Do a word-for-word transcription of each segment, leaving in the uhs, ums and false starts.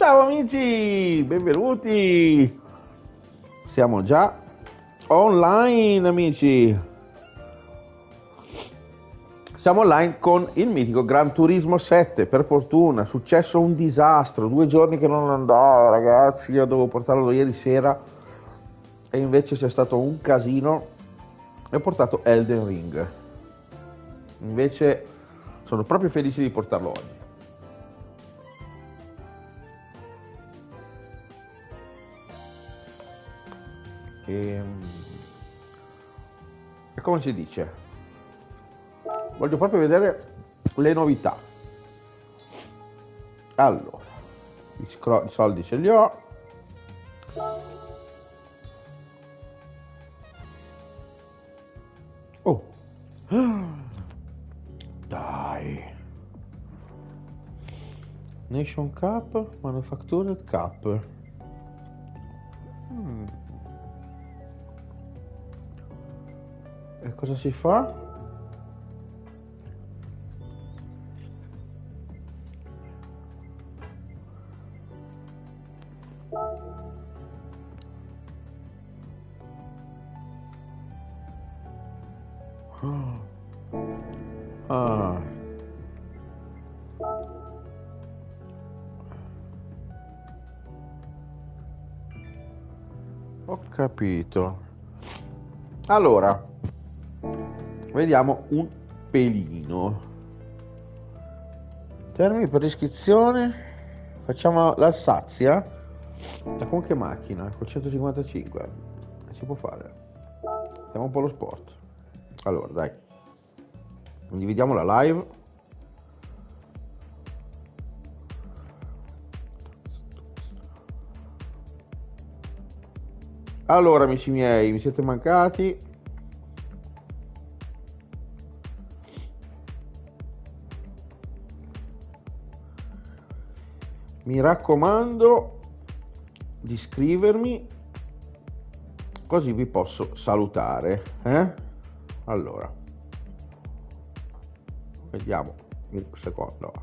Ciao amici, benvenuti. Siamo già online, amici. Siamo online con il mitico Gran Turismo sette. Per fortuna è successo un disastro, due giorni che non andò, ragazzi. Io dovevo portarlo ieri sera e invece c'è stato un casino e ho portato Elden Ring. Invece sono proprio felice di portarlo oggi. E, e come si dice, voglio proprio vedere le novità. Allora, i, scro- i soldi ce li ho. Oh, dai. Nation Cup, Manufactured Cup. Hmm. E cosa si fa? Ah. Ho capito. Allora, vediamo un pelino. Termini per iscrizione. Facciamo l'Alsazia. Ma con che macchina? Con centocinquantacinque. Si può fare. Facciamo un po' lo sport. Allora, dai. Condividiamo la live. Allora, amici miei, mi siete mancati. Mi raccomando di iscrivermi, così vi posso salutare. Eh? Allora, vediamo un secondo.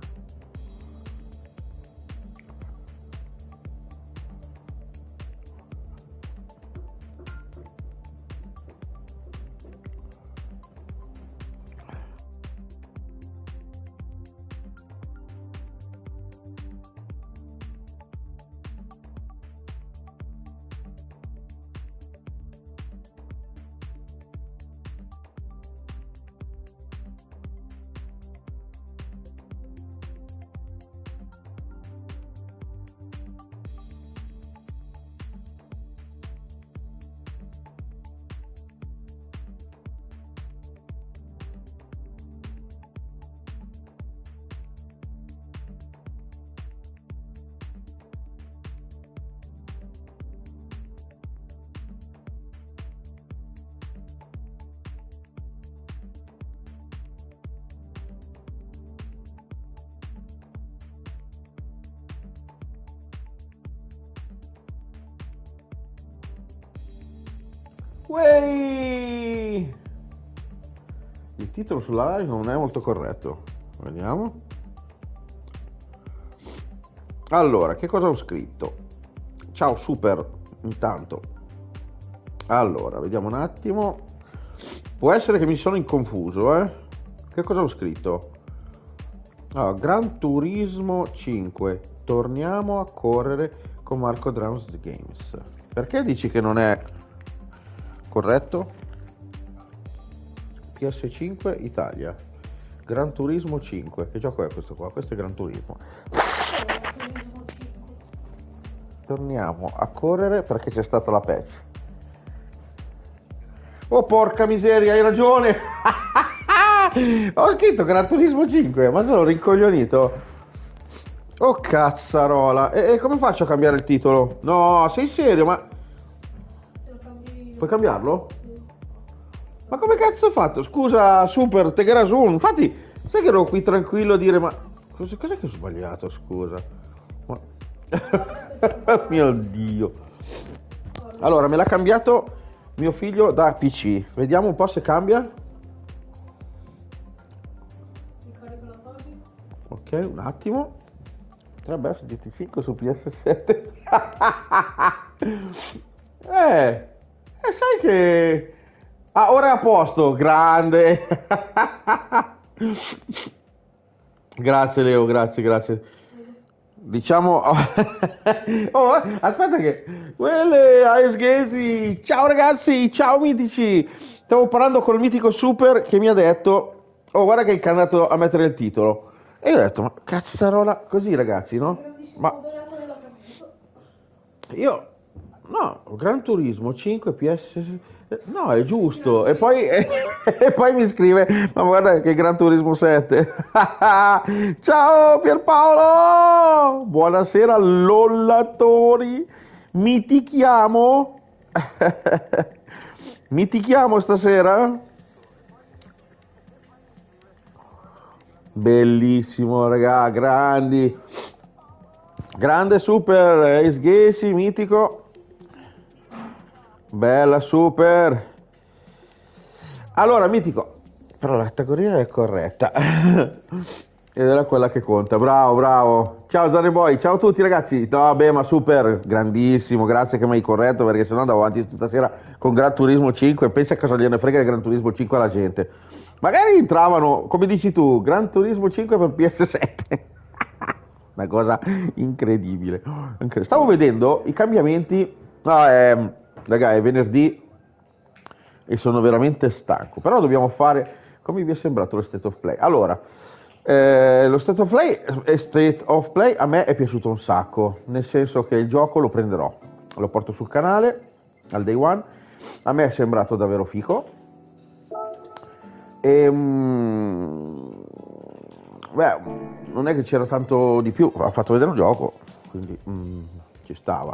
Wey! Il titolo sulla live non è molto corretto. Vediamo. Allora, che cosa ho scritto? Ciao super, intanto. Allora, vediamo un attimo. Può essere che mi sono inconfuso, eh? Che cosa ho scritto? Allora, Gran Turismo cinque. Torniamo a correre con Marco Drums Games. Perché dici che non è corretto? P S cinque Italia. Gran Turismo cinque. Che gioco è questo qua? Questo è Gran Turismo. Torniamo a correre perché c'è stata la patch. Oh porca miseria, hai ragione. Ho scritto Gran Turismo cinque, ma sono rincoglionito. Oh cazzarola. E, e come faccio a cambiare il titolo? No, sei serio, ma puoi cambiarlo? Ma come cazzo ho fatto? Scusa, super, Tegarasun. Infatti, sai che ero qui tranquillo a dire, ma cos- cos'è che ho sbagliato? Scusa. Ma... mio Dio. Allora, me l'ha cambiato mio figlio da P C. Vediamo un po' se cambia. Ok, un attimo. Eh beh, su G T cinque su P S sette. eh, e sai che... Ah, ora è a posto, grande. Grazie Leo, grazie, grazie. Diciamo... oh, eh, aspetta che... Quelle, Ice Gazy. Ciao ragazzi, ciao mitici. Stavo parlando col mitico Super che mi ha detto... Oh, guarda che è andato a mettere il titolo. E io ho detto, ma cazzarola, così ragazzi, no? Ma io... No, Gran Turismo cinque P S... No, è giusto. E poi, e, e poi mi scrive, ma guarda che Gran Turismo sette. Ciao Pierpaolo! Buonasera lollatori. Mi ti chiamo? Mi ti chiamo stasera? Bellissimo, raga, grandi. Grande Super, Ace Gacy, mitico. Bella Super. Allora, mitico. Però la categoria è corretta. Ed era quella che conta. Bravo, bravo. Ciao Zane Boy, ciao a tutti ragazzi. No, beh, ma Super, grandissimo. Grazie che mi hai corretto perché sennò andavo avanti tutta sera con Gran Turismo cinque. Pensa cosa gliene frega il Gran Turismo cinque alla gente. Magari entravano, come dici tu, Gran Turismo cinque per P S sette. Una cosa incredibile. Stavo vedendo i cambiamenti. No, eh, raga, è venerdì e sono veramente stanco. Però dobbiamo fare. Come vi è sembrato lo State of Play? Allora, eh, lo State of Play, State of Play a me è piaciuto un sacco. Nel senso che il gioco lo prenderò, lo porto sul canale al day one. A me è sembrato davvero fico. E, mm, beh, non è che c'era tanto di più, ha fatto vedere un gioco, quindi mm, ci stava.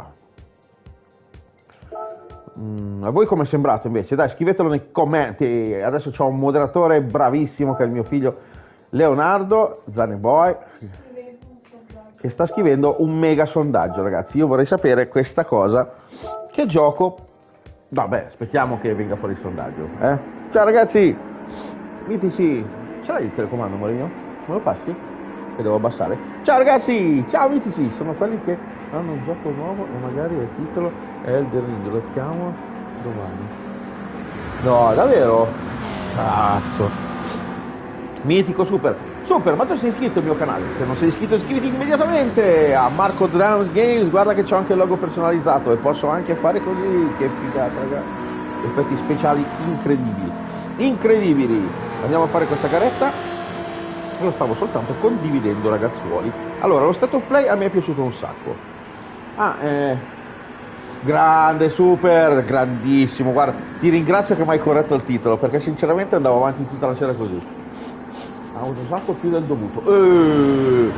Mm, a voi come è sembrato invece? Dai, scrivetelo nei commenti. Adesso c'ho un moderatore bravissimo che è il mio figlio Leonardo Zaneboy, che sta scrivendo un mega sondaggio, ragazzi. Io vorrei sapere questa cosa. Che gioco? Vabbè, aspettiamo che venga fuori il sondaggio, eh? Ciao ragazzi! Mitici, ce l'hai il telecomando, amore mio? Me lo passi? Che devo abbassare? Ciao ragazzi, ciao mitici, sono quelli che hanno un gioco nuovo e magari il titolo è Elden Ring, lo chiamo domani. No, davvero? Cazzo. Mitico Super. Super, ma tu sei iscritto al mio canale? Se non sei iscritto iscriviti immediatamente a Marco Drums Games, guarda che c'ho anche il logo personalizzato e posso anche fare così, che figata raga. Effetti speciali incredibili. Incredibili. Andiamo a fare questa garetta. Io stavo soltanto condividendo ragazzuoli. Allora, lo State of Play a me è piaciuto un sacco. Ah, eh, grande, Super, grandissimo. Guarda, ti ringrazio che mi hai corretto il titolo, perché sinceramente andavo avanti tutta la sera così. Ha usato più del dovuto. Eh,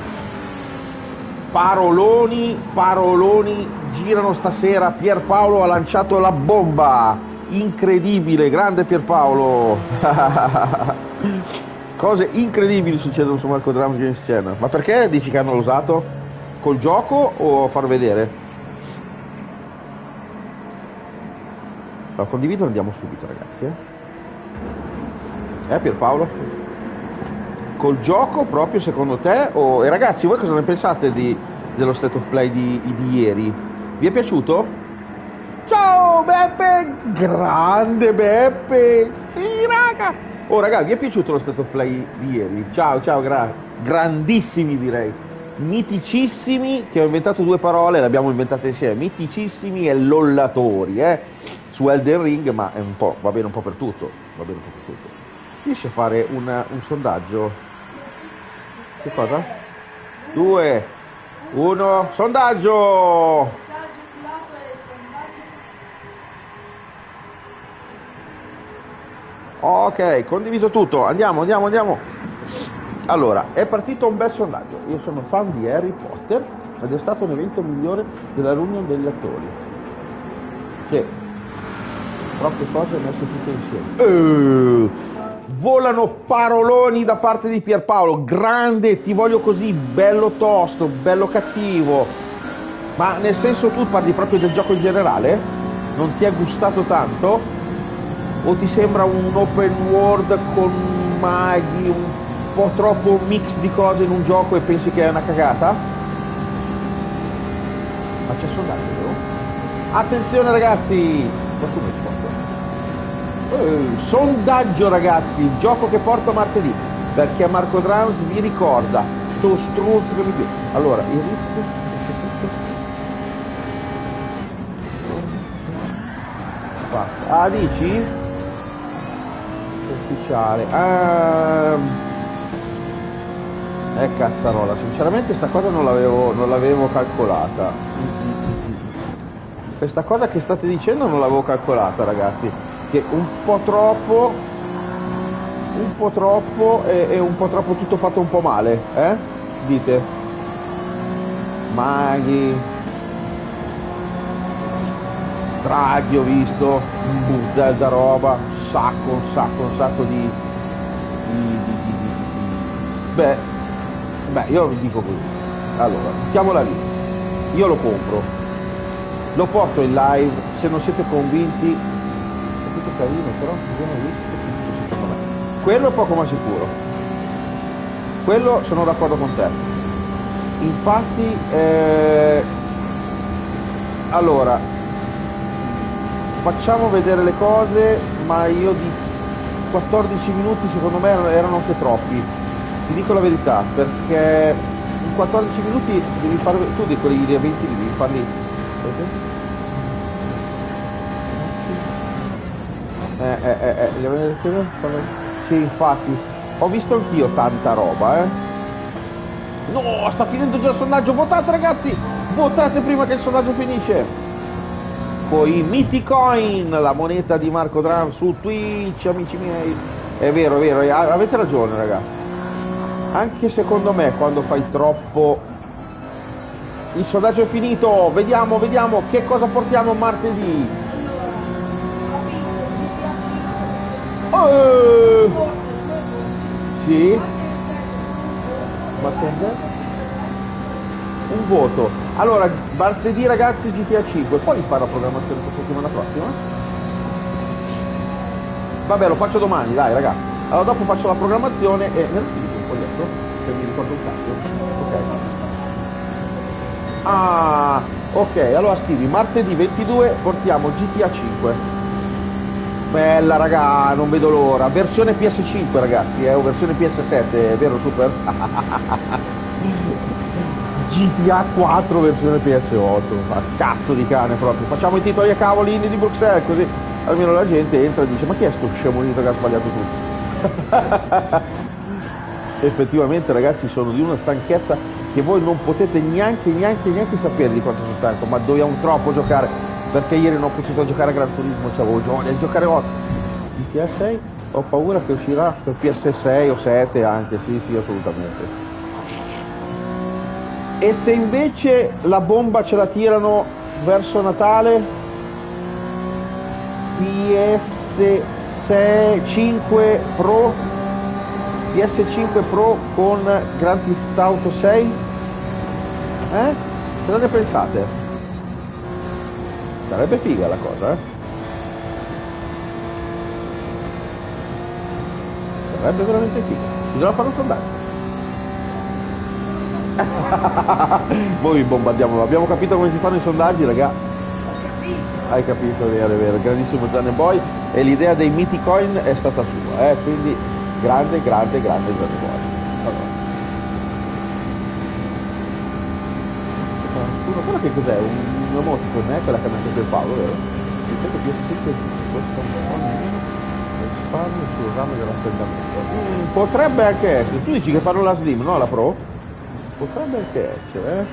paroloni, paroloni girano stasera. Pierpaolo ha lanciato la bomba. Incredibile, grande Pierpaolo. Cose incredibili succedono su Marco Drums Games Channel. Ma perché dici che hanno usato? Col gioco o far vedere? Lo condivido e andiamo subito ragazzi. Eh, eh Pierpaolo? Col gioco proprio secondo te? O... E ragazzi, voi cosa ne pensate di... dello State of Play di... di ieri? Vi è piaciuto? Ciao Beppe! Grande Beppe! Sì raga! Oh raga, vi è piaciuto lo State of Play di ieri? Ciao, ciao, gra- grandissimi direi. Miticissimi, che ho inventato due parole, le abbiamo inventate insieme. Miticissimi e lollatori, eh? Su Elden Ring, ma è un po', va bene un po' per tutto. Va bene un po' per tutto. Riesci a fare un, un sondaggio? Che cosa? Due, uno, sondaggio! Ok, condiviso tutto, andiamo, andiamo, andiamo. Allora, è partito un bel sondaggio. Io sono fan di Harry Potter ed è stato un evento migliore della riunione degli attori. Sì, troppe cose messe tutte insieme. Uh, volano paroloni da parte di Pierpaolo. Grande, ti voglio così, bello tosto, bello cattivo. Ma nel senso tu parli proprio del gioco in generale? Non ti è gustato tanto? O ti sembra un open world con maghi, un po' troppo mix di cose in un gioco e pensi che è una cagata? Ma c'è sondaggio, vero? Attenzione ragazzi! Qualcuno risponde. Eh, sondaggio ragazzi, il gioco che porto martedì. Perché Marco Drums vi ricorda, sto struzzo che mi piace. Allora, il rischio... Ah, dici? Ufficiale. Ah... Eh cazzarola, sinceramente sta cosa non l'avevo non l'avevo calcolata. Questa cosa che state dicendo non l'avevo calcolata, ragazzi. Che un po' troppo, un po' troppo e, e un po' troppo tutto fatto un po' male, eh? Dite? Maghi, Draghi ho visto, butta da roba, un sacco, un sacco, un sacco di... di, di, di, di, di. Beh, beh, io vi dico così. Allora, mettiamola lì. Io lo compro, lo porto in live, se non siete convinti, è tutto carino, però abbiamo visto, secondo me. Quello è poco ma sicuro. Quello sono d'accordo con te. Infatti, eh, allora, facciamo vedere le cose, ma io di quattordici minuti secondo me erano anche troppi. Ti dico la verità, perché in quattordici minuti devi fare, tu di quelli di venti devi farli. Eh, eh, eh, eh, sì, infatti, ho visto anch'io tanta roba, eh. No, sta finendo già il sondaggio, votate ragazzi, votate prima che il sondaggio finisce. Con i Mythicoin, la moneta di Marco Drum su Twitch, amici miei. È vero, è vero, avete ragione ragazzi. Anche secondo me quando fai troppo... Il sondaggio è finito, vediamo, vediamo che cosa portiamo martedì. Oh! Sì? Un voto. Allora, martedì ragazzi G T A cinque, poi fare la programmazione per settimana prossima? Vabbè, lo faccio domani, dai ragazzi. Allora dopo faccio la programmazione e... se mi ricordo un cazzo. Ok. Ah, ok, allora scrivi martedì ventidue portiamo G T A cinque. Bella raga, non vedo l'ora. Versione P S cinque ragazzi, eh, o versione P S sette, è vero super? G T A quattro versione P S otto, ma cazzo di cane proprio. Facciamo i titoli a cavolini di Bruxelles così almeno la gente entra e dice ma chi è sto scemonito che ha sbagliato tutto? Effettivamente ragazzi sono di una stanchezza che voi non potete neanche neanche neanche sapere di quanto sono stanco, ma dobbiamo troppo giocare, perché ieri non ho potuto giocare a Gran Turismo, c'avevo gioia di giocare oggi. G T A sei ho paura che uscirà per P S sei o sette anche, sì sì assolutamente. E se invece la bomba ce la tirano verso Natale, P S cinque Pro, P S cinque Pro con Grand Theft Auto sei? Eh? Cosa ne pensate? Sarebbe figa la cosa, eh? Sarebbe veramente figa. Bisogna fare un sondaggio. Voi bombardiamo, abbiamo capito come si fanno i sondaggi, raga? Hai capito, è vero, è vero, grandissimo Zanne Boy, e l'idea dei Mythicoin è stata sua, eh? Quindi grande, grande, grande Zanne Boy. Allora. Uno, quello che cos'è? Un, un emoticon, eh? Quella che ha messo del Paolo, vero? Ripeto che io sempre questo risparmio sul ramo dell'affreddamento. Mm, potrebbe anche essere, tu dici che fanno la Slim, no? La Pro? Potrebbe anche essere, eh?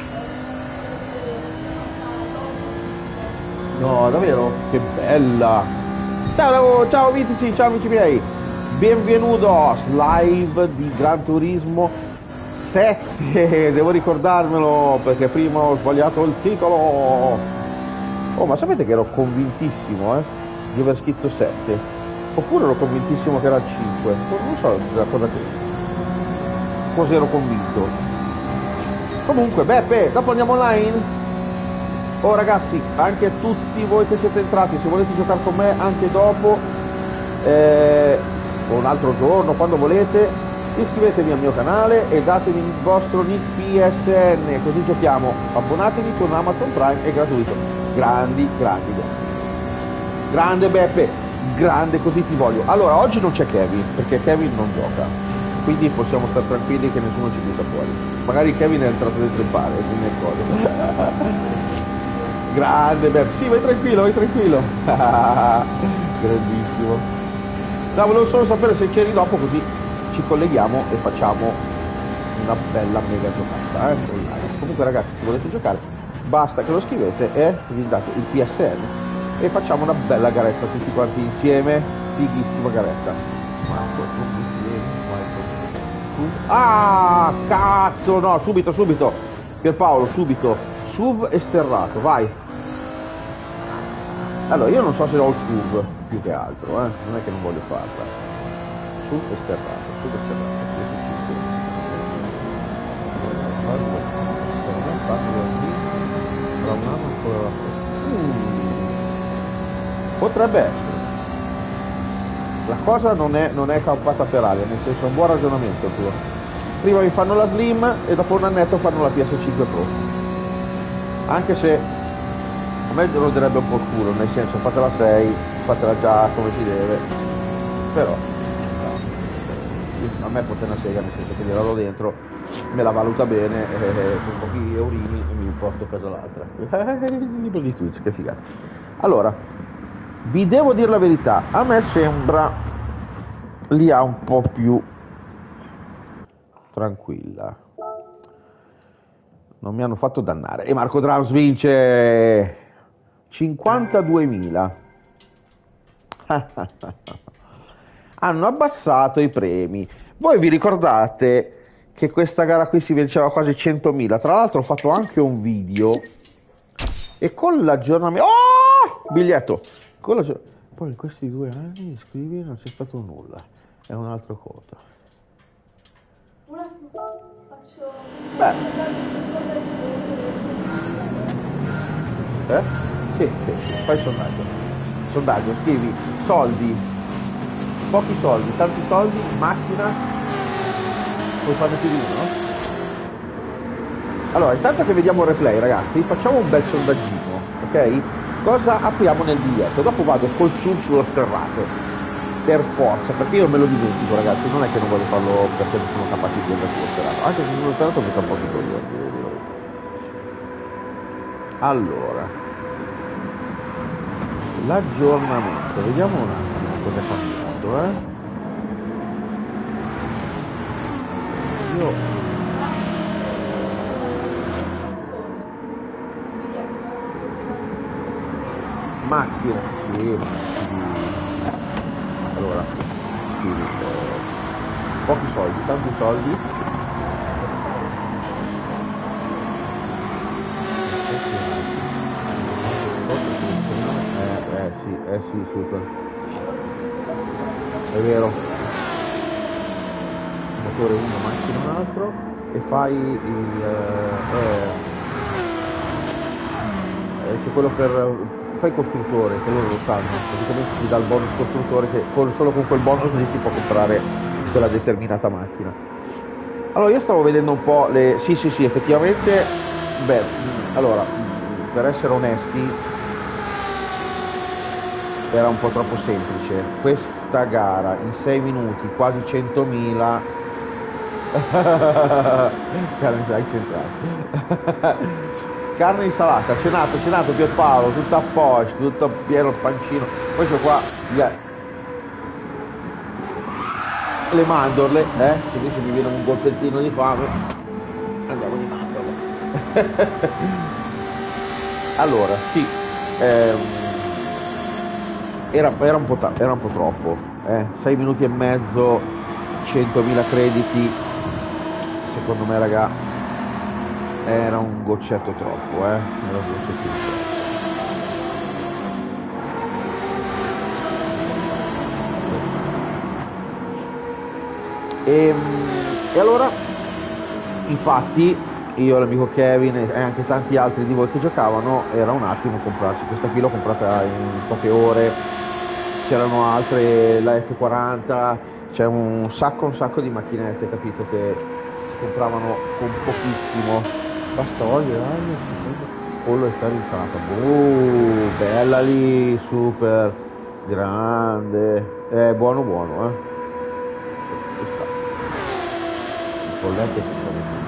No, davvero? Che bella! Ciao, ciao mitici, ciao amici miei! Benvenutos live di Gran Turismo sette, devo ricordarmelo perché prima ho sbagliato il titolo. Oh, ma sapete che ero convintissimo, eh? Di aver scritto sette? Oppure ero convintissimo che era cinque? Non so da cosa che... cosa ero convinto. Comunque, Beppe, dopo andiamo online? Oh ragazzi, anche tutti voi che siete entrati, se volete giocare con me anche dopo, eh, o un altro giorno, quando volete, iscrivetevi al mio canale e datemi il vostro nick P S N, così giochiamo. Abbonatevi con Amazon Prime, è gratuito. Grandi, grandi, grandi. Grande Beppe, grande, così ti voglio. Allora, oggi non c'è Kevin, perché Kevin non gioca, quindi possiamo stare tranquilli che nessuno ci butta fuori. Magari Kevin è entrato dentro il bar, quindi è cosa. Grande Beppe, sì, vai tranquillo, vai tranquillo. Grandissimo. No, volevo solo sapere se c'eri dopo, così ci colleghiamo e facciamo una bella mega giocata, eh? Comunque ragazzi, se volete giocare basta che lo scrivete e vi date il P S N e facciamo una bella garetta tutti quanti insieme, fighissima garetta. Marco, ah, cazzo, no, subito, subito, Pierpaolo, subito, S U V esterrato, vai. Allora, io non so se ho il S U V più che altro, eh? Non è che non voglio farla. S U V esterrato, S U V esterrato. Potrebbe essere. La cosa non è, non è campata per aria, nel senso è un buon ragionamento il tuo. Prima mi fanno la Slim e dopo un annetto fanno la P S cinque Pro. Anche se a me lo direbbe un po' il culo, nel senso fatela sei, fatela già come si deve, però a me potete una sega, nel senso che gliela do dentro, me la valuta bene, eh, con pochi eurini e mi porto a casa l'altra. Il libro di Twitch, che figata. Allora, vi devo dire la verità, a me sembra li ha un po' più tranquilla. Non mi hanno fatto dannare. E Marco Drums vince cinquantaduemila. Hanno abbassato i premi. Voi vi ricordate che questa gara qui si vinceva quasi centomila? Tra l'altro ho fatto anche un video e con l'aggiornamento... Oh! Biglietto! Con l'aggio... Poi in questi due anni scrivi non c'è stato nulla. È un'altra cosa. Faccio... Beh. Eh? Sì, sì, fai sondaggio. Sondaggio, scrivi soldi, pochi soldi, tanti soldi, macchina, puoi farne più di uno? Allora, intanto che vediamo il replay, ragazzi, facciamo un bel sondaggino, ok? Cosa apriamo nel biglietto? Dopo vado col S U V sullo sterrato. Per forza, perché io me lo dimentico, ragazzi, non è che non voglio farlo perché non sono capace di andare sullo sterrato, anche se sullo sterrato mi fa un po' di coglione. Allora, l'aggiornamento, vediamo un attimo cosa è cambiato, eh? Io... macchina, sì, allora, sì, eh, pochi soldi, tanti soldi. Eh, eh sì, eh sì, super. È vero. Motore uno, macchina un altro e fai il... Eh, eh, c'è quello per... fai costruttore, che loro lo sanno, praticamente ti dà il bonus costruttore che con, solo con quel bonus lì si può comprare quella determinata macchina. Allora io stavo vedendo un po' le... sì sì sì, effettivamente, beh, allora, per essere onesti, era un po' troppo semplice. Questa gara in sei minuti, quasi centomila, carne già centrale. Carne insalata, cenato, cenato Pierpaolo, tutto a posto, tutto pieno il pancino. Poi c'ho qua yeah, le mandorle, eh? Così se mi viene un colpettino di fame andiamo di mandorle. Allora, sì, ehm, era, era, un po ta- era un po' troppo, eh? sei minuti e mezzo, centomila crediti, secondo me raga, era un goccetto troppo, eh? Era un goccetto troppo. E, e allora, infatti, io, l'amico Kevin e anche tanti altri di voi che giocavano, era un attimo comprarsi. Questa qui l'ho comprata in poche ore, c'erano altre, la F quaranta, c'è un sacco, un sacco di macchinette, capito, che si compravano con pochissimo. Basta olio, aglio, pollo e ferro insalata. Oh, bella lì, super, grande. È buono, buono, eh. Ci sta. Il polletto ci sta mettendo.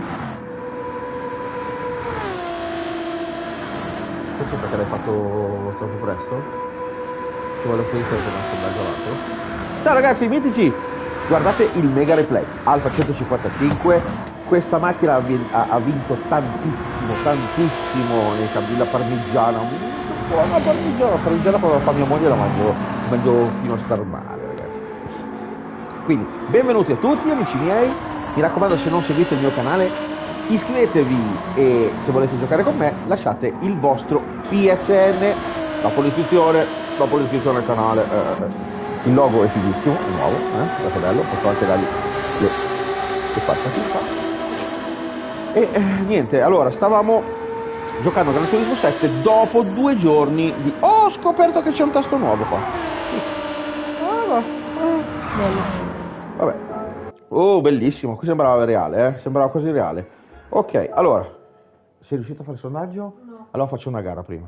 Forse perché l'hai fatto troppo presto? Ci vuole finire per un sondaggio all'altro. Ciao ragazzi, mitici! Guardate il Mega Replay Alfa centocinquantacinque. Questa macchina ha, vin- ha, ha vinto tantissimo, tantissimo nei campi la parmigiana. Buona parmigiana, la parmigiana quando la fa mia moglie la mangio, mangio fino a star male, ragazzi. Quindi, benvenuti a tutti amici miei. Mi raccomando, se non seguite il mio canale, iscrivetevi e se volete giocare con me lasciate il vostro P S N dopo l'iscrizione, dopo l'iscrizione al canale. Eh, il logo è fighissimo, è nuovo, eh? Guardate bello, posso anche dargli le, le fatte. E eh, niente, allora stavamo giocando a Gran Turismo sette dopo due giorni di... Oh, ho scoperto che c'è un tasto nuovo qua. Ah, va. Ah, bello. Vabbè. Oh, bellissimo, qui sembrava reale, eh? Sembrava quasi reale. Ok, allora, sei riuscito a fare il sondaggio? No. Allora faccio una gara prima.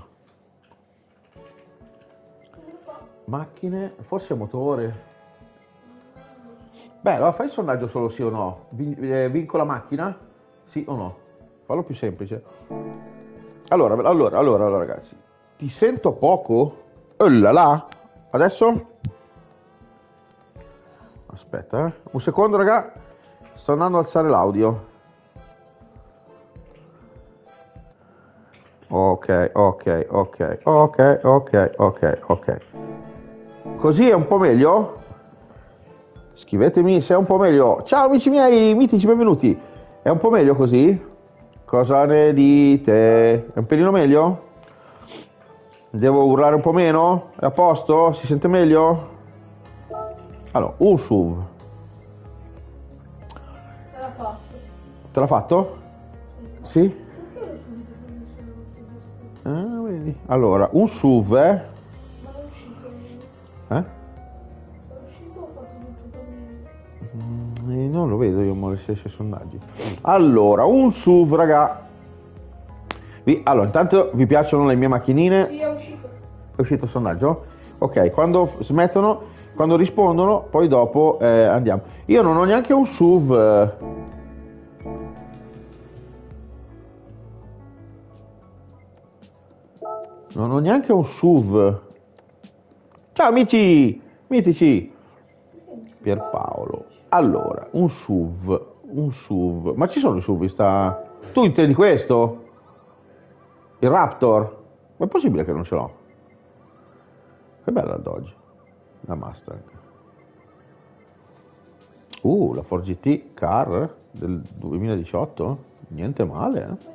Macchine, forse motore. Beh, allora fai il sondaggio solo sì o no. Vin- eh, vinco la macchina? Sì o no? Fallo più semplice. Allora, allora, allora, allora ragazzi. Ti sento poco? Oh là là. Adesso? Aspetta, eh. Un secondo, raga. Sto andando ad alzare l'audio. Ok, ok, ok, ok, ok, ok, ok. Così è un po' meglio? Scrivetemi se è un po' meglio. Ciao amici miei, mitici, benvenuti. È un po' meglio così? Cosa ne dite? È un pelino meglio? Devo urlare un po' meno? È a posto? Si sente meglio? Allora, un S U V. Te l'ha fatto. Te l'ha fatto? Sì? Ah, vedi. Allora, un S U V, eh? Ma è uscito. Eh? È uscito o ha fatto tutto da me? Mm, non lo vedo io, mo, se sondaggi. Allora, un S U V, raga. Vi, allora, intanto vi piacciono le mie macchinine? Sì, è uscito. È uscito il sondaggio? Ok, quando smettono, quando rispondono, poi dopo eh, andiamo. Io non ho neanche un S U V. Eh. Non ho neanche un S U V. Ciao amici, mitici. Pierpaolo. Allora, un S U V, un S U V. Ma ci sono i S U V? Sta... Tu intendi questo? Il Raptor? Ma è possibile che non ce l'ho? Che bella la Dodge. La Mustang. Uh, la Ford G T Car del duemiladiciotto? Niente male, eh?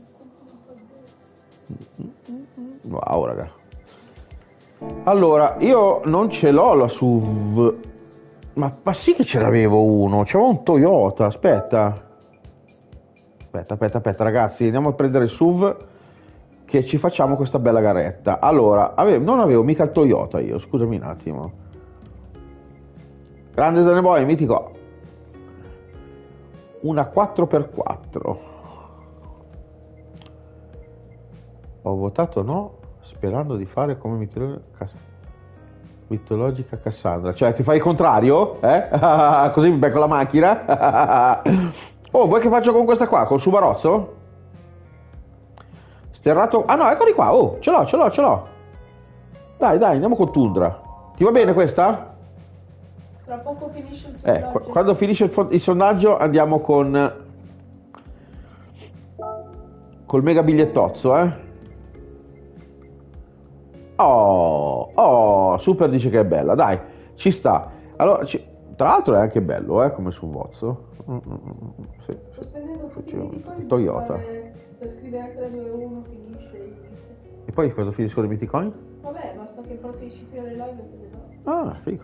Wow, raga. Allora, io non ce l'ho la S U V. Ma, ma sì che ce l'avevo uno. C'avevo un Toyota, aspetta. Aspetta, aspetta, aspetta, ragazzi. Andiamo a prendere il S U V che ci facciamo questa bella garetta. Allora, avevo, non avevo mica il Toyota io, scusami un attimo. Grande Zone Boy, mitico. Una quattro per quattro. Ho votato no, sperando di fare come mitologica, Cass- mitologica Cassandra. Cioè, che fai il contrario? Eh? Così mi becco la macchina. Oh, vuoi che faccio con questa qua? Col Subarozzo? Sterrato... Ah no, eccoli qua. Oh, ce l'ho, ce l'ho, ce l'ho. Dai, dai, andiamo con Tundra. Ti va bene questa? Tra poco finisce il Eh, sondaggio. qu- quando finisce il, fo- il sondaggio andiamo con... Col mega bigliettozzo, eh? Oh, oh, Super dice che è bella, dai, ci sta. Allora, ci... tra l'altro è anche bello, eh, come su Vozzo. Mm, mm, mm, sì, Sto spendendo tutti i sì, bitcoin Toyota. per, fare- per scrivere anche la due uno finisce. inizia. E poi quando finiscono i Bitcoin? Vabbè, basta che partecipi alle live e te le do. Ah, figo.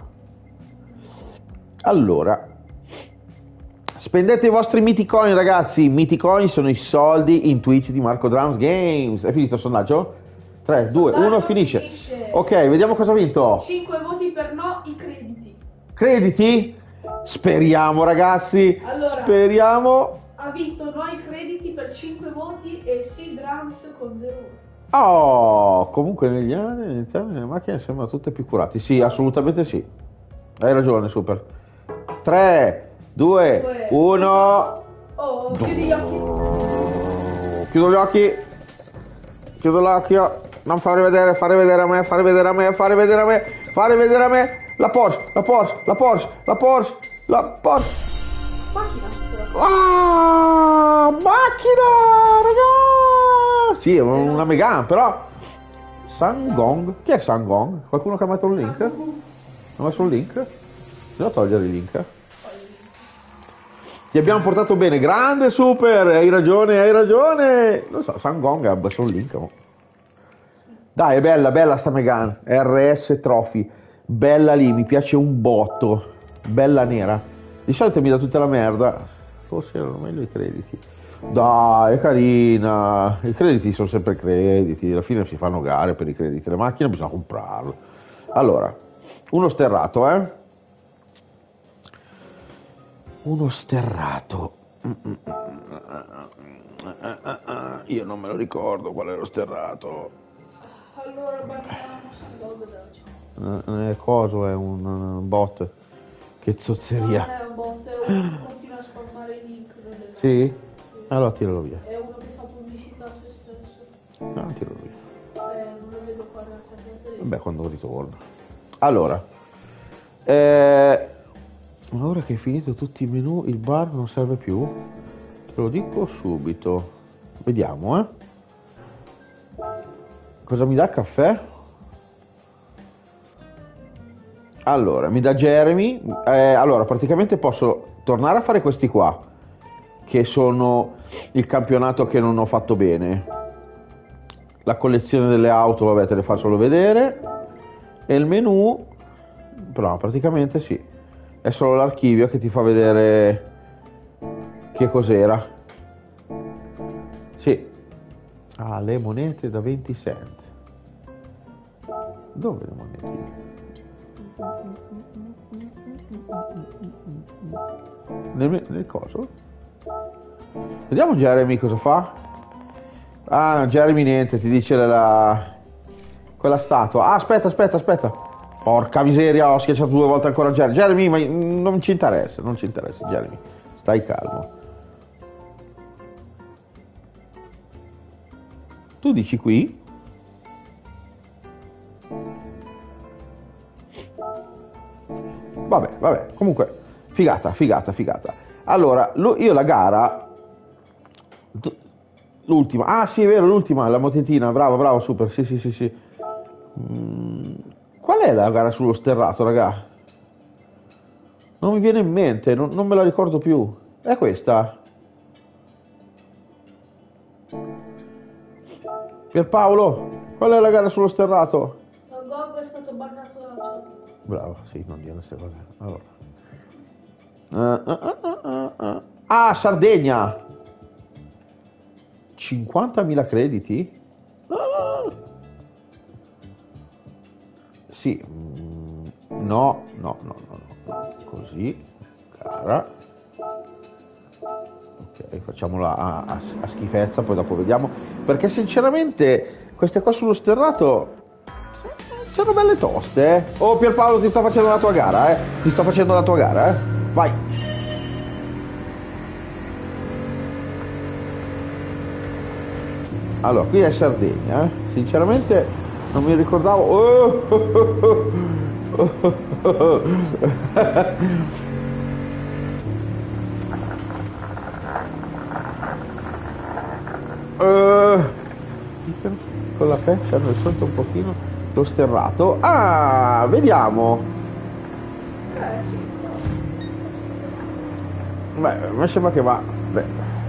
Allora, spendete i vostri Miticoin, ragazzi. Miticoin sono i soldi in Twitch di Marco Drums Games. È finito il sondaggio? tre, due, uno, finisce. finisce. Ok, vediamo cosa ha vinto. cinque voti per no, i crediti. Crediti? Speriamo ragazzi, Allora. speriamo. Ha vinto noi crediti per cinque voti e Sid Rams con zero voti. Oh, comunque negli anni le macchine sembrano tutte più curate. Sì, assolutamente sì. Hai ragione, super. tre, due, uno. Oh, chiudi gli occhi. Chiudo gli occhi. Chiudo l'occhio. Non fare vedere, fare vedere a me, fare vedere a me, fare vedere a me, fare vedere a me. La Porsche, la Porsche, la Porsche, la Porsche, la Porsche. Macchina, però. Ah, macchina, ragazzi! Sì, è una Megane, però. Sangong? Chi è Sangong? Qualcuno che ha messo un link? Ha messo un link? Bisogna togliere il link. Ti abbiamo portato bene, grande super, hai ragione, hai ragione. Non so, Sangong ha messo un link. No? Dai, è bella, bella sta Megane. R S Trophy. Bella lì, mi piace un botto. Bella nera. Di solito mi dà tutta la merda. Forse erano meglio i crediti. Dai, è carina. I crediti sono sempre crediti. Alla fine si fanno gare per i crediti. Le macchine bisogna comprarle. Allora, uno sterrato, eh. Uno sterrato. Io non me lo ricordo qual è lo sterrato. Allora, basta. Eh, coso è un, un bot. Che zozzeria. Non è un bot, è uno che continua a spammare i link. Sì? Allora tiralo via. È uno che fa pubblicità a se stesso. No, tiralo via. Eh, non lo vedo qua da certo. Vabbè, quando ritorna. Allora. Eh, ora che hai finito tutti i menu, il bar non serve più? Te lo dico subito. Vediamo, eh. Cosa mi dà il caffè? Allora, mi dà Jeremy. Eh, allora, praticamente posso tornare a fare questi qua, che sono il campionato che non ho fatto bene. La collezione delle auto, vabbè, te le faccio solo vedere. E il menu, però praticamente sì. È solo l'archivio che ti fa vedere che cos'era. Sì. Ah, le monete da venti cent. Dove le monete? Nel, nel coso? Vediamo Jeremy cosa fa. Ah, Jeremy niente, ti dice la... quella statua. Ah, aspetta, aspetta, aspetta. Porca miseria, ho schiacciato due volte ancora Jeremy. Jeremy, ma non ci interessa, non ci interessa, Jeremy. Stai calmo. Tu dici qui? Vabbè, vabbè, comunque, figata, figata, figata. Allora, lo, io la gara, l'ultima, ah sì è vero, l'ultima, la motetina, bravo, bravo, super, sì, sì, sì, sì. Mm, qual è la gara sullo sterrato, raga? Non mi viene in mente, non, non me la ricordo più. È questa? Pierpaolo, qual è la gara sullo sterrato? Van Gogh è stato bannato dalla chat. Bravo, sì, non dire queste cose. Allora. Uh, uh, uh, uh, uh. Ah, Sardegna! cinquantamila crediti? Ah. Sì. Mm, no, no, no, no, no. Così. Cara. Ok, facciamola a, a, a schifezza, poi dopo vediamo. Perché sinceramente queste qua sullo sterrato sono belle toste, eh. Oh Pierpaolo, ti sto facendo la tua gara, eh. Ti sto facendo la tua gara, eh. Vai. Allora, qui è Sardegna, eh. Sinceramente non mi ricordavo. Oh, oh, oh, oh, oh. Uh, con la pezza hanno risolto un pochino lo sterrato. Ah, vediamo. Eh sì. Beh, a me sembra che va. Beh.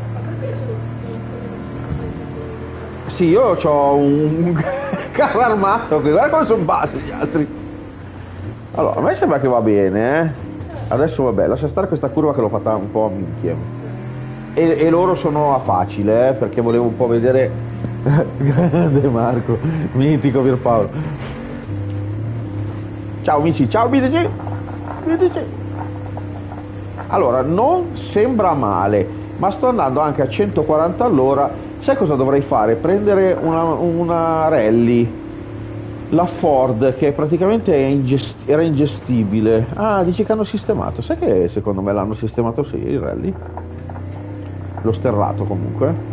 Sì, io ho un carro armato, guarda come sono bassi gli altri. Allora, a me sembra che va bene, eh. Adesso vabbè, lascia stare questa curva che l'ho fatta un po' a minchia. E, e loro sono a facile, eh, perché volevo un po' vedere. Grande Marco, mitico Pierpaolo. Ciao amici, ciao amici. mitici. Allora, non sembra male, ma sto andando anche a centoquaranta all'ora. Sai cosa dovrei fare? Prendere una, una rally, la Ford, che praticamente è ingest- era ingestibile. Ah, dici che hanno sistemato. Sai che secondo me l'hanno sistemato sì, il rally? Lo sterrato comunque.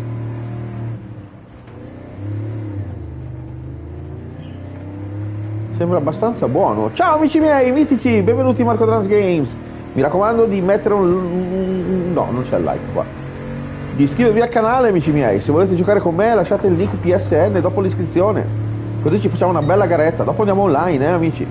Sembra abbastanza buono. Ciao amici miei, mitici, benvenuti in Marco Trans Games. Mi raccomando di mettere un... no, non c'è il like qua. Di iscrivervi al canale amici miei. Se volete giocare con me lasciate il link P S N dopo l'iscrizione. Così ci facciamo una bella garetta. Dopo andiamo online, eh amici.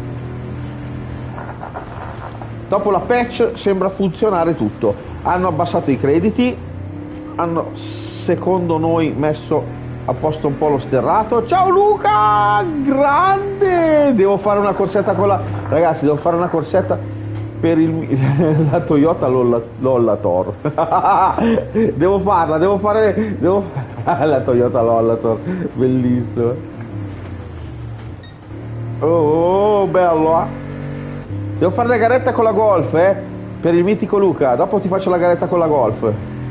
Dopo la patch sembra funzionare tutto. Hanno abbassato i crediti. Hanno, secondo noi, messo a posto un po' lo sterrato. Ciao Luca, grande. Devo fare una corsetta con la ragazzi devo fare una corsetta per il... la Toyota Lolla, Lollator. devo farla devo fare devo la Toyota Lollator, bellissimo. Oh, oh bello, eh? Devo fare la garetta con la Golf, eh, per il mitico Luca. Dopo ti faccio la garetta con la Golf.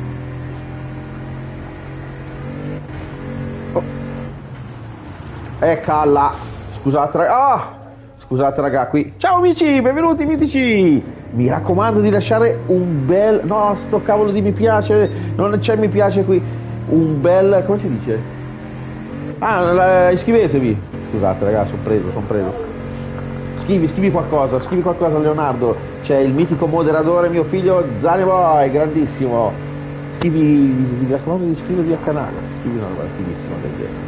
Eccola, scusate raga, ah, scusate raga qui. Ciao amici, benvenuti mitici. Mi raccomando di lasciare un bel, no sto cavolo di mi piace, non c'è mi piace qui, un bel, come si dice? Ah, la, iscrivetevi. Scusate raga, sono preso, sono preso. Scrivi, scrivi qualcosa, scrivi qualcosa Leonardo. C'è il mitico moderatore, mio figlio Zane Boy, grandissimo. Scrivi, mi raccomando di iscrivervi al canale. Scrivi una roba fighissima del genere.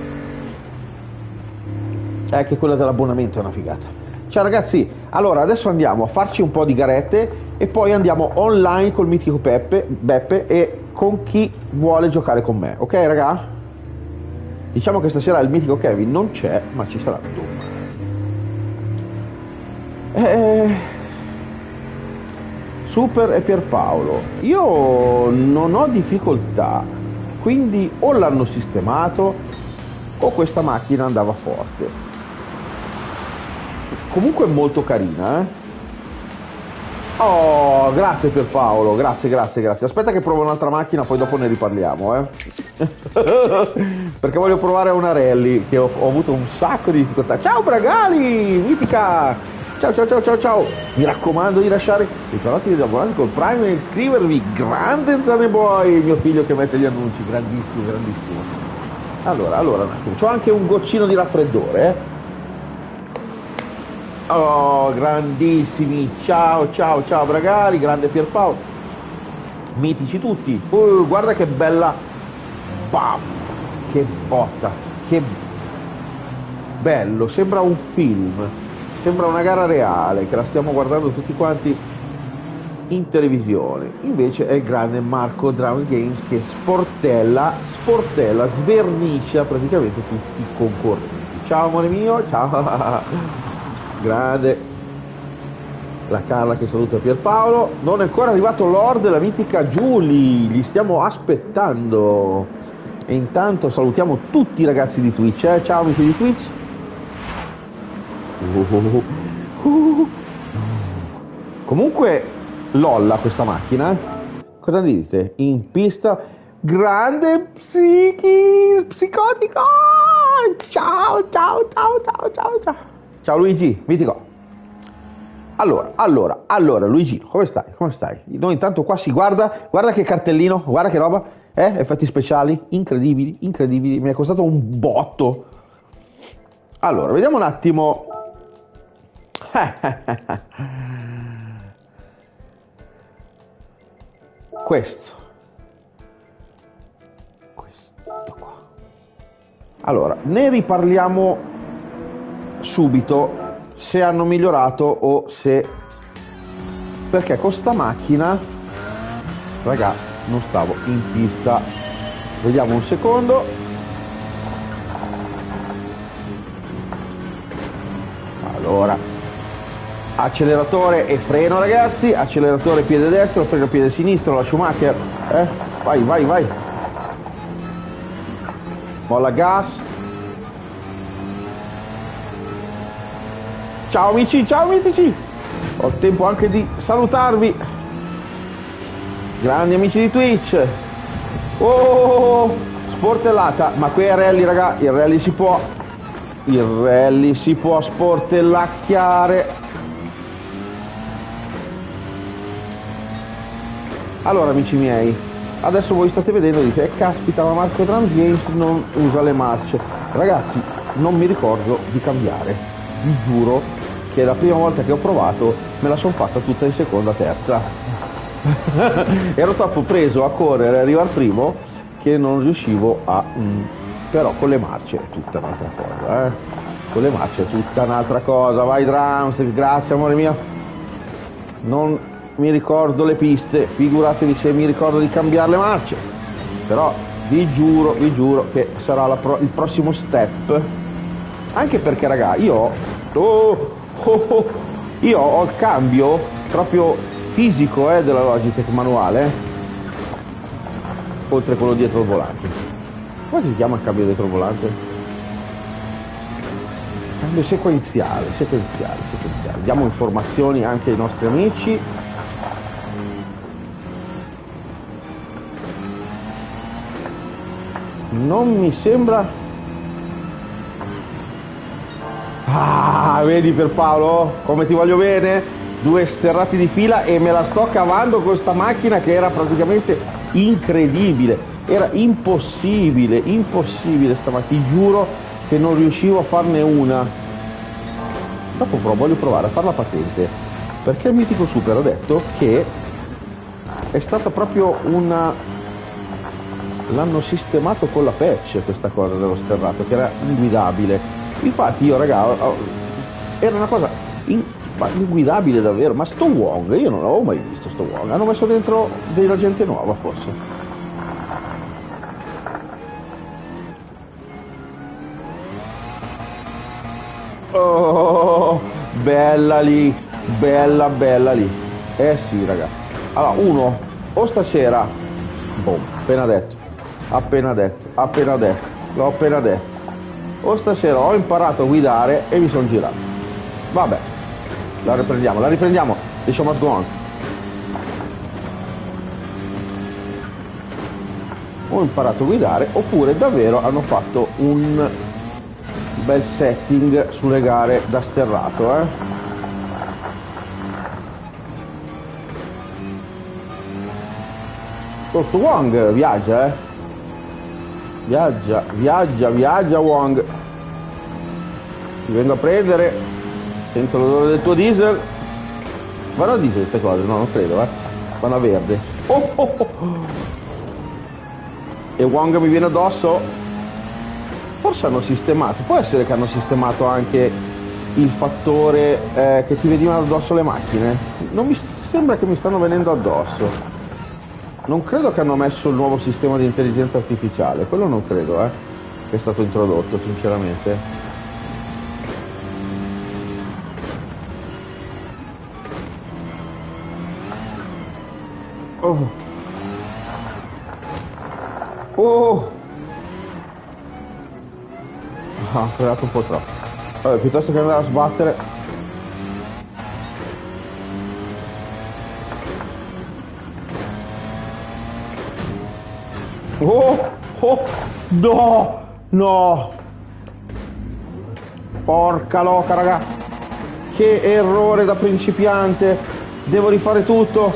È anche quella dell'abbonamento è una figata. Ciao ragazzi, allora adesso andiamo a farci un po' di garette e poi andiamo online col mitico Peppe, Beppe e con chi vuole giocare con me, ok raga? Diciamo che stasera il mitico Kevin non c'è, ma ci sarà domani. Eh, Super e Pierpaolo, io non ho difficoltà, quindi o l'hanno sistemato o questa macchina andava forte. Comunque è molto carina, eh? Oh, grazie per Paolo, grazie, grazie, grazie. Aspetta che provo un'altra macchina, poi dopo ne riparliamo, eh? Perché voglio provare una rally, che ho, ho avuto un sacco di difficoltà. Ciao Bragali, mitica! Ciao, ciao, ciao, ciao, ciao! Mi raccomando di lasciare, ricordatevi di abbonarvi col Prime e iscrivervi. Grande Zane Boy, mio figlio che mette gli annunci, grandissimo, grandissimo. Allora, allora, un attimo, c'ho anche un goccino di raffreddore, eh? Oh, grandissimi, ciao, ciao, ciao Bragari, grande Pierpaolo, mitici tutti. Uh, guarda che bella, bam, che botta, che bello, sembra un film, sembra una gara reale, che la stiamo guardando tutti quanti in televisione. Invece è il grande Marco Drums Games che sportella, sportella, svernicia praticamente tutti i concorrenti. Ciao amore mio, ciao. Grande la Carla che saluta Pierpaolo. Non è ancora arrivato Lord e la mitica Giulia, gli stiamo aspettando. E intanto salutiamo tutti i ragazzi di Twitch, eh? Ciao amici di Twitch. Uh, uh, uh, uh. Comunque Lolla questa macchina, eh? Cosa dite? In pista, grande psichi, psicotico. Ciao ciao ciao ciao ciao ciao. Ciao Luigi, mitico. Allora, allora, allora Luigi, come stai? Come stai? Noi intanto qua si guarda, guarda che cartellino, guarda che roba, eh? Effetti speciali, incredibili, incredibili, mi è costato un botto. Allora, vediamo un attimo. Questo. Questo qua. Allora, ne riparliamo subito se hanno migliorato o se, perché con sta macchina raga non stavo in pista. Vediamo un secondo. Allora, acceleratore e freno ragazzi, acceleratore piede destro, freno piede sinistro, la Schumacher, eh? Vai vai vai, molla gas. Ciao amici, ciao mitici. Ho tempo anche di salutarvi, grandi amici di Twitch. Oh, sportellata, ma qui è rally, raga, il rally si può, il rally si può sportellacchiare. Allora amici miei, adesso voi state vedendo e dite, eh, caspita, ma Marco Drums Games non usa le marce. Ragazzi, non mi ricordo di cambiare, vi giuro che la prima volta che ho provato me la sono fatta tutta in seconda, terza. Ero troppo preso a correre e arrivare al primo che non riuscivo a... Mm, però con le marce è tutta un'altra cosa, eh? Con le marce è tutta un'altra cosa. Vai Drums, grazie amore mio. Non mi ricordo le piste, figuratevi se mi ricordo di cambiare le marce. Però vi giuro, vi giuro che sarà la pro- il prossimo step. Anche perché raga, io ho... Oh, oh, oh, io ho il cambio proprio fisico eh, della Logitech manuale, eh, oltre a quello dietro il volante. Come si chiama il cambio dietro il volante? Cambio sequenziale, sequenziale, sequenziale. Diamo informazioni anche ai nostri amici. Non mi sembra... Ah, vedi per Paolo come ti voglio bene? Due sterrati di fila e me la sto cavando con sta macchina che era praticamente incredibile, era impossibile, impossibile stamattina, ti giuro che non riuscivo a farne una. Dopo però voglio provare a fare la patente, perché il mitico Super ha detto che è stata proprio una... l'hanno sistemato con la patch questa cosa dello sterrato, che era inguidabile. Infatti io raga, era una cosa in, inguidabile davvero, ma sto Wong, io non l'avevo mai visto sto Wong, hanno messo dentro della gente nuova forse. Oh, bella lì, bella bella lì. Eh sì raga. Allora, uno, o stasera, boom, appena detto, appena detto, appena detto, l'ho appena detto. O stasera ho imparato a guidare e mi sono girato. Vabbè, la riprendiamo, la riprendiamo. The show must go on. Ho imparato a guidare, oppure davvero hanno fatto un bel setting sulle gare da sterrato, eh. Questo Wong viaggia, eh. Viaggia, viaggia, viaggia Wong. Ti vengo a prendere. Sento l'odore del tuo diesel. Vanno a diesel queste cose? No, non credo, eh. Vanno a verde. Oh, oh, oh. E Wong mi viene addosso. Forse hanno sistemato. Può essere che hanno sistemato anche il fattore eh, che ti venivano addosso le macchine. Non mi sembra che mi stanno venendo addosso. Non credo che hanno messo il nuovo sistema di intelligenza artificiale, quello non credo, eh, che è stato introdotto, sinceramente. Oh. Oh. Ah, ho frenato un po' troppo. Vabbè, piuttosto che andare a sbattere... Oh, oh, no, no, porca loca raga, che errore da principiante, devo rifare tutto.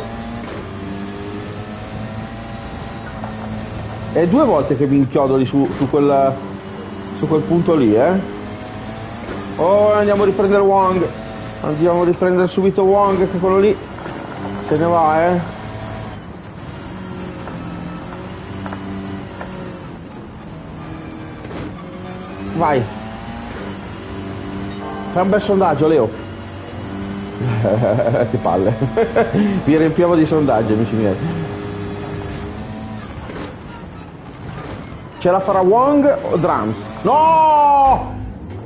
È due volte che mi inchiodo lì su, su, quel, su quel punto lì, eh. Oh, andiamo a riprendere Wong, andiamo a riprendere subito Wong, che quello lì se ne va, eh. Vai, fai un bel sondaggio Leo. Che palle. Vi riempiamo di sondaggi amici miei. Ce la farà Wong o Drums? No!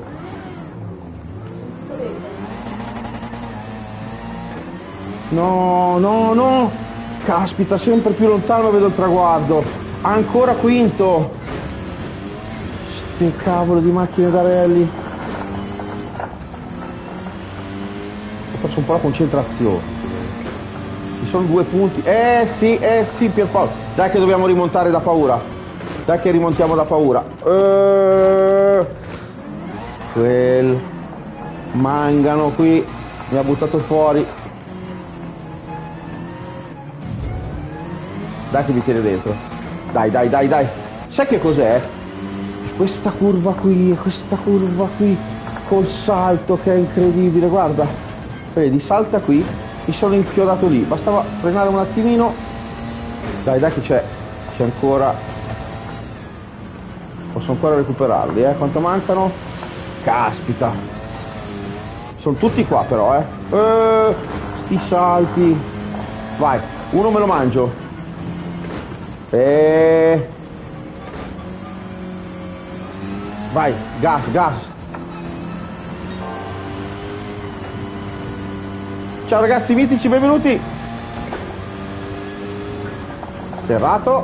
No, no, no. Caspita, sempre più lontano vedo il traguardo. Ancora quinto. Che cavolo di macchine da rally. ho perso un po' la concentrazione. Ci sono due punti. Eh sì, eh sì, Pierpaolo. Dai che dobbiamo rimontare da paura. Dai che rimontiamo da paura. Eh, quel mangano qui mi ha buttato fuori. Dai che mi tiene dentro. Dai, dai, dai, dai. Sai che cos'è? Questa curva qui, questa curva qui col salto che è incredibile, guarda. Vedi, salta qui, mi sono inchiodato lì, bastava frenare un attimino. Dai, dai che c'è, c'è ancora. Posso ancora recuperarli, eh? Quanto mancano? Caspita. Sono tutti qua però, eh. eh sti salti. Vai, uno me lo mangio. E... vai, gas, gas. Ciao ragazzi mitici, benvenuti. Sterrato.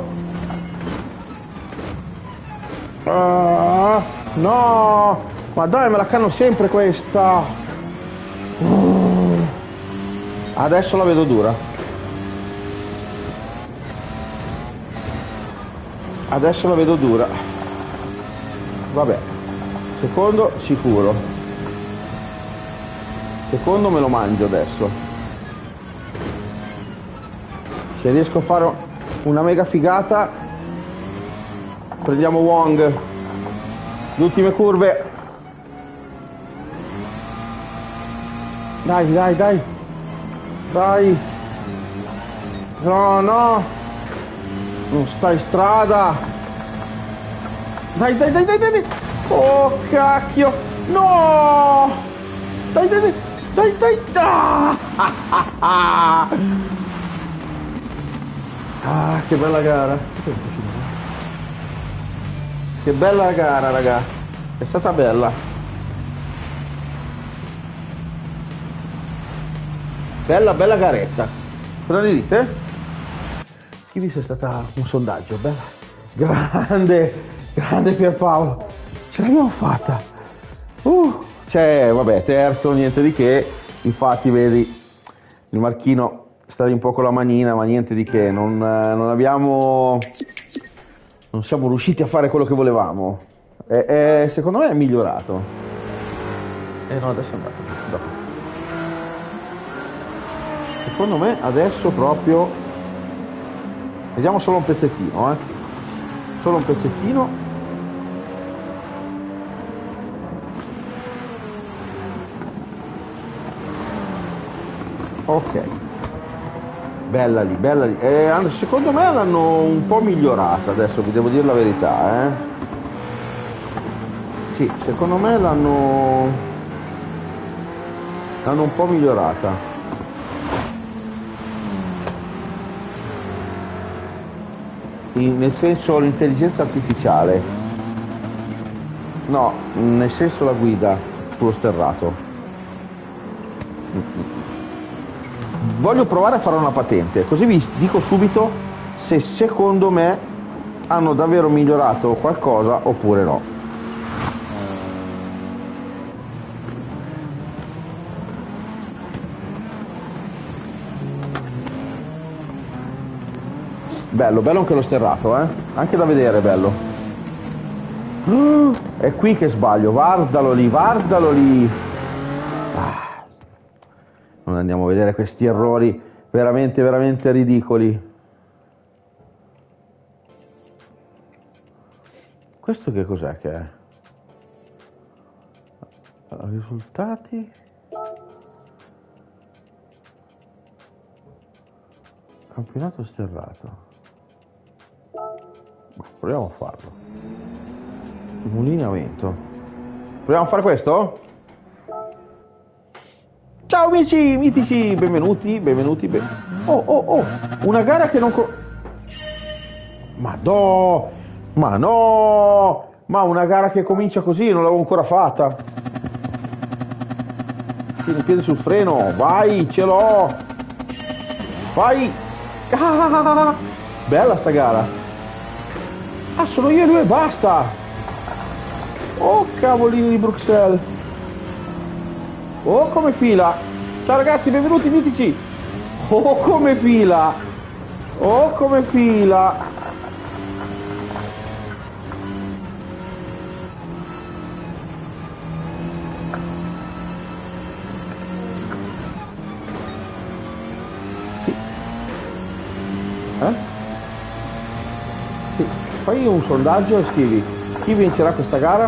Ah, no, ma dai, me la canno sempre questa. Uh, adesso la vedo dura. Adesso la vedo dura. Vabbè, secondo sicuro. Secondo me lo mangio adesso. Se riesco a fare una mega figata, prendiamo Wong. Le ultime curve. Dai, dai, dai. Dai. No, no. Non sta in strada. Dai, dai, dai, dai, dai. Oh, cacchio. No. Dai, dai, dai. Dai, dai, dai. Ah, che bella gara. Che bella gara, raga. È stata bella. Bella, bella garetta. Cosa ne dite? Scrivi se è stata un sondaggio. Bella. Grande, grande Pierpaolo. Ce l'abbiamo fatta. Uh, cioè, vabbè, terzo, niente di che. Infatti, vedi, il marchino sta un po' con la manina, ma niente di che. Non, non abbiamo... non siamo riusciti a fare quello che volevamo. E, e, secondo me è migliorato. Eh no, adesso è andato. Dopo. Secondo me adesso proprio... vediamo solo un pezzettino, eh. Solo un pezzettino. Ok. Bella lì, bella lì. Eh, secondo me l'hanno un po' migliorata, adesso vi devo dire la verità, eh. Sì, secondo me l'hanno... l'hanno un po' migliorata. In, nel senso l'intelligenza artificiale. No, nel senso la guida sullo sterrato. Voglio provare a fare una patente, così vi dico subito se secondo me hanno davvero migliorato qualcosa oppure no. Bello, bello anche lo sterrato, eh? Anche da vedere, bello. Uh, è qui che sbaglio, guardalo lì, guardalo lì. Ah. Non andiamo a vedere questi errori veramente, veramente ridicoli. Questo che cos'è che è? Risultati? Campionato sterrato. Proviamo a farlo. Mulini a vento. Proviamo a fare questo? Ciao amici, mitici, benvenuti, benvenuti. Ben... Oh, oh, oh, una gara che non... Co... Ma no, ma no, ma una gara che comincia così, non l'avevo ancora fatta. Tieni il piede sul freno, vai, ce l'ho. Vai. Ah, bella sta gara. Ah, sono io e lui e basta. Oh, cavolini di Bruxelles. Oh, come fila. Ciao ragazzi, benvenuti mitici. Oh come fila. Oh come fila. Eh? Sì. Fai un sondaggio e scrivi chi vincerà questa gara.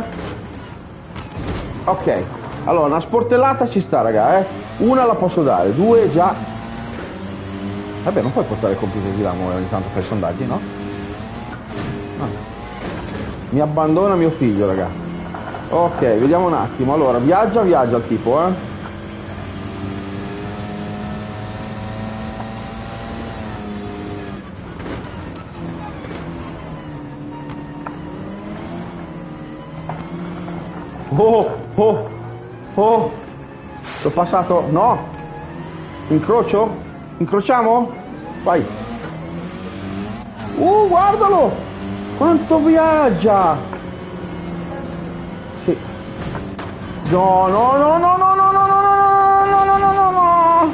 Ok, allora una sportellata ci sta raga, eh. Una la posso dare, due già. Vabbè, non puoi portare il computer di là ogni tanto per i sondaggi, no? Ah. Mi abbandona mio figlio raga. Ok, vediamo un attimo. Allora, viaggia, viaggia il tipo, eh. Oh, oh, oh, l'ho passato, no, incrocio, incrociamo, vai, uh, guardalo, quanto viaggia, sì, no, no, no, no, no, no, no, no, no, no, no, no, no,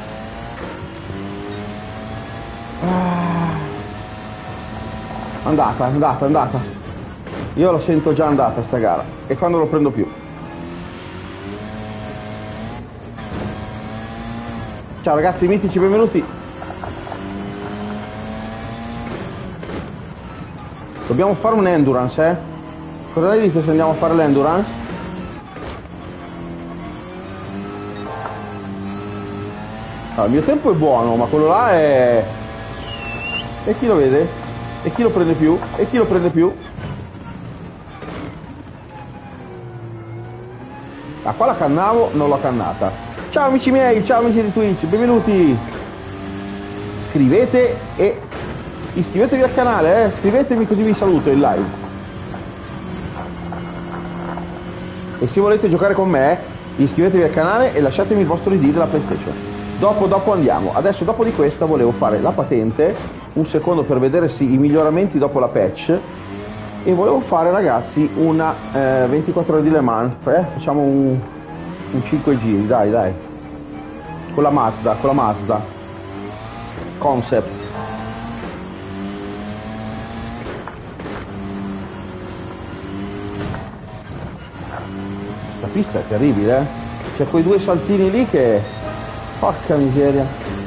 ah. andata, andata, andata. Io la sento già andata sta gara e quando lo prendo più. Ciao ragazzi mitici, benvenuti. Dobbiamo fare un endurance, eh? Cosa ne dite se andiamo a fare l'endurance? Allora, il mio tempo è buono, ma quello là è... E chi lo vede? E chi lo prende più? E chi lo prende più? Ah, qua la cannavo, non l'ho cannata. Ciao amici miei, ciao amici di Twitch, benvenuti. Scrivete e iscrivetevi al canale, eh? Scrivetemi così vi saluto in live. E se volete giocare con me, iscrivetevi al canale e lasciatemi il vostro I D della PlayStation. Dopo, dopo andiamo. Adesso dopo di questa volevo fare la patente, un secondo per vedere sì, i miglioramenti dopo la patch. E volevo fare ragazzi una eh, ventiquattro ore di Le Mans, eh? Facciamo un, un cinque giri, dai dai, con la Mazda, con la Mazda Concept. Questa pista è terribile, eh? C'è quei due saltini lì che... porca miseria.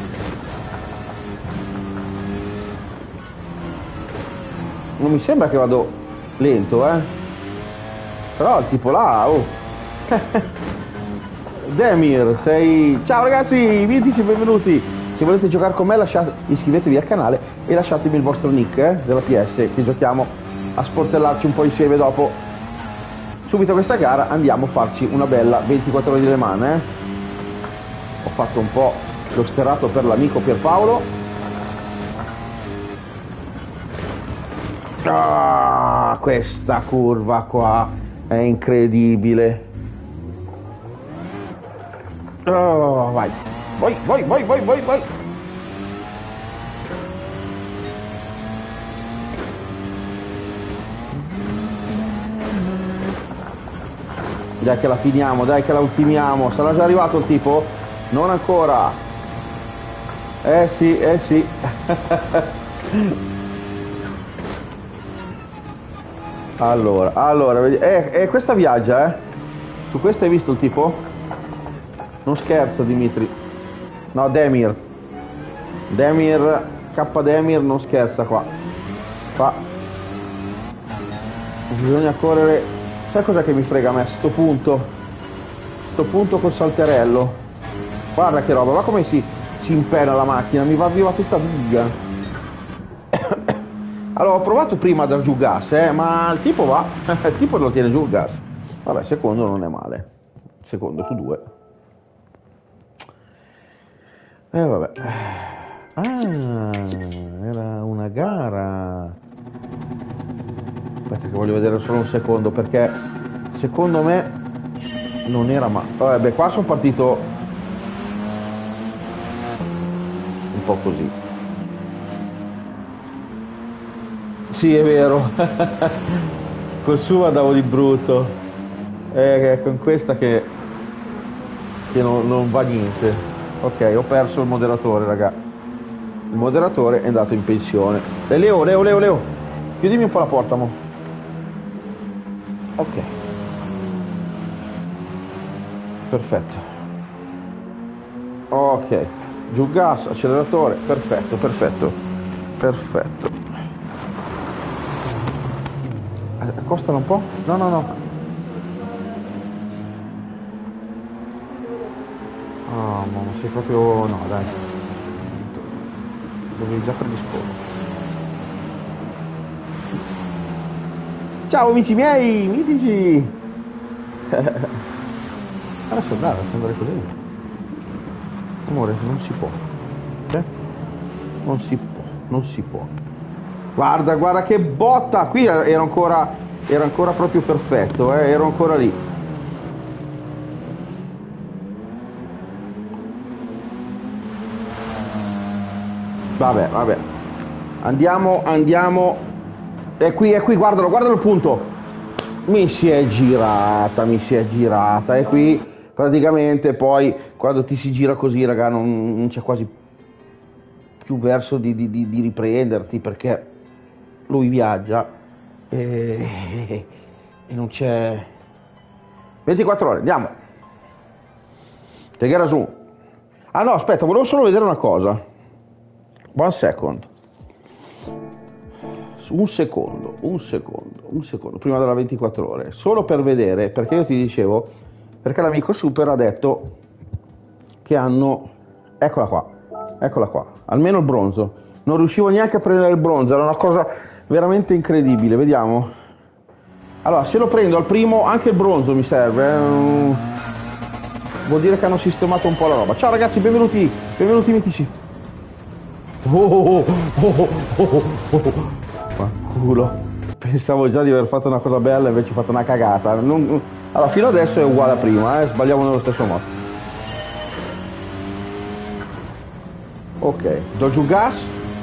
Non mi sembra che vado lento, eh, però il tipo là, oh. Demir, sei... ciao ragazzi, mitici, benvenuti. Se volete giocare con me lasciate... iscrivetevi al canale e lasciatemi il vostro nick, eh, della P S, che giochiamo a sportellarci un po' insieme dopo. Subito a questa gara andiamo a farci una bella ventiquattro ore di Le Mans, eh. Ho fatto un po' lo sterrato per l'amico Pierpaolo. Ah, questa curva qua è incredibile. Oh, vai, vai, vai, vai, vai, vai, vai. Dai che la finiamo, dai che la ultimiamo. Sarà già arrivato il tipo? Non ancora. Eh sì, eh sì. Allora, allora, eh, eh, questa viaggia, eh? Su questa hai visto il tipo? Non scherza Dimitri. No, Demir. Demir, K Demir non scherza qua. Qua. Bisogna correre. Sai cos'è che mi frega a me? Sto punto. Sto punto col salterello. Guarda che roba, ma come si, si impenna la macchina, mi va via tutta via. Allora, ho provato prima a dar giù gas, eh, ma il tipo va, il tipo lo tiene giù il gas. Vabbè, secondo non è male. Secondo su due. E eh, vabbè. Ah, era una gara. Aspetta che voglio vedere solo un secondo, perché secondo me non era male. Vabbè, beh, qua sono partito un po' così. Sì, è vero. Col suo andavo di brutto. Eh, con questa che che non, non va niente. Ok, ho perso il moderatore, raga. Il moderatore è andato in pensione. E Leo, Leo, Leo, Leo, chiudimi un po' la porta, mo. Ok. Perfetto. Ok. Giù gas, acceleratore. Perfetto, perfetto. Perfetto. Accostalo un po'? No, no, no. Ah, ma sei proprio... no, dai. Dovevi già predisporre. Ciao amici miei, mitici! Adesso andare, lascia andare così. Amore, non si può. Eh? Non si può, non si può. Guarda, guarda che botta! Qui era ancora, era ancora proprio perfetto, eh? Ero ancora lì. Vabbè, vabbè. Andiamo, andiamo. È qui, è qui, guardalo, guardalo il punto. Mi si è girata, mi si è girata. E qui praticamente poi quando ti si gira così, raga, non, non c'è quasi più verso di, di, di, di riprenderti, perché lui viaggia e, e non c'è. ventiquattro ore, andiamo. Tegara su. Ah no, aspetta, volevo solo vedere una cosa. One second. Un secondo, un secondo, un secondo, prima della ventiquattro ore. Solo per vedere, perché io ti dicevo, perché l'amico Super ha detto che hanno. Eccola qua, eccola qua, almeno il bronzo. Non riuscivo neanche a prendere il bronzo, era una cosa veramente incredibile, vediamo. Allora, se lo prendo al primo, anche il bronzo mi serve. Eh? Vuol dire che hanno sistemato un po' la roba. Ciao ragazzi, benvenuti, benvenuti mitici. Oh, oh, oh, oh, oh, oh. Ma culo, pensavo già di aver fatto una cosa bella, invece ho fatto una cagata. Non... Allora, fino adesso è uguale a prima, eh? Sbagliamo nello stesso modo. Ok, do giù gas.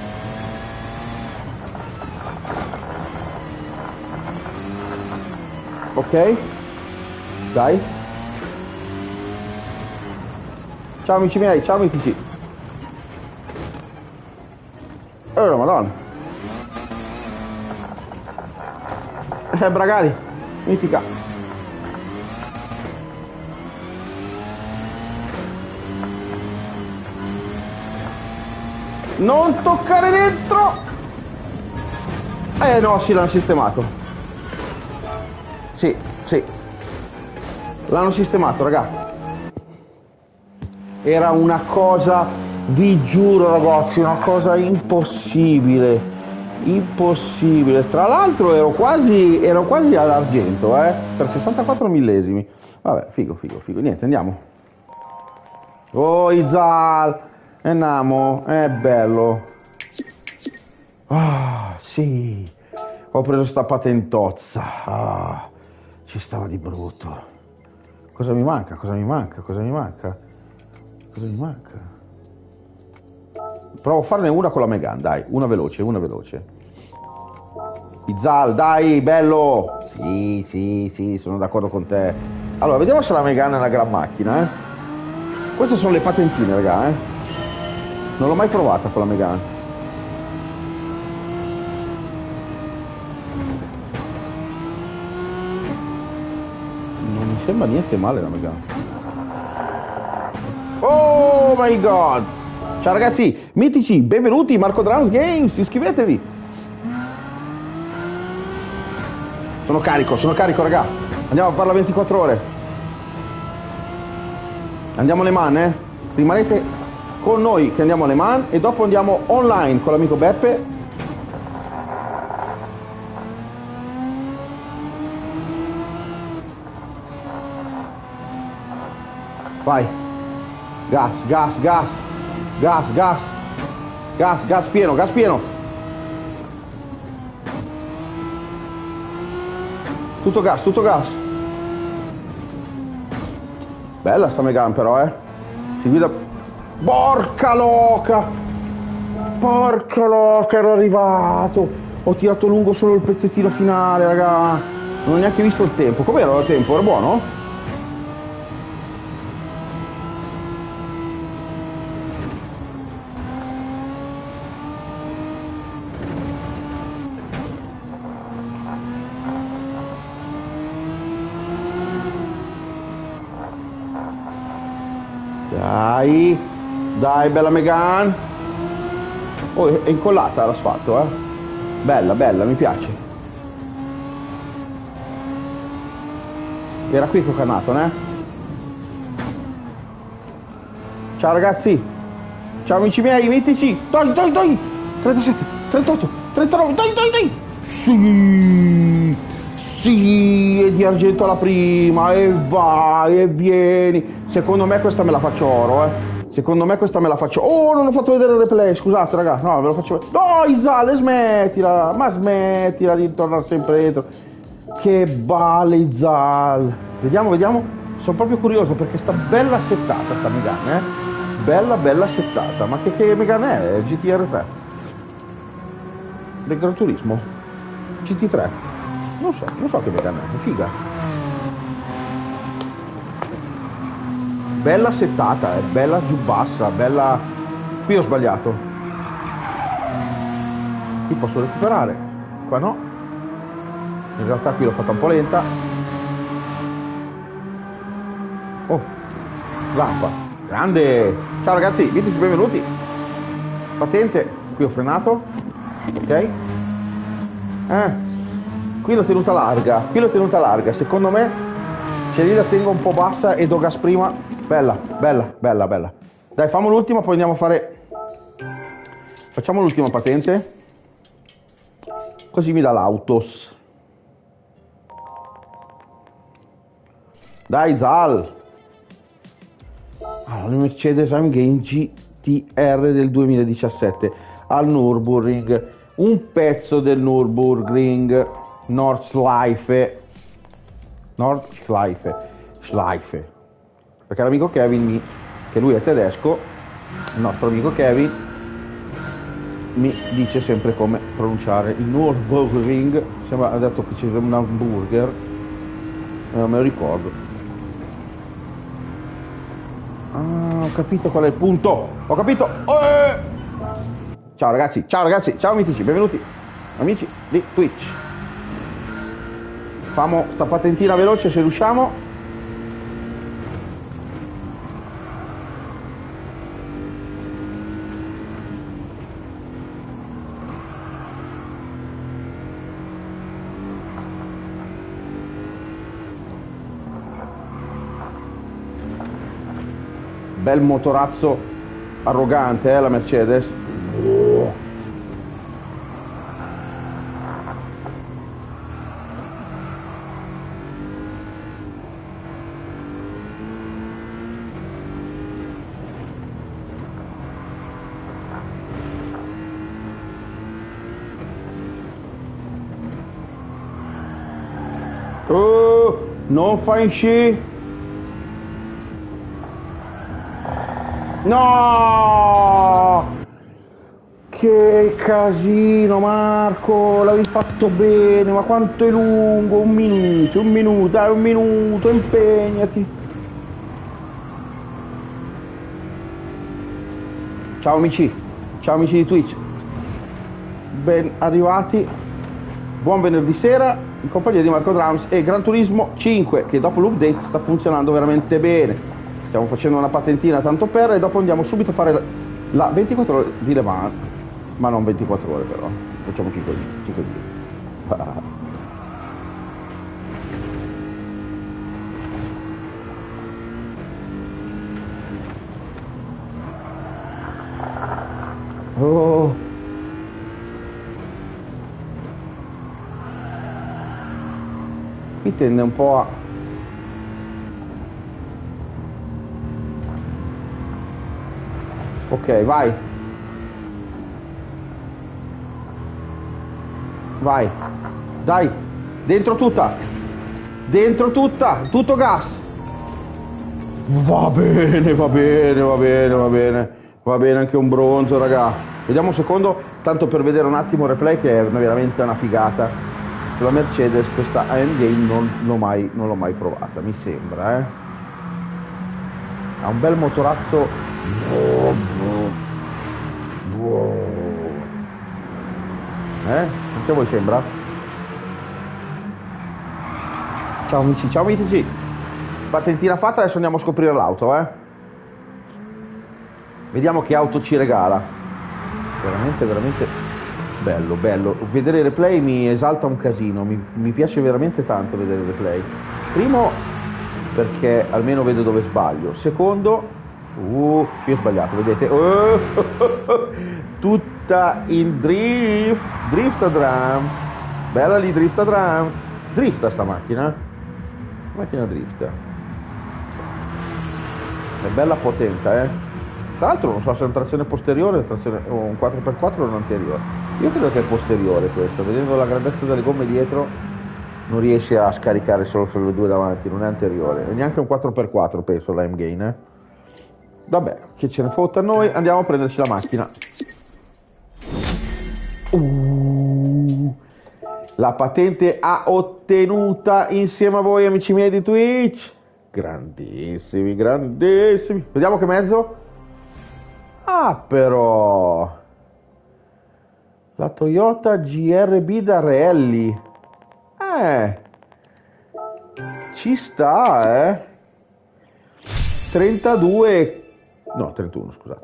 Ok, dai. Ciao amici miei, ciao mitici. Oh madonna. Eh Bragari, mitica. Non toccare dentro. Eh no, sì, l'hanno sistemato. Sì, sì. L'hanno sistemato, raga. Era una cosa, vi giuro ragazzi, una cosa impossibile. Impossibile. Tra l'altro ero quasi, ero quasi all'argento, eh, per sessantaquattro millesimi. Vabbè, figo, figo, figo. Niente, andiamo. Oh, Izal, andiamo, è bello. Ah, sì. Ho preso sta patentozza. Ah, ci stava di brutto. Cosa mi manca? Cosa mi manca? Cosa mi manca? Cosa mi manca? Provo a farne una con la Megane, dai, una veloce, una veloce. Izal, dai, bello! Sì, sì, sì, sono d'accordo con te. Allora, vediamo se la Megane è una gran macchina, eh. Queste sono le patentine, raga, eh. Non l'ho mai provata con la Megane. Non mi sembra niente male la Megane. Oh my god! Ciao ragazzi, mitici, benvenuti, Marco Drums Games, iscrivetevi! Sono carico, sono carico raga, andiamo a fare la ventiquattro ore. Andiamo alle man, eh? Rimanete con noi che andiamo alle man e dopo andiamo online con l'amico Beppe. Vai, gas, gas, gas. Gas, gas, gas, gas pieno, gas pieno. Tutto gas, tutto gas. Bella sta Megane però, eh. Si guida. Porca loca. Porca loca, ero arrivato. Ho tirato lungo solo il pezzettino finale, raga. Non ho neanche visto il tempo. Com'era il tempo? Era buono? Dai, dai, bella Megane. Oh, è incollata all'asfalto, eh. Bella, bella, mi piace. Era qui che ho cannato, eh. Ciao ragazzi. Ciao amici miei, mitici. Dai, dai, dai. trentasette, trentotto, trentanove, dai, dai, dai. Sì. Sì, e di argento alla prima, e vai, e vieni. Secondo me questa me la faccio oro, eh. Secondo me questa me la faccio... Oh, non ho fatto vedere il replay, scusate raga. No, ve lo faccio vedere. No, Izal, smettila. Ma smettila di tornare sempre dentro. Che balle, Izal. Vediamo, vediamo. Sono proprio curioso perché sta bella settata sta Megane, eh. Bella, bella settata. Ma che, che Megane è? G T R tre. Del Gran Turismo. G T tre. Non so, non so che Megane è. È figa. Bella settata, è bella giù bassa, bella... Qui ho sbagliato. Qui posso recuperare. Qua no. In realtà qui l'ho fatta un po' lenta. Oh, l'acqua. Grande. Ciao ragazzi, viteci benvenuti. Patente. Qui ho frenato. Ok. Eh. Qui l'ho tenuta larga. Qui l'ho tenuta larga. Secondo me, se lì la tengo un po' bassa e do gas prima... Bella, bella, bella, bella. Dai, facciamo l'ultima, poi andiamo a fare... Facciamo l'ultima patente. Così mi dà l'autos. Dai, Zal. Allora, il Mercedes A M G G T R del duemiladiciassette al Nürburgring. Un pezzo del Nürburgring. Nordschleife. Nordschleife. Schleife. Perché l'amico Kevin, mi, che lui è tedesco, il nostro amico Kevin, mi dice sempre come pronunciare il Nürburgring. Sembra, ha detto che c'è un hamburger, non me lo ricordo. Ah, ho capito qual è il punto, ho capito. Eh! Ciao ragazzi, ciao ragazzi, ciao amici, benvenuti, amici di Twitch. Facciamo sta patentina veloce se riusciamo. Bel motorazzo arrogante, eh, la Mercedes. Oh. Oh, non fa in sci. No! Che casino Marco, l'avevi fatto bene, ma quanto è lungo, un minuto, un minuto, dai un minuto, impegnati. Ciao amici, ciao amici di Twitch, ben arrivati, buon venerdì sera in compagnia di Marco Drums e Gran Turismo cinque che dopo l'update sta funzionando veramente bene. Stiamo facendo una patentina tanto per e dopo andiamo subito a fare la ventiquattro ore di Le Mans, ma non ventiquattro ore però, facciamo cinque giri. Oh. Qui tende un po' a... Ok, vai. Vai. Dai. Dentro tutta. Dentro tutta. Tutto gas. Va bene, va bene, va bene, va bene. Va bene anche un bronzo, raga. Vediamo un secondo, tanto per vedere un attimo il replay, che è veramente una figata. Sulla Mercedes questa A M G non l'ho mai, non l'ho mai provata, mi sembra, eh. Ha un bel motorazzo. Oh, oh. Oh. Eh? Anche a voi sembra? Ciao amici, ciao amici. Patentina fatta, adesso andiamo a scoprire l'auto, eh. Vediamo che auto ci regala. Veramente, veramente bello, bello. Vedere i replay mi esalta un casino, mi, mi piace veramente tanto vedere i replay. Primo, perché almeno vedo dove sbaglio. Secondo, uh, qui ho sbagliato, vedete? Uh, tutta in drift, drift a drums. Bella lì, drift a drums. Drifta sta macchina. Macchina drift. È bella potente, eh. Tra l'altro non so se è una trazione posteriore trazione, o un quattro per quattro o un anteriore. Io credo che è posteriore questo, vedendo la grandezza delle gomme dietro non riesce a scaricare solo sulle due davanti, non è anteriore, e neanche un quattro per quattro penso la M-Gain, eh. Vabbè, che ce ne fotta a noi, andiamo a prenderci la macchina. Uh, la patente ha ottenuta insieme a voi amici miei di Twitch. Grandissimi, grandissimi. Vediamo che mezzo. Ah, però la Toyota G R B da rally. Eh, ci sta, eh. trentadue, no, trentuno, scusate.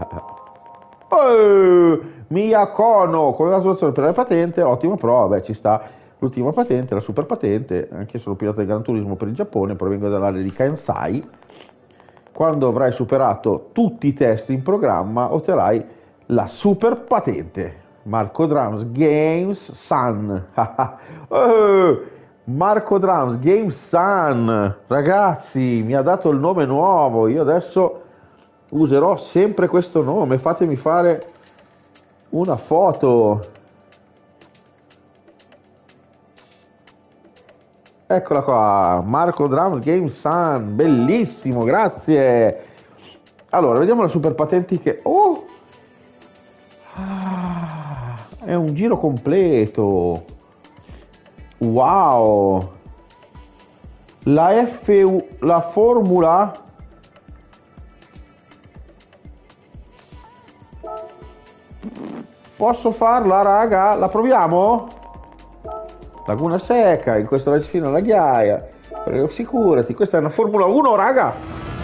Oh, Miyakono con la soluzione per la patente, ottima prova, beh, ci sta. L'ultima patente, la super patente, anche io sono pilota di Gran Turismo per il Giappone, provengo dall'area di Kansai. Quando avrai superato tutti i test in programma otterrai la super patente. Marco Drums Games Sun. Oh, Marco Drums Games Sun. Ragazzi, mi ha dato il nome nuovo. Io adesso userò sempre questo nome. Fatemi fare una foto. Eccola qua, Marco Drums Game Sun, bellissimo, grazie. Allora, vediamo la super patenti che... Oh! Ah, è un giro completo. Wow! La F U, la formula... Posso farla, raga? La proviamo? Laguna Seca, in questo race fino alla ghiaia, assicurati, questa è una Formula uno, raga!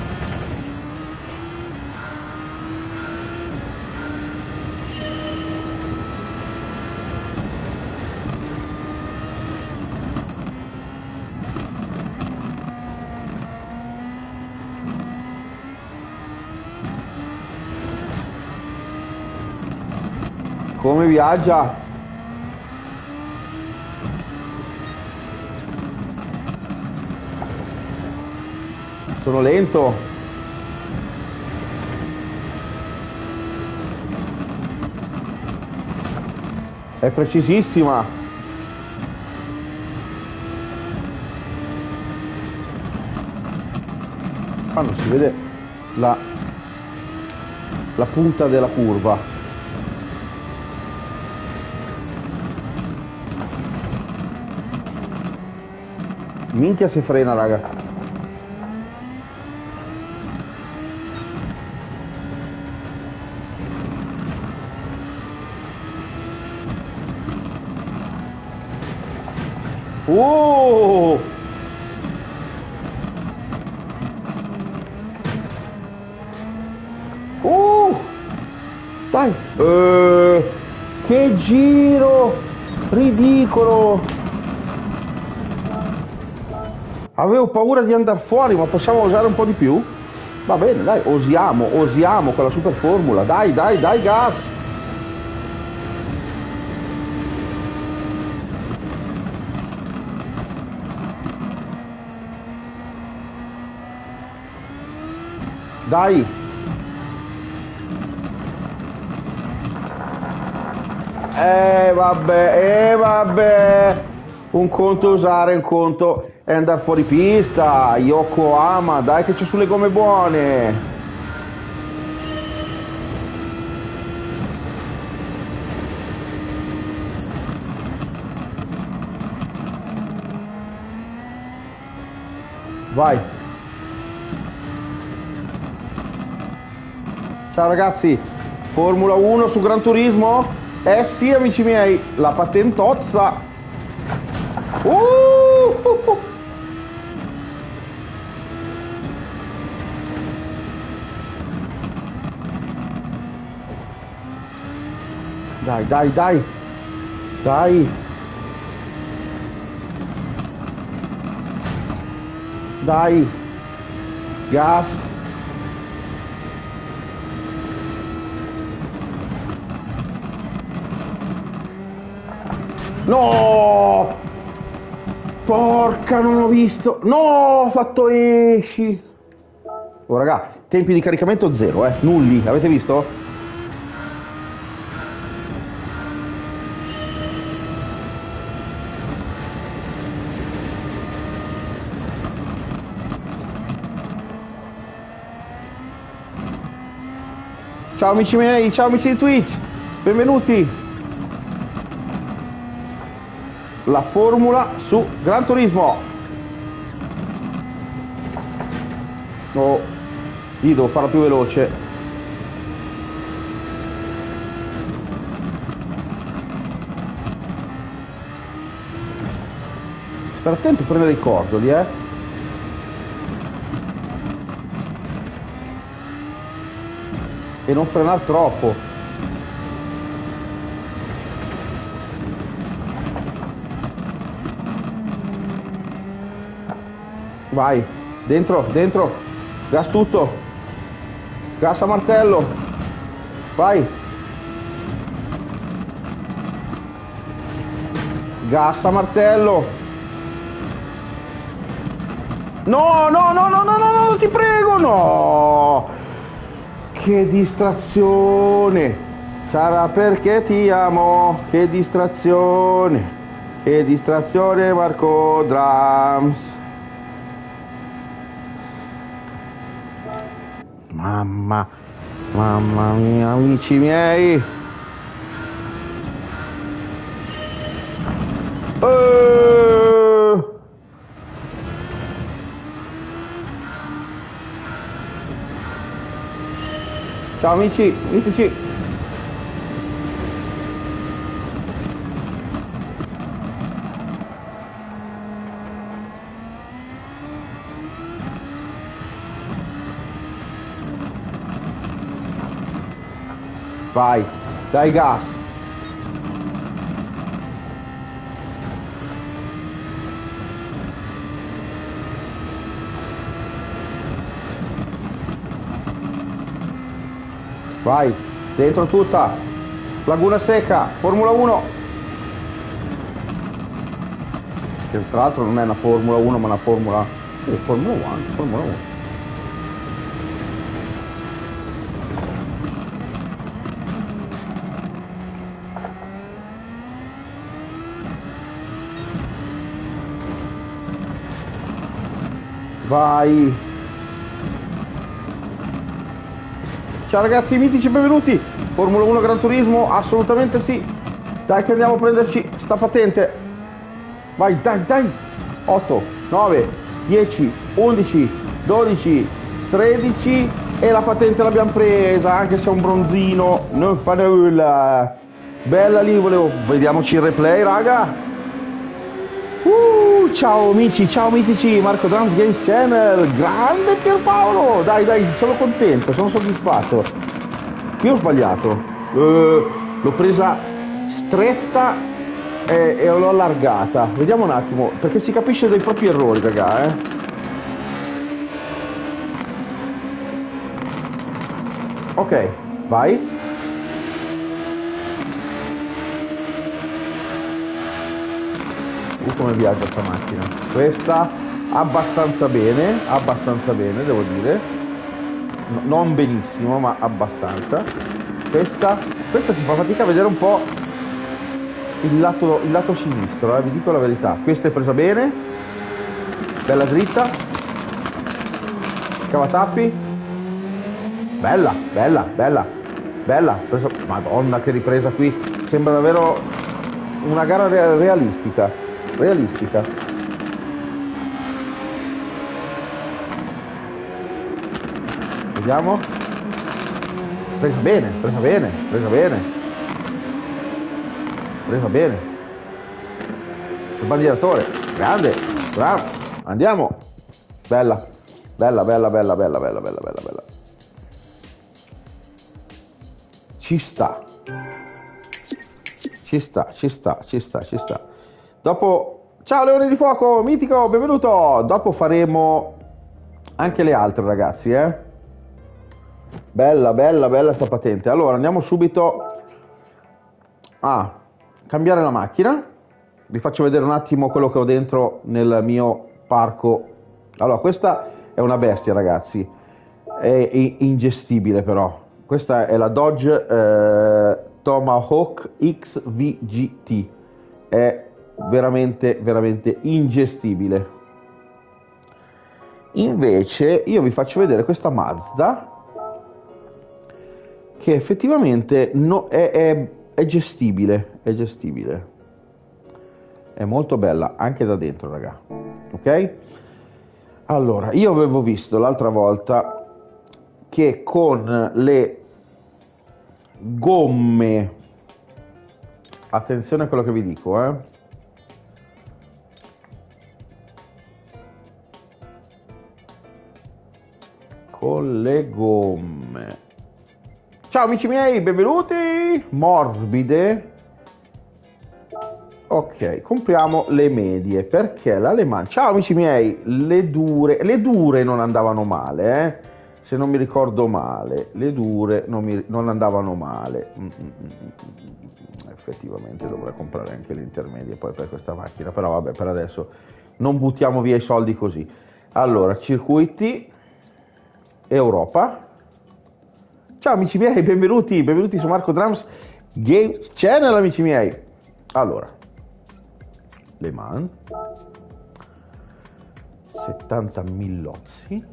Come viaggia? Sono lento. È precisissima. Quando si vede la, la punta della curva. Minchia se frena, raga. Oh! Oh! Dai! Eh, che giro ridicolo! Avevo paura di andare fuori, ma possiamo usare un po' di più? Va bene, dai, osiamo, osiamo con la super formula. Dai, dai, dai, gas! Dai! Eh vabbè, eh vabbè! Un conto è usare, un conto è andare fuori pista. Yokohama, dai che c'è sulle gomme buone! Vai! Ciao ragazzi, Formula uno su Gran Turismo? Eh sì amici miei, la patentozza! Uh, uh, uh. Dai, dai, dai. Dai. Dai. Gas. No! Porca, non ho visto. No, ho fatto esci. Oh, raga, tempi di caricamento zero, eh. Nulli, avete visto? Ciao amici miei, ciao amici di Twitch, benvenuti. La formula su Gran Turismo. Oh, io devo farla più veloce. Stare attento a prendere i cordoli, eh. E non frenare troppo. Vai, dentro, dentro, gas tutto, gas a martello, vai, gas a martello. No, no, no, no, no, no, no, ti prego, no. Che distrazione! Sarà perché ti amo! Che distrazione! Che distrazione Marco Drums! Mamma, mamma mia, amici miei! Uh! Ciao amici, mitici! Vai, dai gas! Vai, dentro tutta, Laguna Seca, Formula uno. Che tra l'altro non è una Formula uno ma una Formula... Eh, Formula uno, Formula uno. Vai. Ciao ragazzi, mitici, benvenuti. Formula uno Gran Turismo, assolutamente sì. Dai che andiamo a prenderci sta patente. Vai, dai, dai. otto, nove, dieci, undici, dodici, tredici e la patente l'abbiamo presa, anche se è un bronzino, non fa nulla. Bella lì, volevo... Vediamoci il replay, raga. Uh, ciao amici, ciao mitici, Marco Drums Games Channel, grande Pierpaolo, dai dai, sono contento, sono soddisfatto. Qui ho sbagliato, uh, l'ho presa stretta e, e l'ho allargata, vediamo un attimo, perché si capisce dei propri errori, raga, eh. Ok, vai. Uh, come viaggia sta macchina. Questa abbastanza bene, abbastanza bene devo dire, no, non benissimo ma abbastanza. Questa, questa si fa fatica a vedere un po' il lato, il lato sinistro, eh, vi dico la verità. Questa è presa bene, bella dritta, cavatappi, bella, bella, bella, bella, presa... Madonna che ripresa qui, sembra davvero una gara re realistica. Realistica. Vediamo. Presa bene, presa bene, presa bene. Presa bene. Il bandieratore, grande, bravo. Andiamo. Bella, bella, bella, bella, bella, bella, bella, bella, bella. Ci sta. ci sta, ci sta, ci sta, ci sta. Dopo, ciao Leone di Fuoco, mitico, benvenuto. Dopo faremo anche le altre, ragazzi, eh. Bella, bella, bella sta patente. Allora, andiamo subito a cambiare la macchina. Vi faccio vedere un attimo quello che ho dentro nel mio parco. Allora, questa è una bestia, ragazzi. È ingestibile, però. Questa è la Dodge eh, Tomahawk X V G T. È veramente, veramente ingestibile. Invece, io vi faccio vedere questa Mazda, che effettivamente no, è, è, è gestibile. È gestibile. È molto bella, anche da dentro, raga. Ok? Allora, io avevo visto l'altra volta che con le gomme, attenzione a quello che vi dico, eh, con le gomme, ciao amici miei, benvenuti, morbide. Ok, compriamo le medie, perché l'Alemann, ciao amici miei, le dure, le dure non andavano male, eh? Se non mi ricordo male, le dure non, mi, non andavano male. Mm, mm, mm, effettivamente dovrei comprare anche le intermedie poi per questa macchina, però vabbè, per adesso non buttiamo via i soldi così. Allora, circuiti, Europa. Ciao amici miei, benvenuti, benvenuti su Marco Drums Games Channel, amici miei. Allora, Le Mans, settanta millozzi.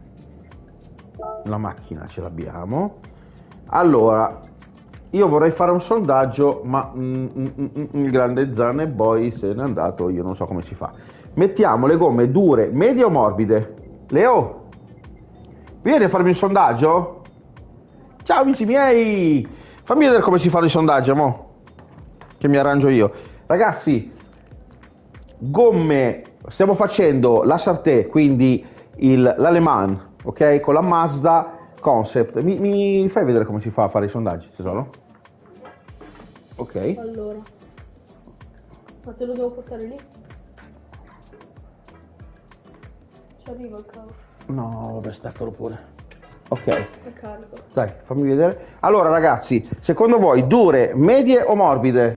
La macchina ce l'abbiamo. Allora, io vorrei fare un sondaggio, ma mm, mm, mm, il grande Zanne Boy se n'è andato, io non so come si fa. Mettiamo le gomme dure, medie o morbide? Leo, vieni a farmi un sondaggio? Ciao amici miei, fammi vedere come si fa il sondaggio, mo, che mi arrangio io. Ragazzi, gomme, stiamo facendo la Sartè, quindi l'Alemann, ok, con la Mazda Concept. Mi, mi fai vedere come si fa a fare i sondaggi, tesoro? Ok. Allora, ma te lo devo portare lì? Ci arriva il cavo. No, vabbè, staccalo pure. Ok. È carico. Dai, fammi vedere. Allora, ragazzi, secondo voi dure, medie o morbide?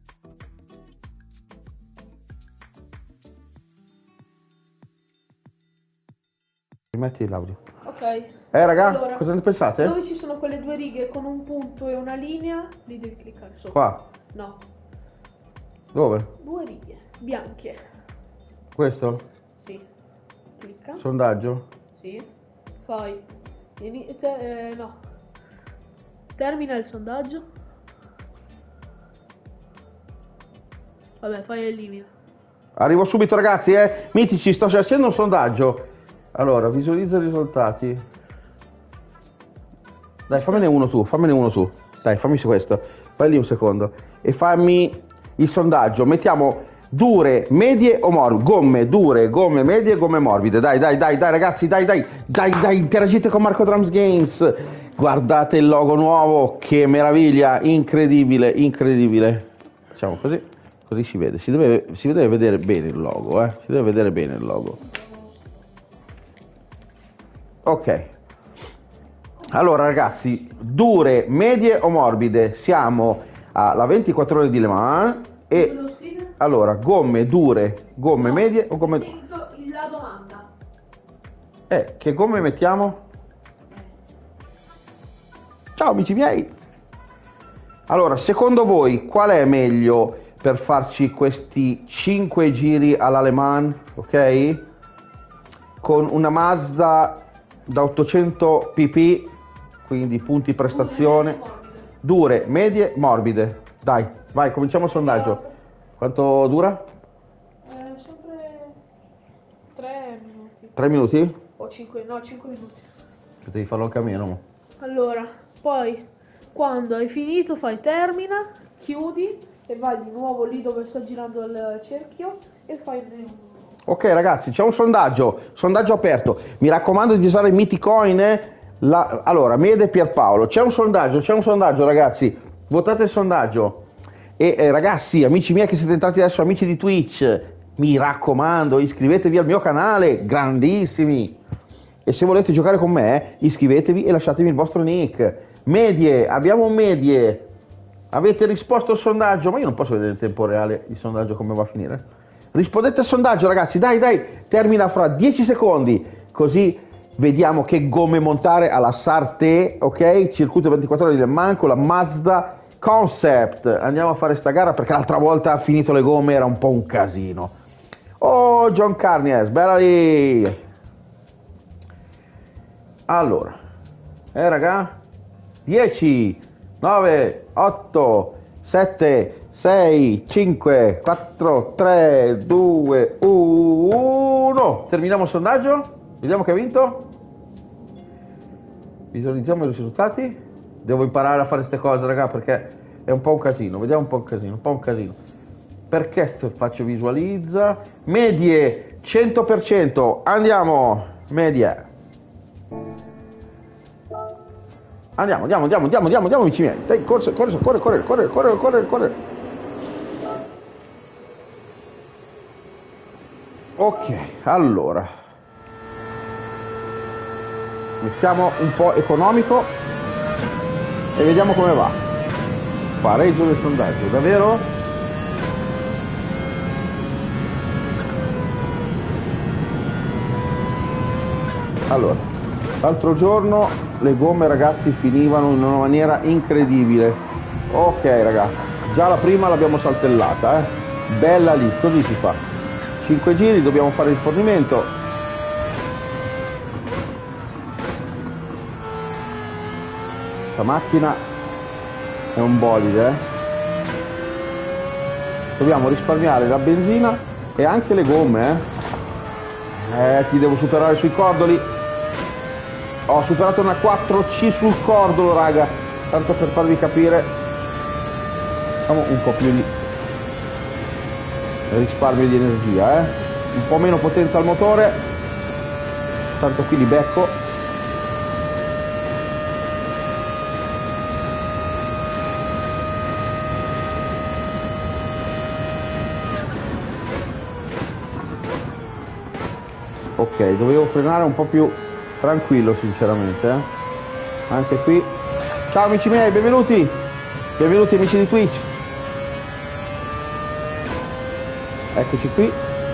Metti l'audio. Ok. Eh raga, Allora, cosa ne pensate? dove ci sono quelle due righe con un punto e una linea, lì devi cliccare sopra. Qua. No, Dove? due righe bianche. Questo? Sì. Clicca. Sondaggio? Sì. Fai. Ini- te- eh, no. Termina il sondaggio. Vabbè, fai elimina. Arrivo subito, ragazzi, eh. Mitici, sto facendo un sondaggio. Allora, visualizza i risultati. Dai, fammene uno tu, fammene uno tu. Dai, fammi su questo. Vai lì un secondo. E fammi il sondaggio. Mettiamo dure, medie o morbide? Gomme, dure, gomme medie, gomme morbide. Dai, dai, dai, dai, ragazzi, dai, dai. Dai, dai, interagite con Marco Drums Games. Guardate il logo nuovo, che meraviglia, incredibile, incredibile. Facciamo così, così si vede. Si deve, si deve vedere bene il logo, eh. Si deve vedere bene il logo. Ok, allora ragazzi, dure, medie o morbide? Siamo alla ventiquattro ore di Le Mans e allora, gomme dure, gomme medie o gomme... La domanda. Eh, che gomme mettiamo? Ciao amici miei! Allora, secondo voi qual è meglio per farci questi cinque giri all'Ale Mans, ok? Con una Mazda da ottocento pp, quindi punti prestazione, dure, medie, morbide. Dai, vai, cominciamo il sondaggio. Quanto dura? Eh, sempre tre minuti. tre minuti? O cinque, no, cinque minuti. Devi farlo anche a meno. Mo. Allora, poi quando hai finito fai termina, chiudi e vai di nuovo lì dove sta girando il cerchio e fai un... Ok ragazzi, c'è un sondaggio, sondaggio aperto, mi raccomando di usare Miticoin, eh? La... allora, Mede Pierpaolo, c'è un sondaggio, c'è un sondaggio ragazzi, votate il sondaggio, E eh, ragazzi, amici miei che siete entrati adesso, amici di Twitch, mi raccomando, iscrivetevi al mio canale, grandissimi. E se volete giocare con me, iscrivetevi e lasciatemi il vostro nick. Medie, abbiamo un medie. Avete risposto al sondaggio, ma io non posso vedere in tempo reale il sondaggio come va a finire. Rispondete al sondaggio, ragazzi, dai, dai, termina fra dieci secondi, così vediamo che gomme montare alla Sartè, ok? Circuito ventiquattro ore di Le Mans con la Mazda Concept. Andiamo a fare sta gara perché l'altra volta ha finito le gomme, era un po' un casino. Oh, John Carnies, bella lì! Allora, eh raga, dieci, nove, otto, sette, sei, cinque, quattro, tre, due, uno. Terminiamo il sondaggio, vediamo che ha vinto. Visualizziamo i risultati. Devo imparare a fare queste cose, raga, perché è un po' un casino. Vediamo un po' un casino, un po' un casino. Perché se faccio visualizza? Medie, cento per cento. Andiamo, medie. Andiamo, andiamo, andiamo, andiamo, andiamo, andiamo, amici miei. Dai, corso, corso, corre, corre, corre, corre, corre, corre. Ok, allora. Mettiamo un po' economico e vediamo come va. Pareggio del sondaggio, davvero? Allora, l'altro giorno le gomme, ragazzi, finivano in una maniera incredibile. Ok, ragazzi, già la prima l'abbiamo saltellata, eh. Bella lì, così si fa. cinque giri, dobbiamo fare il fornimento. Questa macchina è un bolide, eh. Dobbiamo risparmiare la benzina e anche le gomme, eh. Eh, ti devo superare sui cordoli. Ho superato una quattro C sul cordolo, raga. Tanto per farvi capire. Facciamo un po' più di risparmio di energia, eh. Un po' meno potenza al motore. Tanto qui li becco. Ok, dovevo frenare un po' più tranquillo, sinceramente, eh. Anche qui. Ciao amici miei, benvenuti. Benvenuti amici di Twitch. Eccoci qui.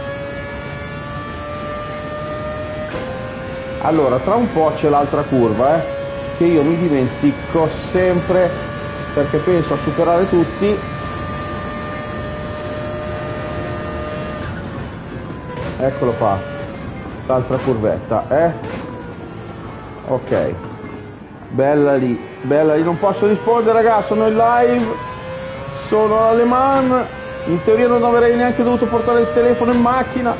Allora, tra un po' c'è l'altra curva, eh, che io mi dimentico sempre perché penso a superare tutti. Eccolo qua, l'altra curvetta, eh. Ok, bella lì, bella lì. Non posso rispondere, ragazzi, sono in live, sono alle Le Mans. In teoria non avrei neanche dovuto portare il telefono in macchina.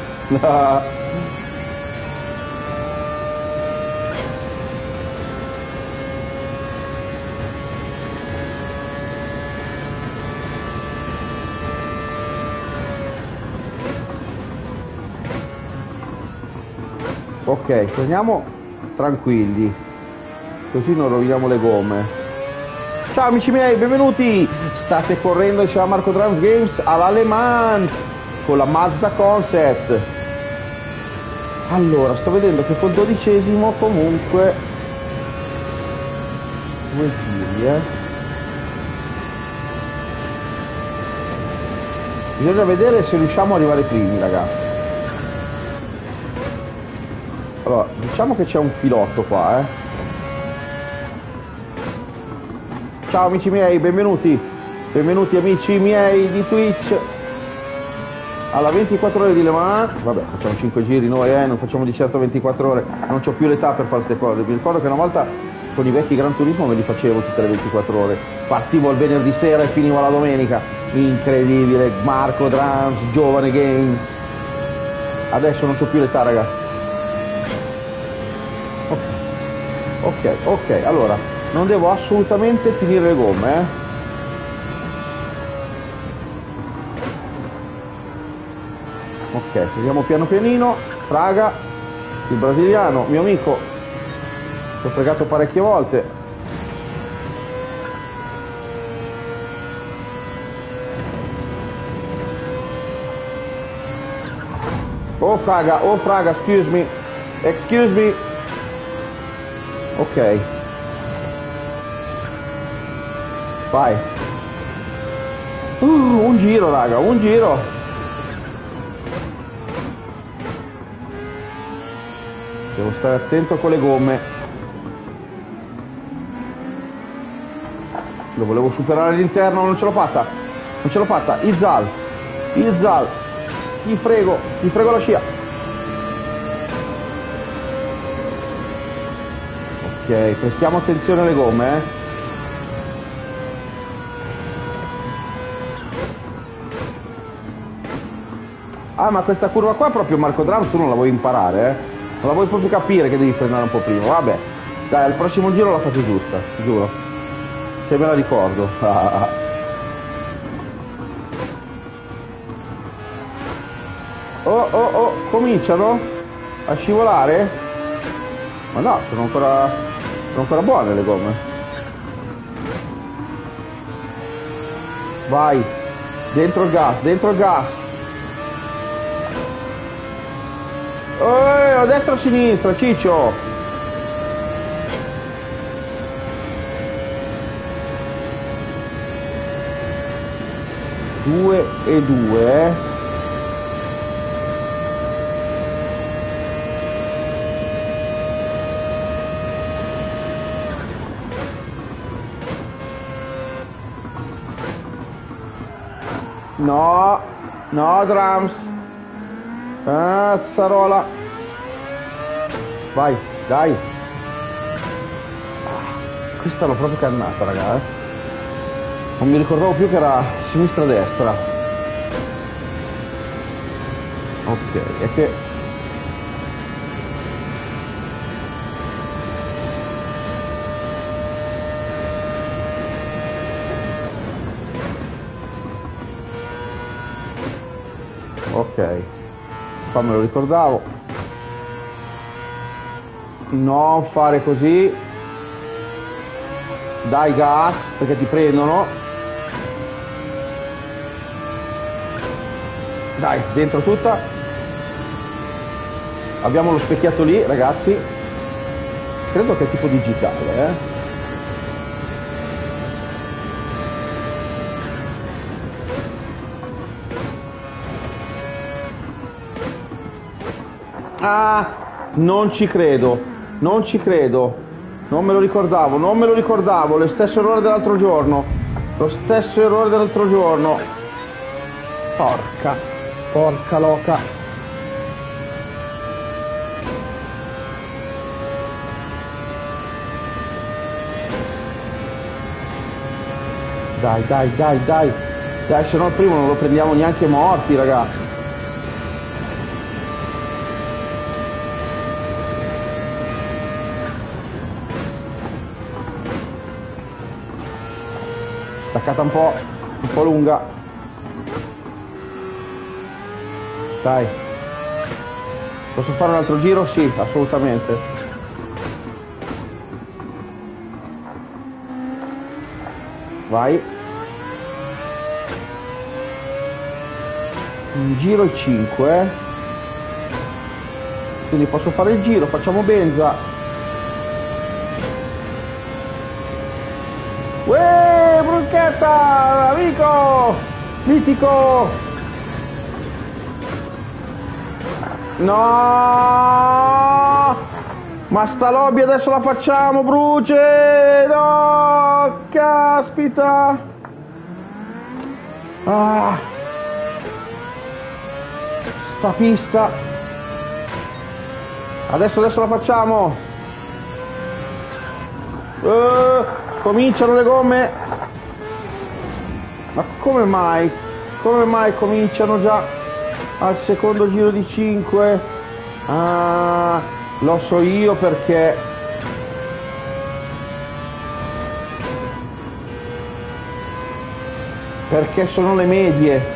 Ok, torniamo tranquilli, così non roviniamo le gomme. Ciao amici miei, benvenuti! State correndo insieme a Marco Drums Games alla Le Mans con la Mazda Concept. Allora, sto vedendo che col dodicesimo comunque due giri, eh. Bisogna vedere se riusciamo ad arrivare primi, ragazzi. Allora, diciamo che c'è un filotto qua, eh. Ciao amici miei, benvenuti. Benvenuti amici miei di Twitch alla ventiquattro ore di Le Mans. Vabbè, facciamo cinque giri noi, eh, non facciamo di certo ventiquattro ore. Non c'ho più l'età per fare queste cose. Mi ricordo che una volta con i vecchi Gran Turismo me li facevo tutte le ventiquattro ore. Partivo il venerdì sera e finivo la domenica. Incredibile, Marco Drums, Giovane Games. Adesso non c'ho più l'età, ragazzi. Ok, ok, ok, allora, non devo assolutamente finire le gomme, eh. Ok, andiamo piano pianino. Fraga, il brasiliano, mio amico, ti ho fregato parecchie volte. Oh fraga, oh fraga, excuse me. Excuse me. Ok. Vai. Uh, un giro, raga, un giro. Devo stare attento con le gomme. Lo volevo superare all'interno, non ce l'ho fatta. Non ce l'ho fatta. Izzal. Izzal. Ti prego, ti prego la scia. Ok, prestiamo attenzione alle gomme, eh. Ah, ma questa curva qua proprio Marco Drums tu non la vuoi imparare, eh? Non la vuoi proprio capire che devi frenare un po' prima. Vabbè, dai, al prossimo giro la fate giusta, giuro. Se me la ricordo. Oh, oh, oh, cominciano a scivolare? Ma no, sono ancora, sono ancora buone le gomme. Vai, dentro il gas, dentro il gas. Oh, a destra o a sinistra, Ciccio? Due e due, eh? No, no, Drums. Cazzarola. Vai, dai. Questa l'ho proprio cannata, raga, eh. Non mi ricordavo più che era sinistra-destra. Ok, è che... Ok, qua me lo ricordavo. Non fare così. Dai gas, perché ti prendono. Dai, dentro tutta. Abbiamo lo specchiato lì, ragazzi. Credo che è tipo digitale, eh. Ah, non ci credo, non ci credo, non me lo ricordavo, non me lo ricordavo, lo stesso errore dell'altro giorno, lo stesso errore dell'altro giorno. Porca, porca loca. Dai, dai, dai, dai, dai, se no il primo non lo prendiamo neanche morti, ragazzi. Staccata un po', un po' lunga. Dai. Posso fare un altro giro? Sì, assolutamente. Vai. Un giro e cinque, eh. Quindi posso fare il giro, facciamo benza. Uè, bruschetta, amico, mitico. No, ma sta lobby adesso la facciamo, Bruce. No, caspita. Ah, sta pista. Adesso, adesso la facciamo. Uh, cominciano le gomme. Ma come mai? Come mai cominciano già al secondo giro di cinque? Ah, lo so io perché. Perché sono le medie.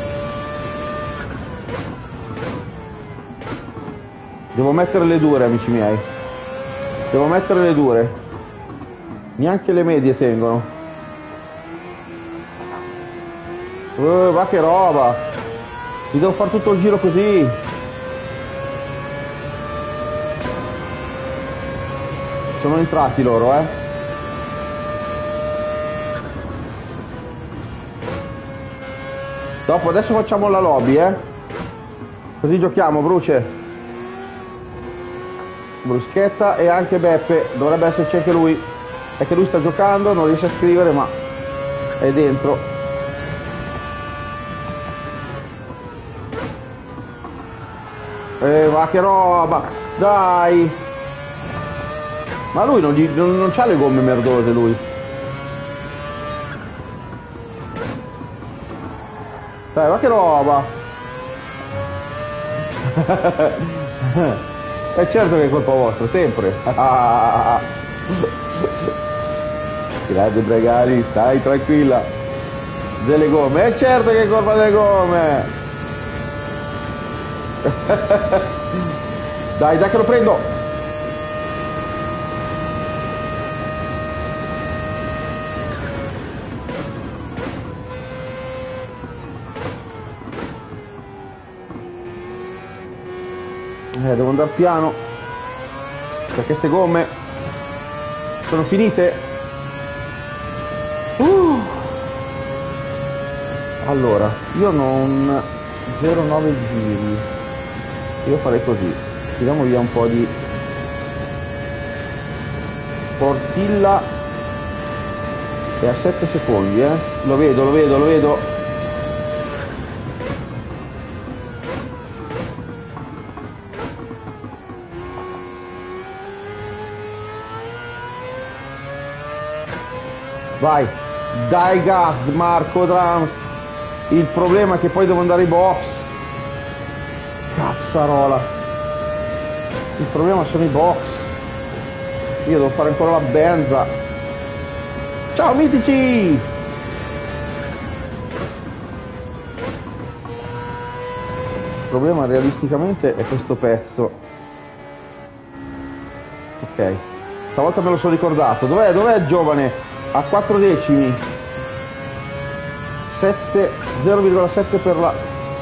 Devo mettere le dure, amici miei. Devo mettere le dure. Neanche le medie tengono. Uh, va che roba. Mi devo fare tutto il giro così. sono entrati loro, eh. Dopo adesso facciamo la lobby, eh. Così giochiamo, Bruce. Bruschetta e anche Beppe, dovrebbe esserci anche lui. È che lui sta giocando, non riesce a scrivere, ma è dentro. Eh, ma che roba! Dai! Ma lui non, gli, non, non c'ha le gomme merdose, lui. Dai, ma che roba! È certo che è colpa vostra, sempre. Grande Bregali, stai tranquilla. Delle gomme, è certo che è colpa delle gomme. Dai, dai che lo prendo. Eh, devo andare piano perché ste gomme sono finite. uh. Allora io non zero nove giri, io farei così, tiriamo via un po' di Portilla e a sette secondi, eh lo vedo lo vedo lo vedo. Vai, dai gas Marco Drums. Il problema è che poi devo andare ai box. Cazzarola. Il problema sono i box. Io devo fare ancora la benza. Ciao mitici. Il problema realisticamente è questo pezzo. Ok, stavolta me lo sono ricordato. Dov'è? Dov'è il giovane? A quattro decimi, sette, zero virgola sette per la...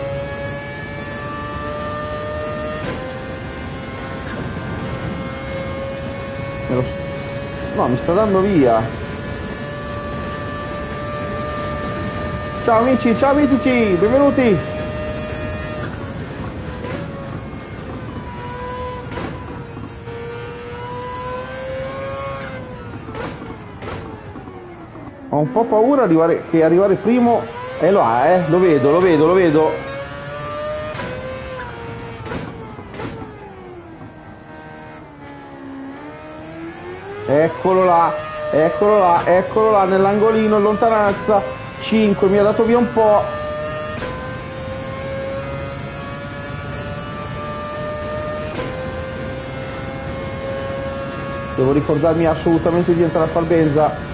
Me lo... No, mi sta dando via. Ciao amici, ciao mitici, benvenuti. Ho un po' paura arrivare, che arrivare primo è là, eh, lo vedo, lo vedo, lo vedo. Eccolo là, eccolo là, eccolo là, nell'angolino, in lontananza. cinque, mi ha dato via un po'. Devo ricordarmi assolutamente di entrare a far benza.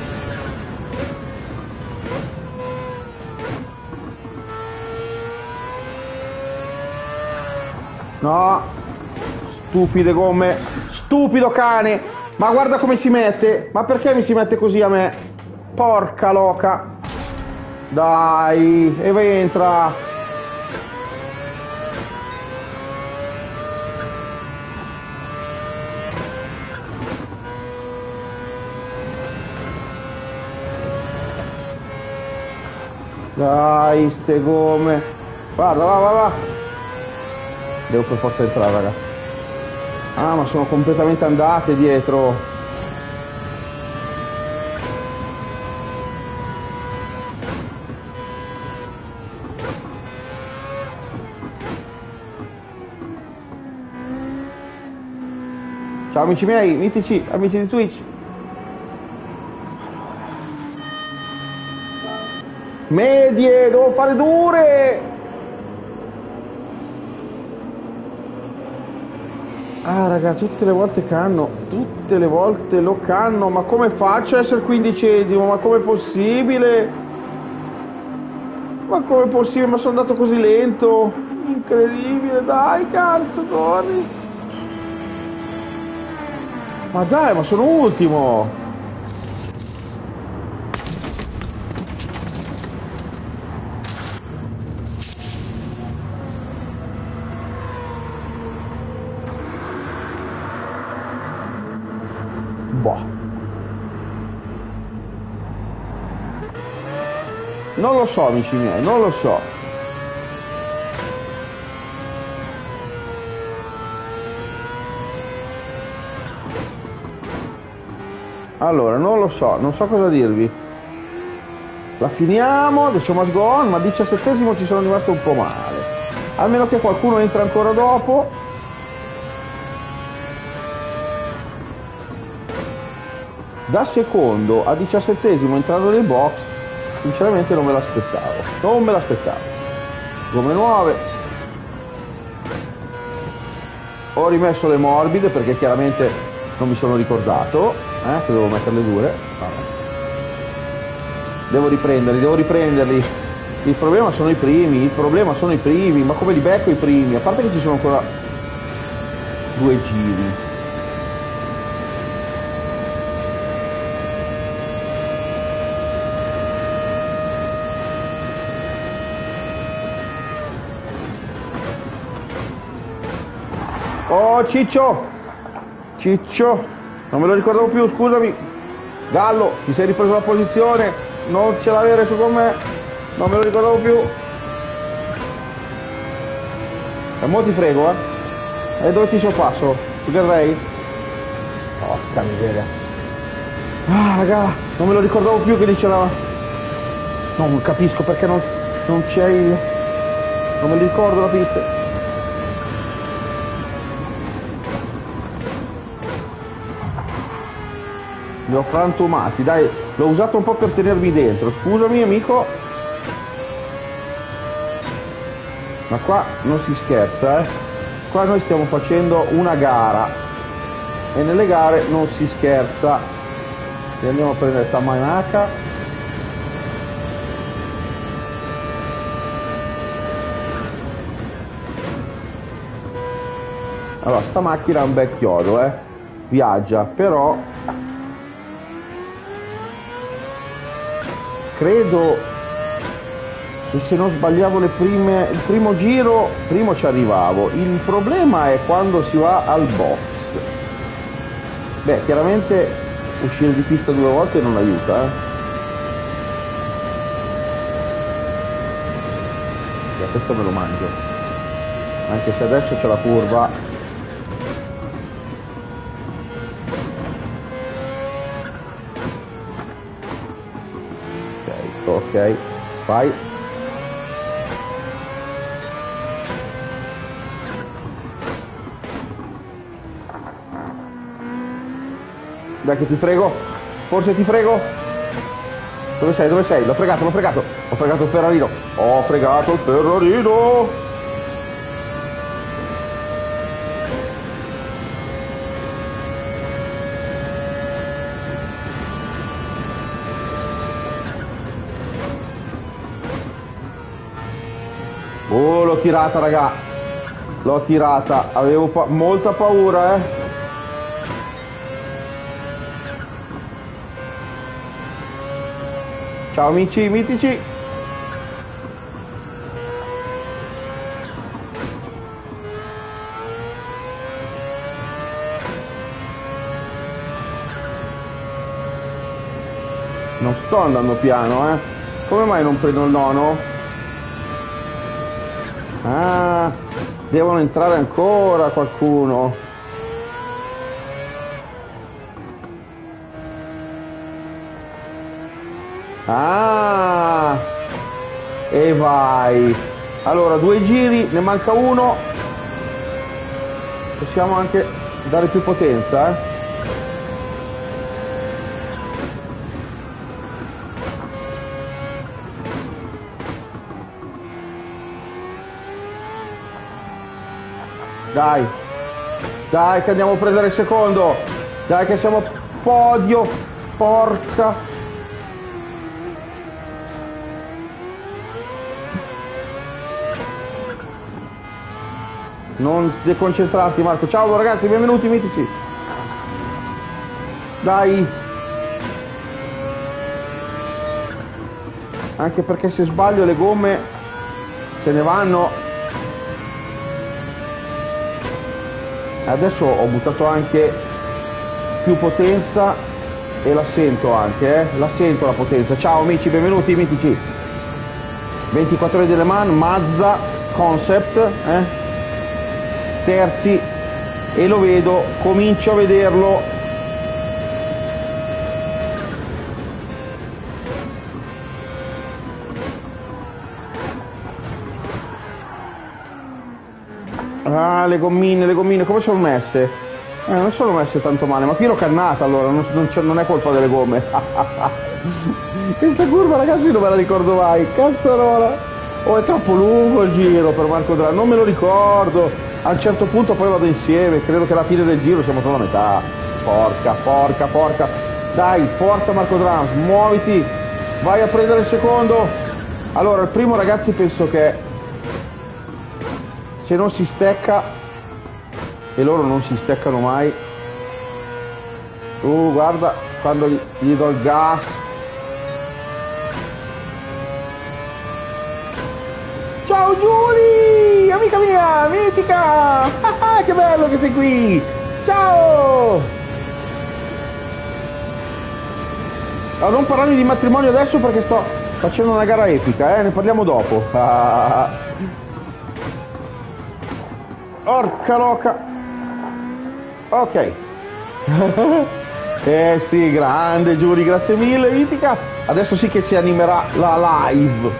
No, stupide gomme, stupido cane, ma guarda come si mette, ma perché mi si mette così a me? Porca loca, dai, e entra. Dai, ste gomme, guarda, va, va, va. Devo per forza entrare, raga. Ah, ma sono completamente andate dietro. Ciao amici miei, mitici, amici di Twitch. Medie, devo fare dure. Ah raga, tutte le volte canno, tutte le volte lo canno, ma come faccio a essere quindicesimo? Ma com'è possibile? Ma com'è possibile? Ma sono andato così lento? Incredibile, dai cazzo, corri! Ma dai, ma sono ultimo! Non lo so, amici miei, non lo so. Allora, non lo so, non so cosa dirvi. La finiamo, The Show Must Go On, ma al diciassettesimo ci sono rimasto un po' male. Almeno che qualcuno entra ancora dopo. Da secondo a diciassettesimo entrando nei box, sinceramente non me l'aspettavo. Non me l'aspettavo. Gomme nuove. Ho rimesso le morbide perché chiaramente non mi sono ricordato eh, che devo metterle dure. Vabbè. Devo riprenderli, devo riprenderli. Il problema sono i primi, il problema sono i primi, ma come li becco i primi? A parte che ci sono ancora due giri. Oh Ciccio! Ciccio! Non me lo ricordavo più, scusami! Gallo, ti sei ripreso la posizione! Non ce l'avere su con me! Non me lo ricordavo più! E mo ti frego, eh! E dove ti sorpasso? Tu che rei? Porca miseria! Ah, raga! Non me lo ricordavo più che lì c'era... Non capisco perché non, non c'è il... Non me lo ricordo la pista! Li ho frantumati, dai, l'ho usato un po' per tenermi dentro, scusami amico. Ma qua non si scherza, eh. Qua noi stiamo facendo una gara e nelle gare non si scherza. E andiamo a prendere Tamanaka. Allora, sta macchina è un bel chiodo, eh. Viaggia, però credo che se non sbagliavo le prime, il primo giro, primo ci arrivavo. Il problema è quando si va al box. Beh, chiaramente uscire di pista due volte non aiuta, eh. E questo me lo mangio. Anche se adesso c'è la curva. Ok, vai. Dai che ti frego, forse ti frego. Dove sei, dove sei? L'ho fregato, l'ho fregato. Ho fregato il Ferrarino. Ho fregato il Ferrarino. Oh, l'ho tirata, raga. L'ho tirata. Avevo pa- molta paura, eh. Ciao amici mitici. Non sto andando piano, eh. Come mai non prendo il nono? Ah, devono entrare ancora qualcuno. Ah, e vai. Allora, due giri, ne manca uno. Possiamo anche dare più potenza, eh. Dai, dai che andiamo a prendere il secondo. Dai che siamo podio. Porca. Non deconcentrarti Marco. Ciao ragazzi, benvenuti mitici. Dai. Anche perché se sbaglio le gomme se ne vanno. Adesso ho buttato anche più potenza e la sento anche, eh? La sento la potenza. Ciao amici, benvenuti mitici. ventiquattro ore di Le Mans, Mazda, Concept, eh? terzi, e lo vedo, comincio a vederlo. Ah, le gommine, le gommine, come sono messe? Eh, non sono messe tanto male, ma qui ero cannata allora, non, non, non è colpa delle gomme. Questa curva ragazzi non me la ricordo mai, cazzarola. Oh, è troppo lungo il giro per Marco Drums, non me lo ricordo. A un certo punto poi vado insieme, credo che alla fine del giro siamo solo a metà. Porca, porca, porca. Dai, forza Marco Drums, muoviti, vai a prendere il secondo. Allora, il primo ragazzi penso che se non si stecca, e loro non si steccano mai, uh guarda quando gli, gli do il gas. Ciao Giulia, amica mia, mitica, ah, che bello che sei qui, ciao. Allora, non parlarmi di matrimonio adesso perché sto facendo una gara epica, eh? Ne parliamo dopo. Ah. Porca loca. Ok. Eh sì, grande Giuri, grazie mille mitica. Adesso sì che si animerà la live.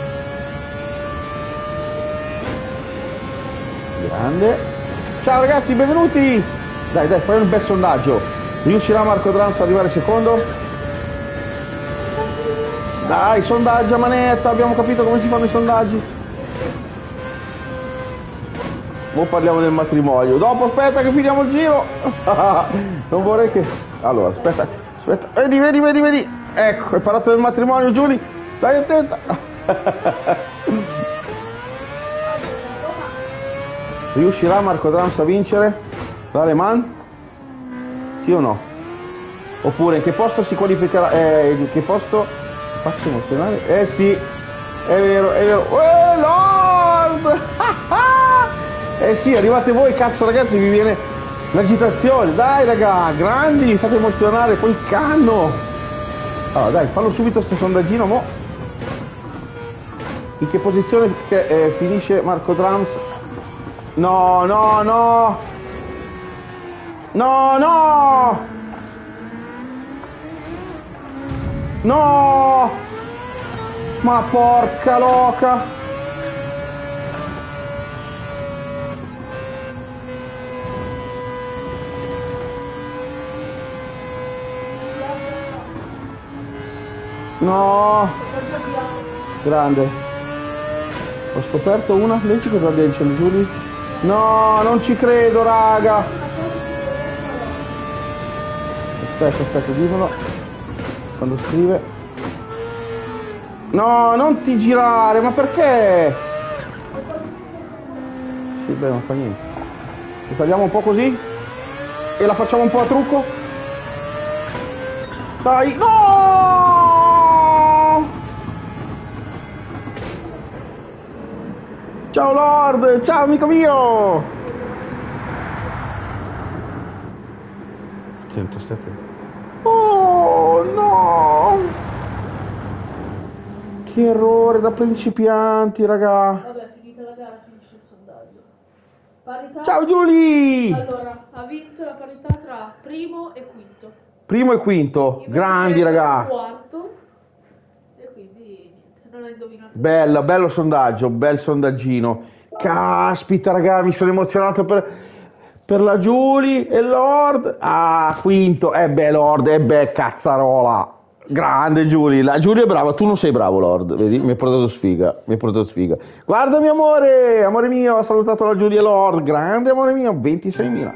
Grande. Ciao ragazzi, benvenuti. Dai dai, fai un bel sondaggio. Riuscirà Marco Drums ad arrivare secondo? Dai, sondaggia manetta, abbiamo capito come si fanno i sondaggi. Ora parliamo del matrimonio. Dopo aspetta che finiamo il giro. Non vorrei che... Allora, aspetta, aspetta. Vedi, vedi, vedi, vedi. Ecco, hai parlato del matrimonio, Giulia. Stai attenta. Riuscirà Marco Drums a vincere la Le Mans? Sì o no? Oppure in che posto si qualificherà? Eh, in che posto? Faccio emozionare? Eh sì, è vero, è vero. Oh, Lord! Eh sì, arrivate voi, cazzo ragazzi, vi viene l'agitazione. Dai raga, grandi, fate emozionare, poi il canno. Allora dai, fallo subito sto sondaggino, mo. In che posizione che, eh, finisce Marco Drums? No, no, no. No, no. No. Ma porca loca. No, grande. Ho scoperto una. Leggi cosa dice Giulia? No, non ci credo, raga. Aspetta, aspetta, dimmelo. Quando scrive. No, non ti girare, ma perché? Sì, beh, non fa niente. Ritagliamo un po' così. E la facciamo un po' a trucco. Dai, no! Ciao Lord, ciao amico mio! Attento, stai attento. Oh no! Che errore da principianti, raga! Vabbè, finita la gara, finisce il sondaggio. Parità. Ciao Giulia! Allora, ha vinto la parità tra primo e quinto. Primo e quinto, Invece grandi raga! Quarto. E quindi niente, non ha indovinato. Bello, bello sondaggio, bel sondaggino. Caspita raga, mi sono emozionato per, per la Giulia e Lord. Ah, quinto, e eh beh Lord, e eh beh cazzarola. Grande Giulia, la Giulia è brava, tu non sei bravo Lord, vedi, mi hai portato sfiga, mi hai portato sfiga. Guarda mio amore, amore mio, ha salutato la Giulia e Lord, grande amore mio, ventiseimila.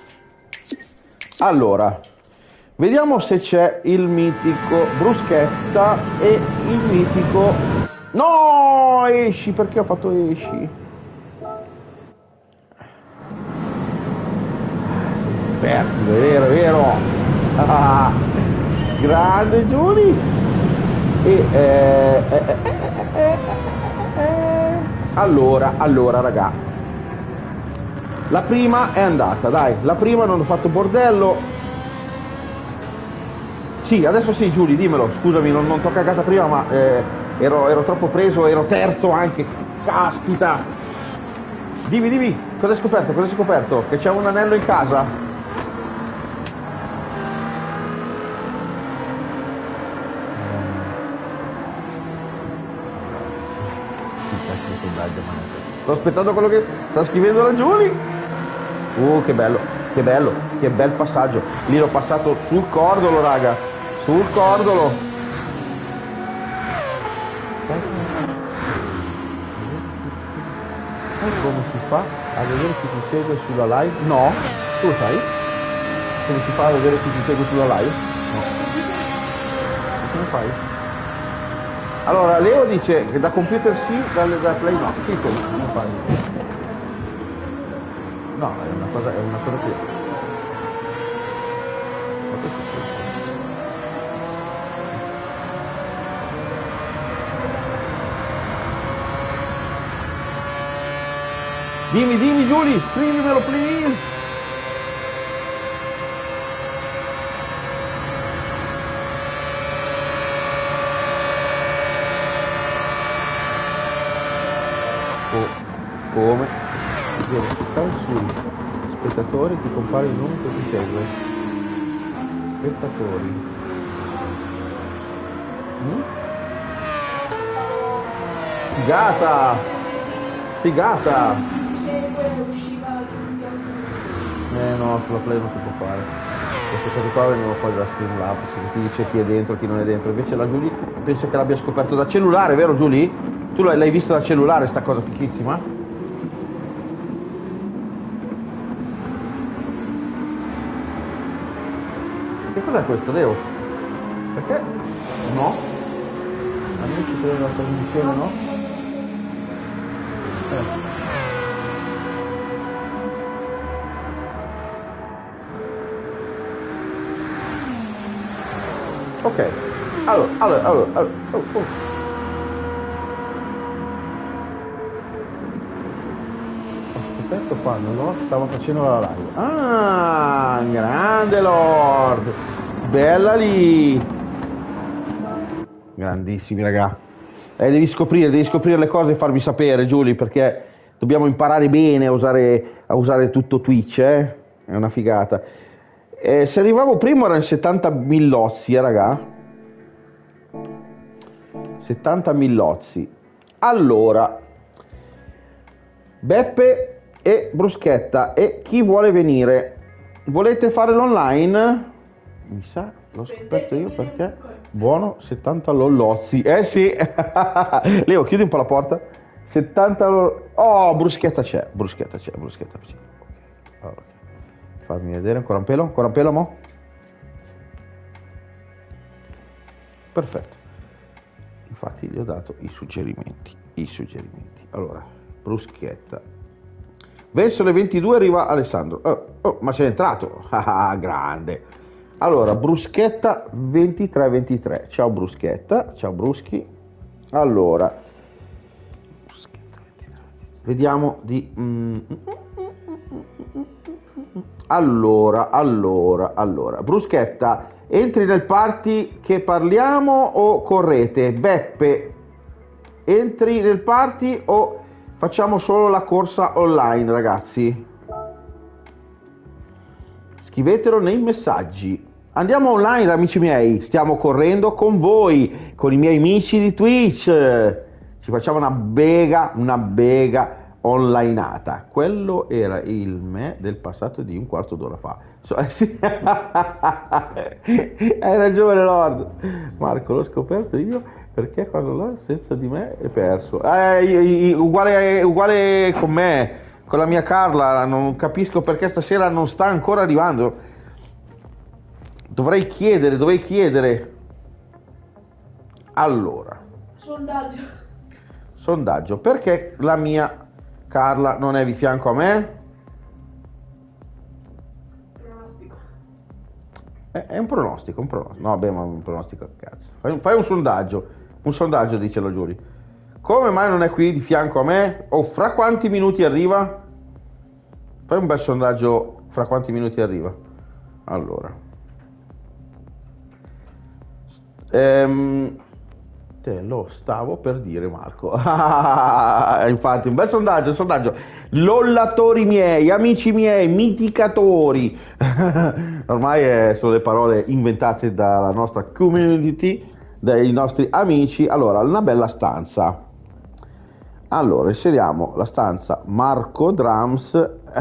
Allora, vediamo se c'è il mitico bruschetta e il mitico... No, esci, perché ho fatto esci? Perfetto, è vero, è vero. Ah, grande Giulia. E eh, eh, eh, eh, eh. allora, allora raga, la prima è andata, dai, la prima non ho fatto bordello. Sì, adesso sì, Giulia, dimmelo, scusami, non, non t'ho cagata prima, ma eh, ero, ero troppo preso, ero terzo anche, caspita. Dimmi, dimmi, cosa hai scoperto, cosa hai scoperto? Che c'è un anello in casa? Sto aspettando quello che sta scrivendo la Giulia. Uh, che bello, che bello, che bel passaggio. Lì l'ho passato sul cordolo, raga. Sul cordolo. Sai come si fa a vedere chi ti segue sulla live? No. Tu lo sai? Come si fa a vedere chi ti segue sulla live? No. E come fai? Allora, Leo dice che da computer sì, da, da play no. Sì, come fai? No, è una cosa, è una cosa che... Ma che succede? Dimmi, dimmi Giulia, scrivimelo please! Come devo cliccare sui spettatori ti compare il nome che ti segue. Spettatori. Mm? Figata! Figata! Eh no, sulla play non si può fare. Queste cose qua vengono poi dalla Streamlabs, che ti dice chi è dentro e chi non è dentro. Invece la Giulia penso che l'abbia scoperto da cellulare, vero Giulia? Tu l'hai vista da cellulare sta cosa fichissima? Che cos'è questo, Leo? Perché? No? Amici della trasmissione, no? Eh. Ok, allora, allora, allora, allora oh, oh. Ho scoperto quando Lord stava facendo la live. Ah, grande Lord, bella lì, grandissimi raga. Eh, devi scoprire, devi scoprire le cose e farmi sapere, Giulia, perché dobbiamo imparare bene a usare, a usare tutto Twitch, eh? È una figata. Eh, se arrivavo prima erano settanta millozzi, eh, raga. settanta millozzi. Allora, Beppe e Bruschetta, e chi vuole venire? Volete fare l'online? Mi sa, l'ho scoperto io perché. Buono, settanta lollozzi. Eh sì. Leo, chiudi un po' la porta. settanta lo... Oh, Bruschetta c'è, Bruschetta c'è, Bruschetta c'è. Okay. Okay. Fammi vedere ancora un pelo, ancora un pelo, mo? Perfetto. Infatti gli ho dato i suggerimenti, i suggerimenti. Allora, Bruschetta. Verso le ventidue arriva Alessandro. Oh, oh, ma sei entrato? Ah, grande. Allora, Bruschetta ventitré ventitré. Ciao Bruschetta, ciao Bruschi. Allora, vediamo di... Mm, allora, allora, allora. Bruschetta, entri nel party che parliamo o correte? Beppe, entri nel party o facciamo solo la corsa online, ragazzi? Scrivetelo nei messaggi. Andiamo online, amici miei. Stiamo correndo con voi, con i miei amici di Twitch. Ci facciamo una bega, una bega onlineata. Quello era il me del passato di un quarto d'ora fa. So, eh, sì. Hai ragione Lord. Marco, l'ho scoperto io perché quando Lord senza di me è perso. Eh, uguale, uguale con me, con la mia Carla. Non capisco perché stasera non sta ancora arrivando. Dovrei chiedere, dovrei chiedere. Allora, sondaggio. Sondaggio, perché la mia Carla non è di fianco a me? Pronostico. È, è un pronostico, un pronostico. No, beh, ma un pronostico, cazzo. Fai un, fai un sondaggio, un sondaggio, dice la Giulia. Come mai non è qui di fianco a me? O fra quanti minuti arriva? Fai un bel sondaggio, fra quanti minuti arriva? Allora. Ehm, Te lo stavo per dire, Marco. Infatti, un bel sondaggio, un sondaggio. Lollatori miei, amici miei, miticatori. Ormai eh, sono le parole inventate dalla nostra community, dai nostri amici. Allora, una bella stanza. Allora, inseriamo la stanza Marco Drums.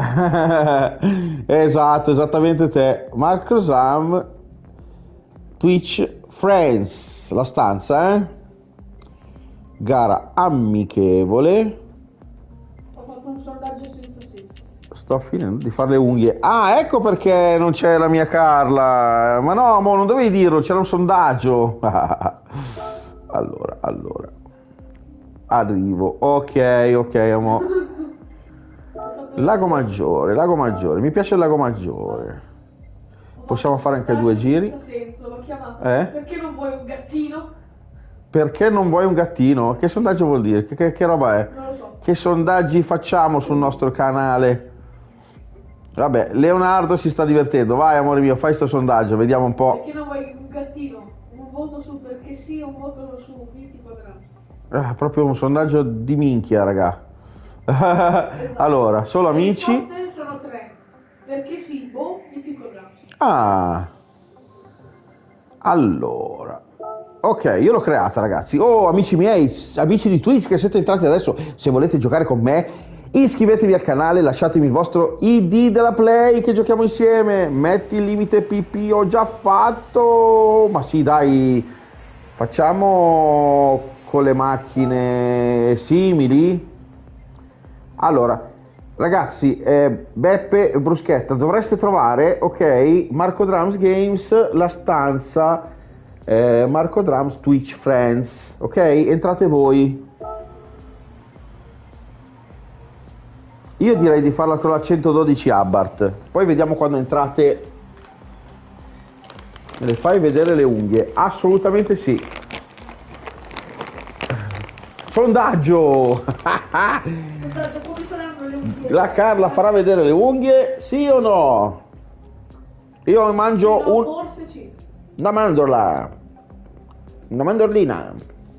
Esatto, esattamente te. Marco Drums Twitch Friends. La stanza, eh? Gara amichevole. Ho fatto un sondaggio senza senso. Sto finendo di fare le unghie. Ah, ecco perché non c'è la mia Carla. Ma no, mo, non dovevi dirlo, c'era un sondaggio. Allora, allora. Arrivo. Ok, ok, amo. Lago Maggiore, Lago Maggiore. Mi piace il Lago Maggiore. Possiamo fare anche due giri. Senza senso, l'ho chiamato. Eh? Perché non vuoi un gattino? Perché non vuoi un gattino? Che sondaggio vuol dire? Che, che, che roba è? Non lo so. Che sondaggi facciamo sul nostro canale? Vabbè, Leonardo si sta divertendo. Vai, amore mio, fai sto sondaggio, vediamo un po'. Perché non vuoi un gattino? Un voto su perché sì, un voto su venti quadrati. Ah, proprio un sondaggio di minchia, raga. Allora, solo Le amici. risposte sono tre. Perché sì, boh, venti quadrati. Ah. Allora. Ok, io l'ho creata, ragazzi. Oh, amici miei, amici di Twitch che siete entrati adesso, se volete giocare con me, iscrivetevi al canale, lasciatemi il vostro I D della Play che giochiamo insieme. Metti il limite P P, ho già fatto. Ma sì, dai, facciamo con le macchine simili. Allora, ragazzi, eh, Beppe e Bruschetta, dovreste trovare, ok, Marco Drums Games, la stanza eh, Marco Drums Twitch Friends, ok? Entrate voi. Io direi di farla con la centododici Abarth, poi vediamo quando entrate. Me le fai vedere le unghie? Assolutamente sì. Sondaggio! Sondaggio, come saranno le unghie? La Carla farà vedere le unghie, sì o no? Io mangio No, un... forse sì. una mandorla. Una mandorlina.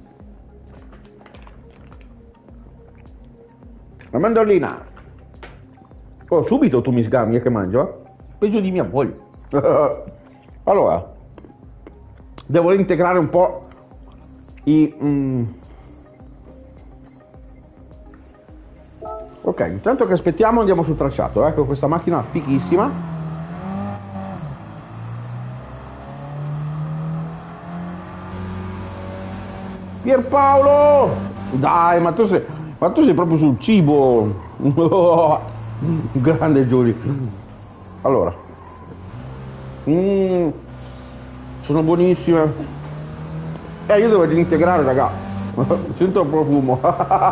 Una mandorlina. Oh, subito tu mi sgammi che mangio, eh? Peggio di mia moglie. Allora, devo integrare un po' i... Mm. Ok, intanto che aspettiamo andiamo sul tracciato, ecco questa macchina fighissima. Pierpaolo! Dai, ma tu sei, ma tu sei proprio sul cibo. Grande Giulia. Allora. Mm, sono buonissime. Eh, io devo integrare, raga. Sento il profumo.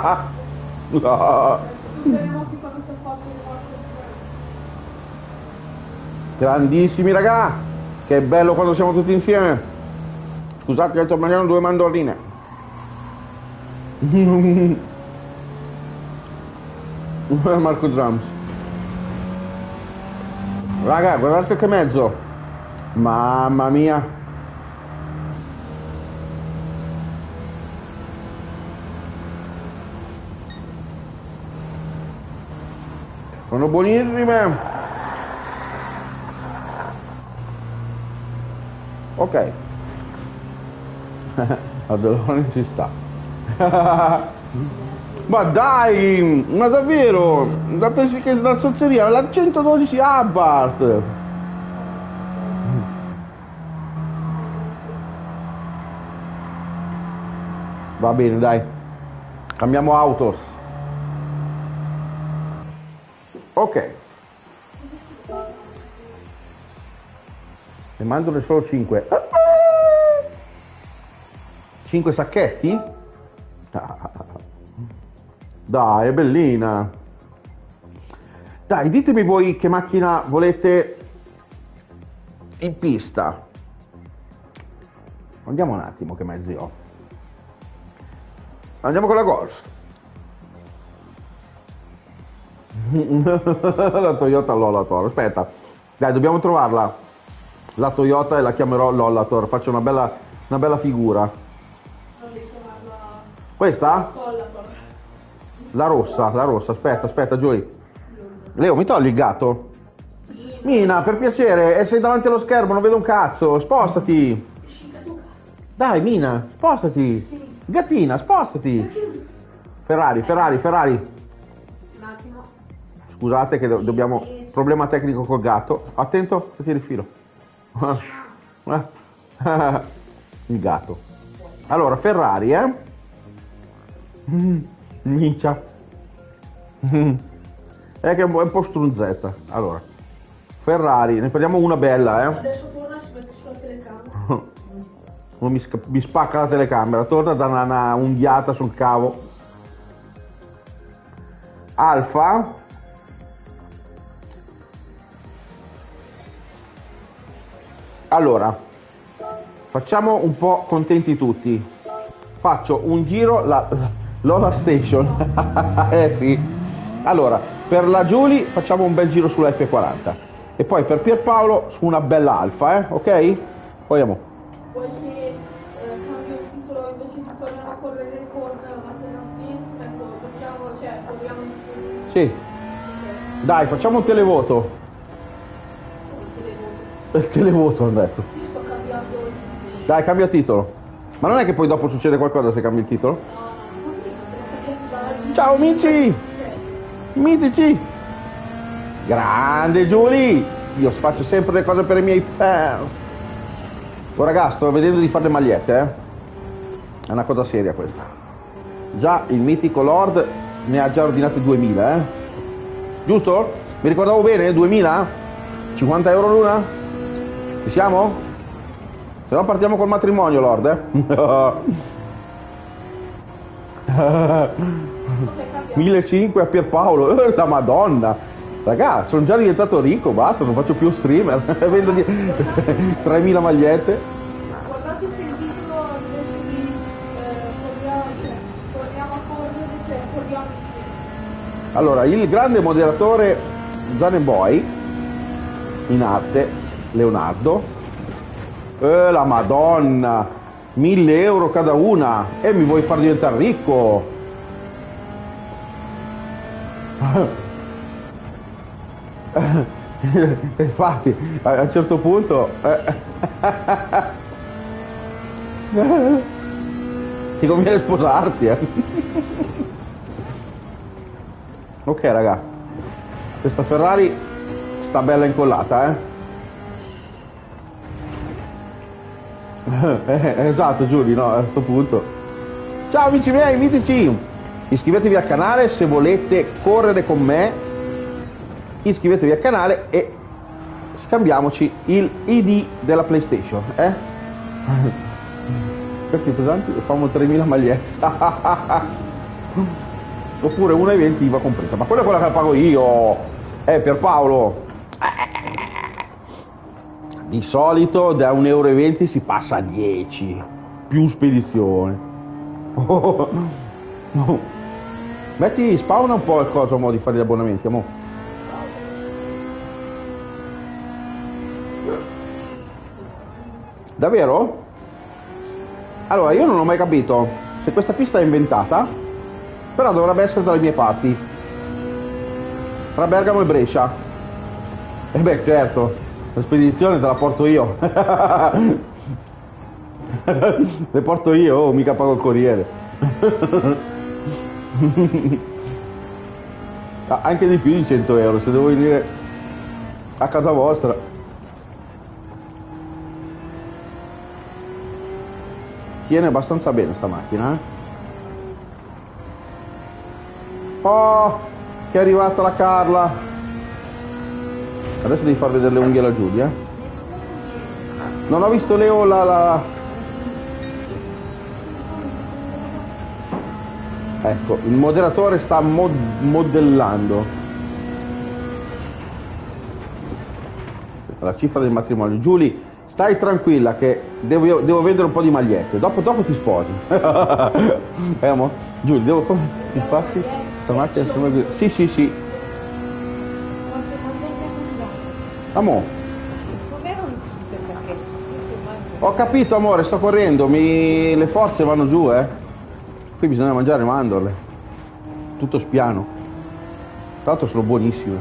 Grandissimi, raga. Che bello quando siamo tutti insieme. Scusate, sto mangiando due mandorline. Marco Drums. Raga, guardate che mezzo. Mamma mia. Sono buonissime. Ok. A Delone ci sta. Ma dai, ma davvero, la pensi che è una zozzeria? La centododici Abarth. Va bene, dai, cambiamo autos. Ok. Ne mandano solo cinque. cinque sacchetti? Dai, è bellina. Dai, ditemi voi che macchina volete in pista. Andiamo un attimo che mezzi ho. Andiamo con la Golf. La Toyota Lollator. Aspetta, dai, dobbiamo trovarla. La Toyota e la chiamerò Lollator. Faccio una bella, una bella figura. Non detto mai. Questa? Colla, colla. La rossa, la rossa, aspetta, aspetta, Giulia. Leo, mi togli il gatto? Mina, per piacere, eh, sei davanti allo schermo, non vedo un cazzo, spostati. Dai, Mina, spostati. Sì. Gattina, spostati. Ferrari, Ferrari, Ferrari. Un attimo. Scusate che do- dobbiamo... Problema tecnico col gatto. Attento, che ti rifilo. Il gatto. Allora, Ferrari, eh? Mm, Minchia. Mm. È che è un po', è un po' strunzetta. Allora, Ferrari, ne prendiamo una bella, eh? Adesso torna e si mette sulla telecamera. Non mi, sca- mi spacca la telecamera, torna da una, una unghiata sul cavo. Alfa. Allora, facciamo un po' contenti tutti. Faccio un giro la Lola Station. Eh sì. Allora, per la Giulia facciamo un bel giro sulla F quaranta. E poi per Pierpaolo su una bella Alfa, eh? Ok? Poi andiamo. Vuoi che eh, cambio il titolo invece di torniamo a correre con Maintenance Games? Ecco, giochiamo, cioè, proviamo insieme. Sì. Ok. Dai, facciamo un televoto. Come televoto. Il televoto, hanno detto. Io sto cambiando il titolo. Dai, cambia titolo. Ma non è che poi dopo succede qualcosa se cambi il titolo? No, no, non prima, devo cambiare dalla G. Ciao amici! Mitici! Grande Giulia! Io faccio sempre le cose per i miei fans. Oh ragazzi, sto vedendo di fare le magliette, eh? È una cosa seria questa. Già il mitico Lord ne ha già ordinate duemila, eh? Giusto? Mi ricordavo bene? duemila? cinquanta euro l'una? Ci siamo? Se no partiamo col matrimonio, Lord, eh? millecinquecento a Pierpaolo, eh, la Madonna. Ragà, sono già diventato ricco, basta, non faccio più streamer. Vendo di... tremila magliette. Guardate se il titolo invece di eh, corriamo, cioè, torniamo a correre, cioè corriamo insieme. Allora, il grande moderatore Zaneboy, in arte, Leonardo. Eh, la Madonna, mille euro cada una. E mi vuoi far diventare ricco? Infatti, a un certo punto eh, ti conviene sposarti, eh. Ok raga, questa Ferrari sta bella incollata, eh. eh esatto Giulia, no, a questo punto. Ciao amici miei, mitici, iscrivetevi al canale se volete correre con me. Iscrivetevi al canale e scambiamoci il I D della PlayStation, eh? Questi pesanti fanno tremila magliette. Oppure una e venti I V A compresa, ma quella è quella che la pago io, eh, per Paolo. Di solito da un euro e venti si passa a dieci, più spedizione. Metti, spawna un po' il coso a mo' di fare gli abbonamenti, amore. Davvero? Allora, io non ho mai capito se questa pista è inventata, però dovrebbe essere dalle mie parti, tra Bergamo e Brescia. E beh, certo, la spedizione te la porto io. Le porto io, oh, mica pago il corriere. Ah, anche di più di cento euro se devo venire a casa vostra. Tiene abbastanza bene sta macchina, eh? Oh, che è arrivata la Carla. Adesso devi far vedere le unghie alla Giulia. Non ho visto Leo la... la... Ecco, il moderatore sta mod modellando la cifra del matrimonio. Giulia, stai tranquilla che devo, devo vendere un po' di magliette, dopo, dopo ti sposi. Eh, amore? Giulia, devo come... Infatti, stamattina sono... Sì, sì, sì. Amore. Ho capito, amore, sto correndo, mi... le forze vanno giù, eh. Qui bisogna mangiare mandorle. Tutto spiano. Tra l'altro sono buonissime.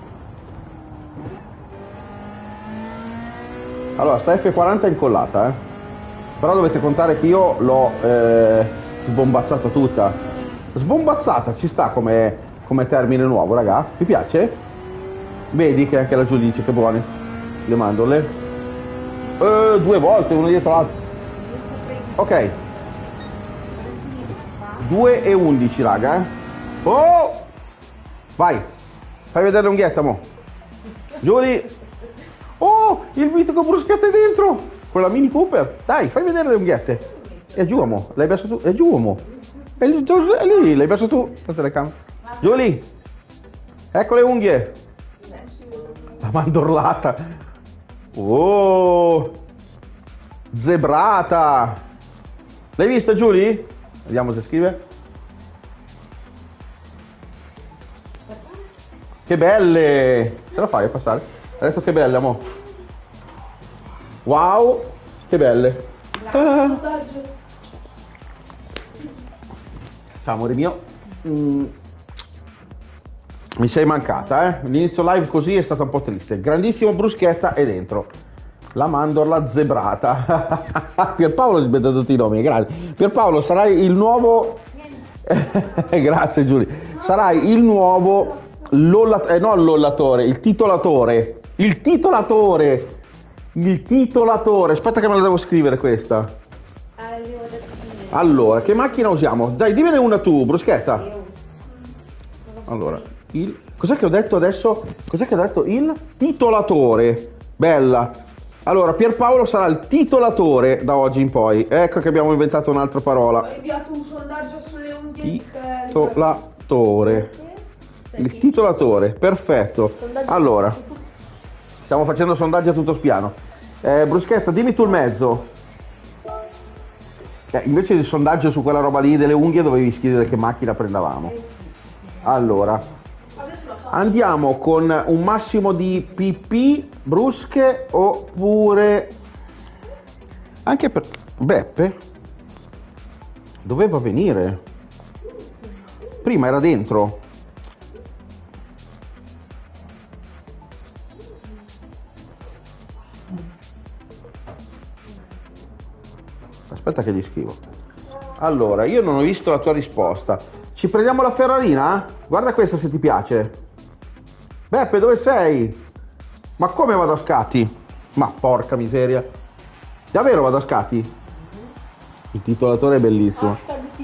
Allora, sta F quaranta incollata, eh. Però dovete contare che io l'ho eh, sbombazzata tutta. Sbombazzata ci sta come, come termine nuovo, raga. Vi piace? Vedi che anche la Giulia dice che buone le mandorle. Eh, due volte, uno dietro l'altro. Ok. due e undici, raga, eh. Oh! Vai. Fai vedere l'unghietta, mo. Giulia. Oh, il mitico Bruschetta è dentro. Con la Mini Cooper. Dai, fai vedere le unghiette. È giù, mo. L'hai messo tu. È giù, mo. È lì, è lì, l'hai messo tu. La telecamera. Giulia. Ecco le unghie. La mandorlata. Oh. Zebrata. L'hai vista, Giulia? Vediamo se scrive. Che belle. Ce la fai a passare? Ha detto che belle, amore. Wow, che belle. Ah. Ciao amore mio. Mm. Mi sei mancata, eh. L'inizio live così è stata un po' triste. Grandissimo Bruschetta è dentro. La mandorla zebrata. Pierpaolo ha sbagliato tutti i nomi, grazie. Pierpaolo, sarai il nuovo. Grazie Giulia. Sarai il nuovo Lolla... eh, no, lollatore, il titolatore. Il titolatore. Il titolatore. Aspetta che me la devo scrivere questa. Allora, che macchina usiamo? Dai, dimmene una tu, Bruschetta. Allora, il... cos'è che ho detto adesso? Cos'è che ho detto? Il titolatore. Bella. Allora, Pierpaolo sarà il titolatore da oggi in poi. Ecco che abbiamo inventato un'altra parola. Ho inviato un sondaggio sulle unghie. Titolatore. Il titolatore, perfetto. Allora, stiamo facendo sondaggi a tutto spiano. Eh, Bruschetta, dimmi tu il mezzo. Eh, invece del sondaggio su quella roba lì delle unghie dovevi scrivere che macchina prendavamo. Allora, andiamo con un massimo di pipì brusche oppure anche per Beppe doveva venire. Prima era dentro. Aspetta che gli scrivo. Allora, io non ho visto la tua risposta. Ci prendiamo la Ferrarina? Guarda questa se ti piace. Beppe, dove sei? Ma come vado a scatti? Ma porca miseria. Davvero vado a scatti? Il titolatore è bellissimo.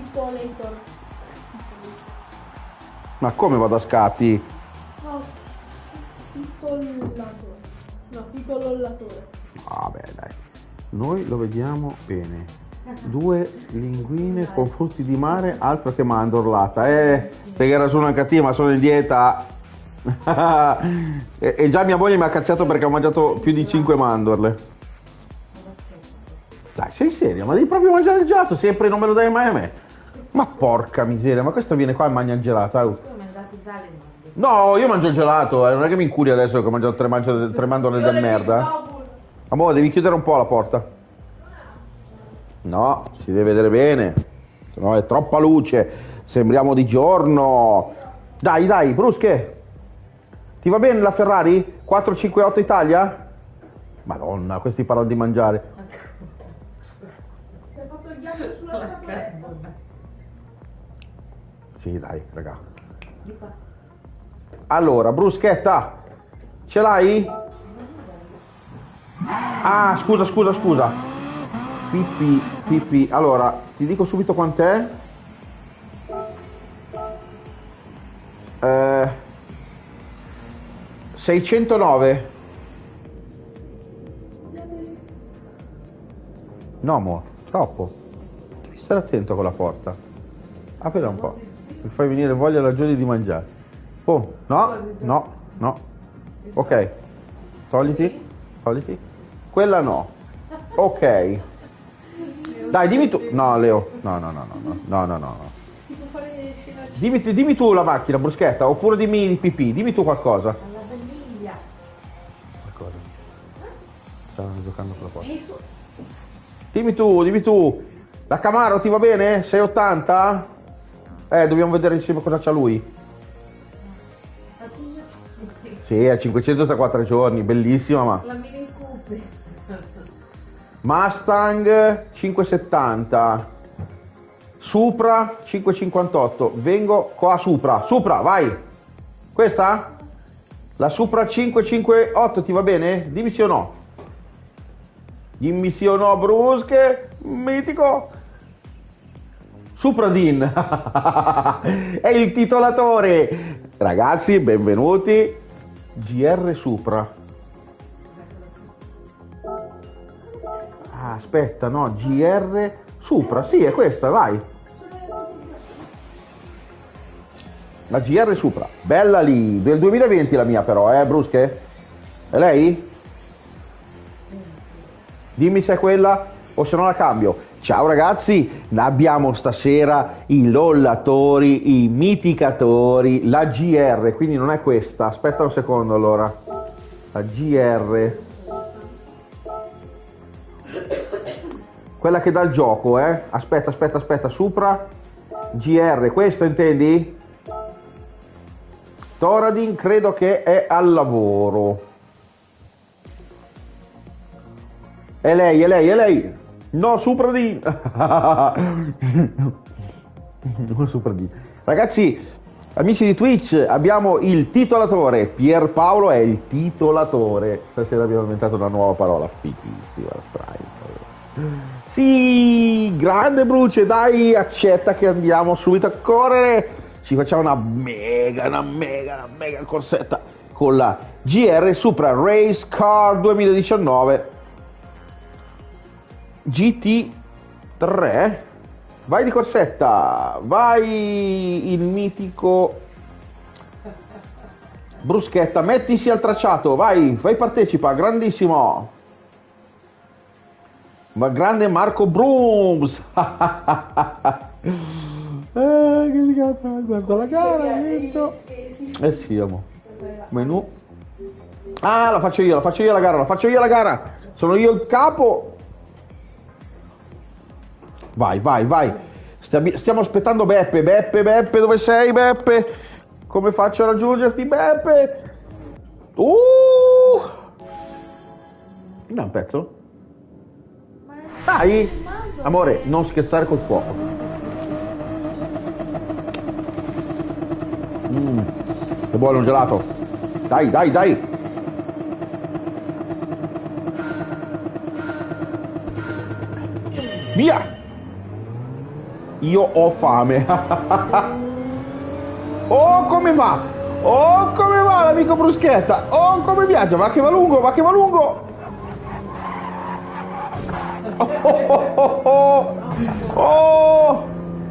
Ma come vado a scatti? No, titolatore. No, titolollatore. Vabbè, dai. Noi lo vediamo bene. Due linguine con frutti di mare, altro che mandorlata. Eh, perché era su una cattiva, ma sono in dieta. e, e già mia moglie mi ha cazziato perché ho mangiato più di cinque mandorle. Dai, sei seria? Ma devi proprio mangiare il gelato? Sempre non me lo dai mai a me? Ma porca miseria, ma questo viene qua e mangia il gelato. Eh. No, io mangio il gelato, eh. Non è che mi inculi adesso che ho mangiato tre, mangio, tre mandorle del merda. Amore, devi chiudere un po' la porta. No, si deve vedere bene. Se no è troppa luce. Sembriamo di giorno. Dai, dai, Brusche. Ti va bene la Ferrari? quattro cinque otto Italia? Madonna, questi parlano di mangiare. Ti hai fatto il ghiaccio sulla scatoletta? Sì, dai, raga. Allora, Bruschetta, ce l'hai? Ah, scusa, scusa, scusa. Pipì, pipì. Allora, ti dico subito quant'è. Eh, seicentonove. No, amore, troppo. Devi stare attento con la porta. Aprila un po'. Mi fai venire voglia la gioia di mangiare. Oh, no, no, no. Ok. Togliti, togliti. Quella no. Ok. Dai, dimmi tu. No, Leo. No, no, no, no, no, no, no, no. Dimmi, dimmi tu la macchina, Bruschetta, oppure dimmi il pipì. Dimmi tu qualcosa. La vaniglia. Qualcosa. Stavano giocando con la porta. Dimmi tu, dimmi tu. La Camaro ti va bene? sei ottanta? Eh, dobbiamo vedere insieme cosa c'ha lui. Sì, a cinquecento sta quattro giorni, bellissima ma. La Mini Cooper. Mustang cinquecentosettanta. Supra cinquecentocinquantotto. Vengo qua Supra. Supra, vai. Questa? La Supra cinquecentocinquantotto ti va bene? Dimmi sì o no. Dimmi sì o no, Brusche. Mitico. Supradin. È il titolatore. Ragazzi, benvenuti. G R Supra. Ah, aspetta, no, G R Supra. Sì, è questa, vai. La G R Supra, bella lì, del duemilaventi la mia però, eh, Brusche? È lei? Dimmi se è quella o se no la cambio. Ciao ragazzi, ne abbiamo stasera i lollatori, i miticatori, la G R, quindi non è questa, aspetta un secondo allora. La G R. Quella che dà il gioco, eh? Aspetta, aspetta, aspetta, Supra, G R, questa intendi? Toradin credo che è al lavoro. È lei, è lei, è lei. No, Supradin. No, Supradin. Ragazzi, amici di Twitch, abbiamo il titolatore. Pierpaolo è il titolatore. Stasera abbiamo inventato una nuova parola, fighissima, strana. Sì, grande Bruce, dai, accetta che andiamo subito a correre. Ci facciamo una mega, una mega, una mega corsetta con la G R Supra Race Car duemiladiciannove G T tre. Vai di corsetta, vai il mitico Bruschetta, mettisi al tracciato, vai, vai partecipa, grandissimo. Ma grande Marco Brooms. Eh, che cazzo, guarda la gara, eh sì, amo. Menù. Ah, la faccio io, la faccio io la gara, la faccio io la gara. Sono io il capo. Vai, vai, vai. Stiamo aspettando Beppe, Beppe, Beppe, dove sei Beppe? Come faccio a raggiungerti Beppe? Uh! Da un pezzo? Dai! Amore, non scherzare col fuoco. Mm, che buono un gelato. Dai, dai, dai. Via. Io ho fame. Oh, come va? Oh, come va l'amico Bruschetta? Oh, come viaggia? Va che va lungo, va che va lungo. Oh, oh, oh, oh. Oh.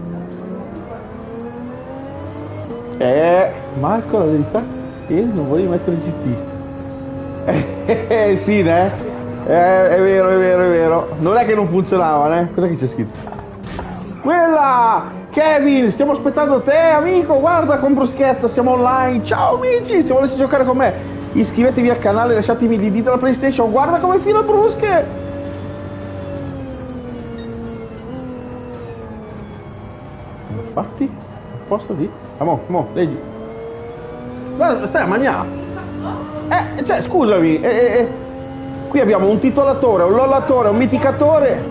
Eh, Marco, la verità, io non volevo mettere G T. Eh, eh, sì, né? Eh, è vero, è vero, è vero. Non è che non funzionava, né? Cos'è che c'è scritto? Quella! Kevin, stiamo aspettando te, amico. Guarda, con Bruschetta, siamo online. Ciao, amici, se volete giocare con me, iscrivetevi al canale, lasciatemi l'I D della PlayStation. Guarda come fila Brusche. Infatti, a posto di... Ah, mo, mo, leggi. Guarda, stai a mangiare. Eh, cioè, scusami, eh, eh, qui abbiamo un titolatore, un lollatore, un miticatore.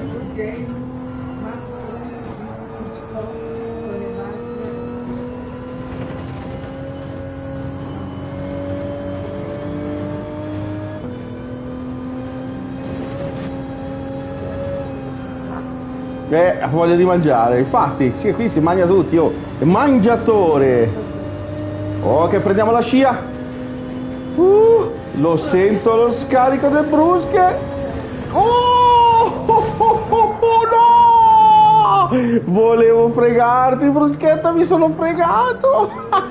Eh, ha voglia di mangiare, infatti, sì, qui si mangia tutti, oh, è mangiatore. Oh, che prendiamo la scia. Uh, lo sento lo scarico del Brusche. Oh, oh, oh, oh, oh, no! Volevo fregarti, Bruschetta, mi sono fregato.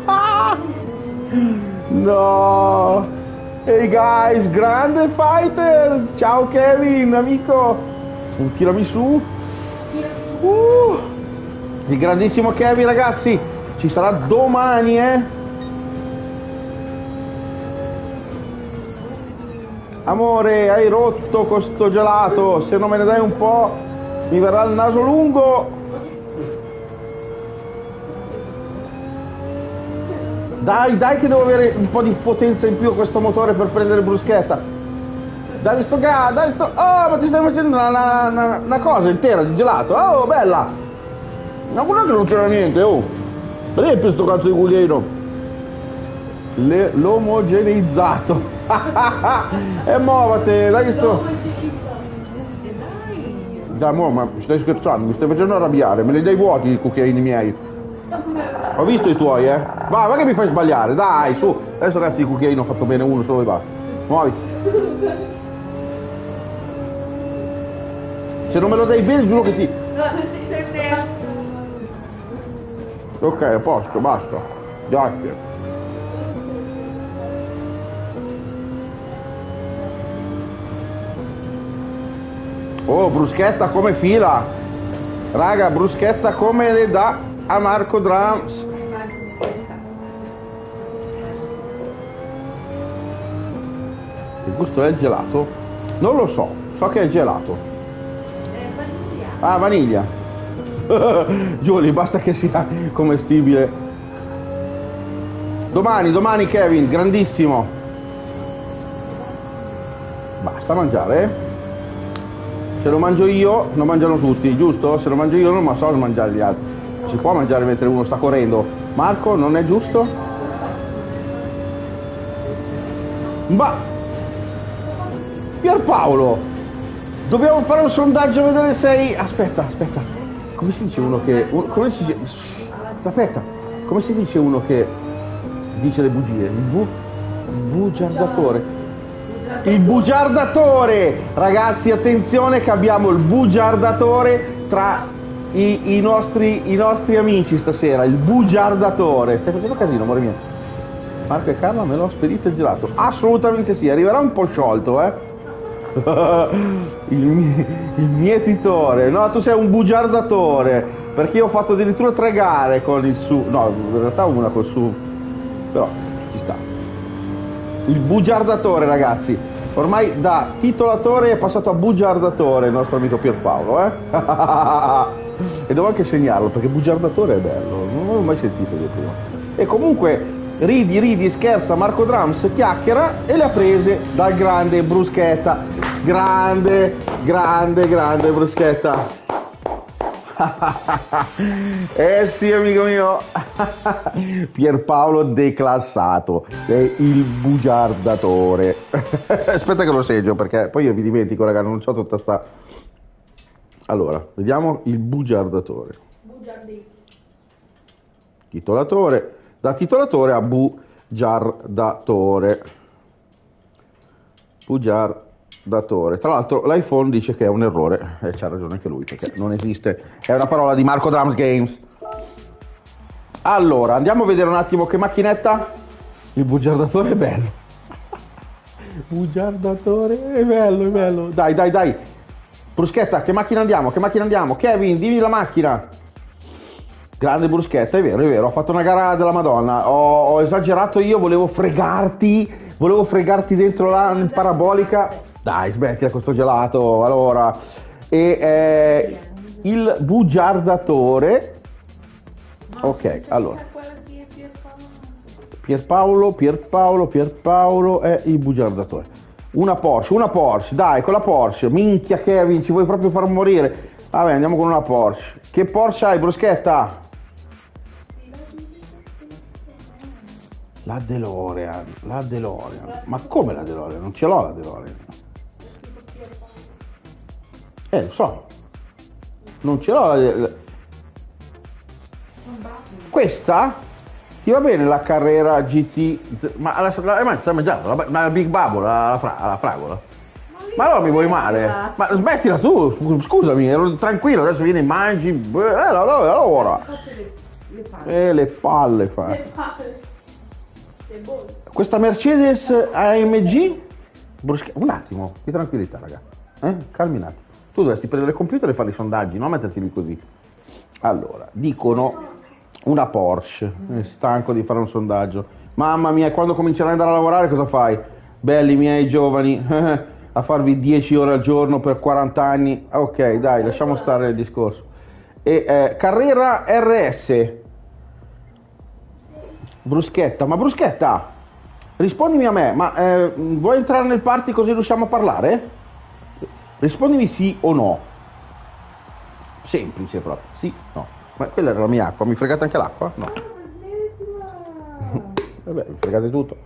No. Hey guys, grande fighter. Ciao Kevin, amico. Un tiramisù. Uh, il grandissimo Kevin, ragazzi, ci sarà domani, eh? Amore, hai rotto con sto gelato, se non me ne dai un po', Mi verrà il naso lungo. Dai, dai che devo avere un po' di potenza in più a questo motore per prendere bruschetta. Dai sto ga, dai sto... Oh, ma ti stai facendo una, una, una, una cosa intera di gelato. Oh, bella. Ma guarda che non c'era niente, oh. Prendi sto cazzo di cuglino. Le, l'omogeneizzato. E muovate, dai sto... Dai, mo, ma stai scherzando, mi stai facendo arrabbiare, me li dai vuoti i cucchiaini miei. Ho visto i tuoi, eh. Va, ma che mi fai sbagliare, dai, su. Adesso ragazzi i cucchiaini ho fatto bene uno solo e basta. Muovi. Se non me lo dai bene giuro che ti... Ok, a posto, basta. Grazie. Oh, bruschetta come fila. Raga, bruschetta come le dà a Marco Drums. Il gusto è il gelato? Non lo so, so che è gelato. Ah, vaniglia. Giulia, basta che sia commestibile. Domani, domani Kevin, grandissimo. Basta mangiare, eh? Se lo mangio io, lo mangiano tutti, giusto? Se lo mangio io non so mangiare gli altri. Si può mangiare mentre uno sta correndo. Marco, non è giusto? Ma Pierpaolo, dobbiamo fare un sondaggio a vedere se sei... Aspetta, aspetta. Come si dice uno che... Come si dice... Aspetta. Come si dice uno che dice le bugie? Il bu... bugiardatore. Il bugiardatore! Ragazzi, attenzione che abbiamo il bugiardatore tra i, i, nostri, i nostri amici stasera. Il bugiardatore. Stai facendo casino, amore mio. Marco e Carla me l'ho spedito il gelato. Assolutamente sì, arriverà un po' sciolto, eh. il, mie, il mietitore. No, tu sei un bugiardatore. Perché io ho fatto addirittura tre gare con il su. No, in realtà una col su. Però ci sta. Il bugiardatore, ragazzi. Ormai da titolatore è passato a bugiardatore il nostro amico Pierpaolo, eh? E devo anche segnarlo perché bugiardatore è bello, non l'avevo mai sentito io prima. E comunque ridi, ridi, scherza, Marco Drums chiacchiera e le ha prese dal grande Bruschetta. Grande, grande, grande Bruschetta. Eh sì, amico mio. Pierpaolo declassato, è il bugiardatore. Aspetta che lo seggio perché poi io vi dimentico, raga, non c'ho tutta sta... Allora, vediamo il bugiardatore. Bugiardi. Titolatore, da titolatore a bugiardatore. Bugiardatore. Datore. Tra l'altro l'iPhone dice che è un errore e c'ha ragione anche lui perché non esiste, è una parola di Marco Drums Games. Allora andiamo a vedere un attimo che macchinetta. Il bugiardatore è bello. Bugiardatore è bello, è bello. Dai, dai, dai. Bruschetta, che macchina andiamo? Che macchina andiamo? Kevin, dimmi la macchina. Grande Bruschetta, è vero, è vero, ho fatto una gara della Madonna, ho, ho esagerato io, volevo fregarti, volevo fregarti dentro la parabolica. Dai, smettila con sto gelato, allora. E eh, il bugiardatore. Ok, allora. Pierpaolo, Pierpaolo, Pierpaolo è il bugiardatore. Una Porsche, una Porsche, dai, con la Porsche. Minchia Kevin, ci vuoi proprio far morire? Vabbè, andiamo con una Porsche. Che Porsche hai, Bruschetta? La DeLorean, la DeLorean. Ma come la DeLorean? Non ce l'ho la DeLorean. Eh, lo so. Non ce l'ho la... Questa? Ti va bene la Carrera G T? Ma la, la, la stai mangiando? La, la Big Bubble, la, la, fra, la fragola? Ma allora mi vuoi male? Ma smettila tu, scusami, ero tranquillo, adesso vieni e mangi. Eh, allora, allora. E le palle fa. Le palle. Questa Mercedes A M G? Brusche... Un attimo, di tranquillità, raga. Eh? Calmi un attimo. Tu dovresti prendere il computer e fare i sondaggi, non metterti lì così. Allora, dicono una Porsche. È stanco di fare un sondaggio. Mamma mia, quando comincerai ad andare a lavorare cosa fai? Belli miei giovani. a farvi dieci ore al giorno per quaranta anni. Ok, dai, lasciamo stare il discorso. E eh, Carrera R S. Bruschetta, ma Bruschetta, rispondimi a me, ma eh, vuoi entrare nel party così riusciamo a parlare? Rispondimi sì o no. Semplice proprio, sì, no. Ma quella era la mia acqua, mi fregate anche l'acqua? No. Vabbè, mi fregate tutto.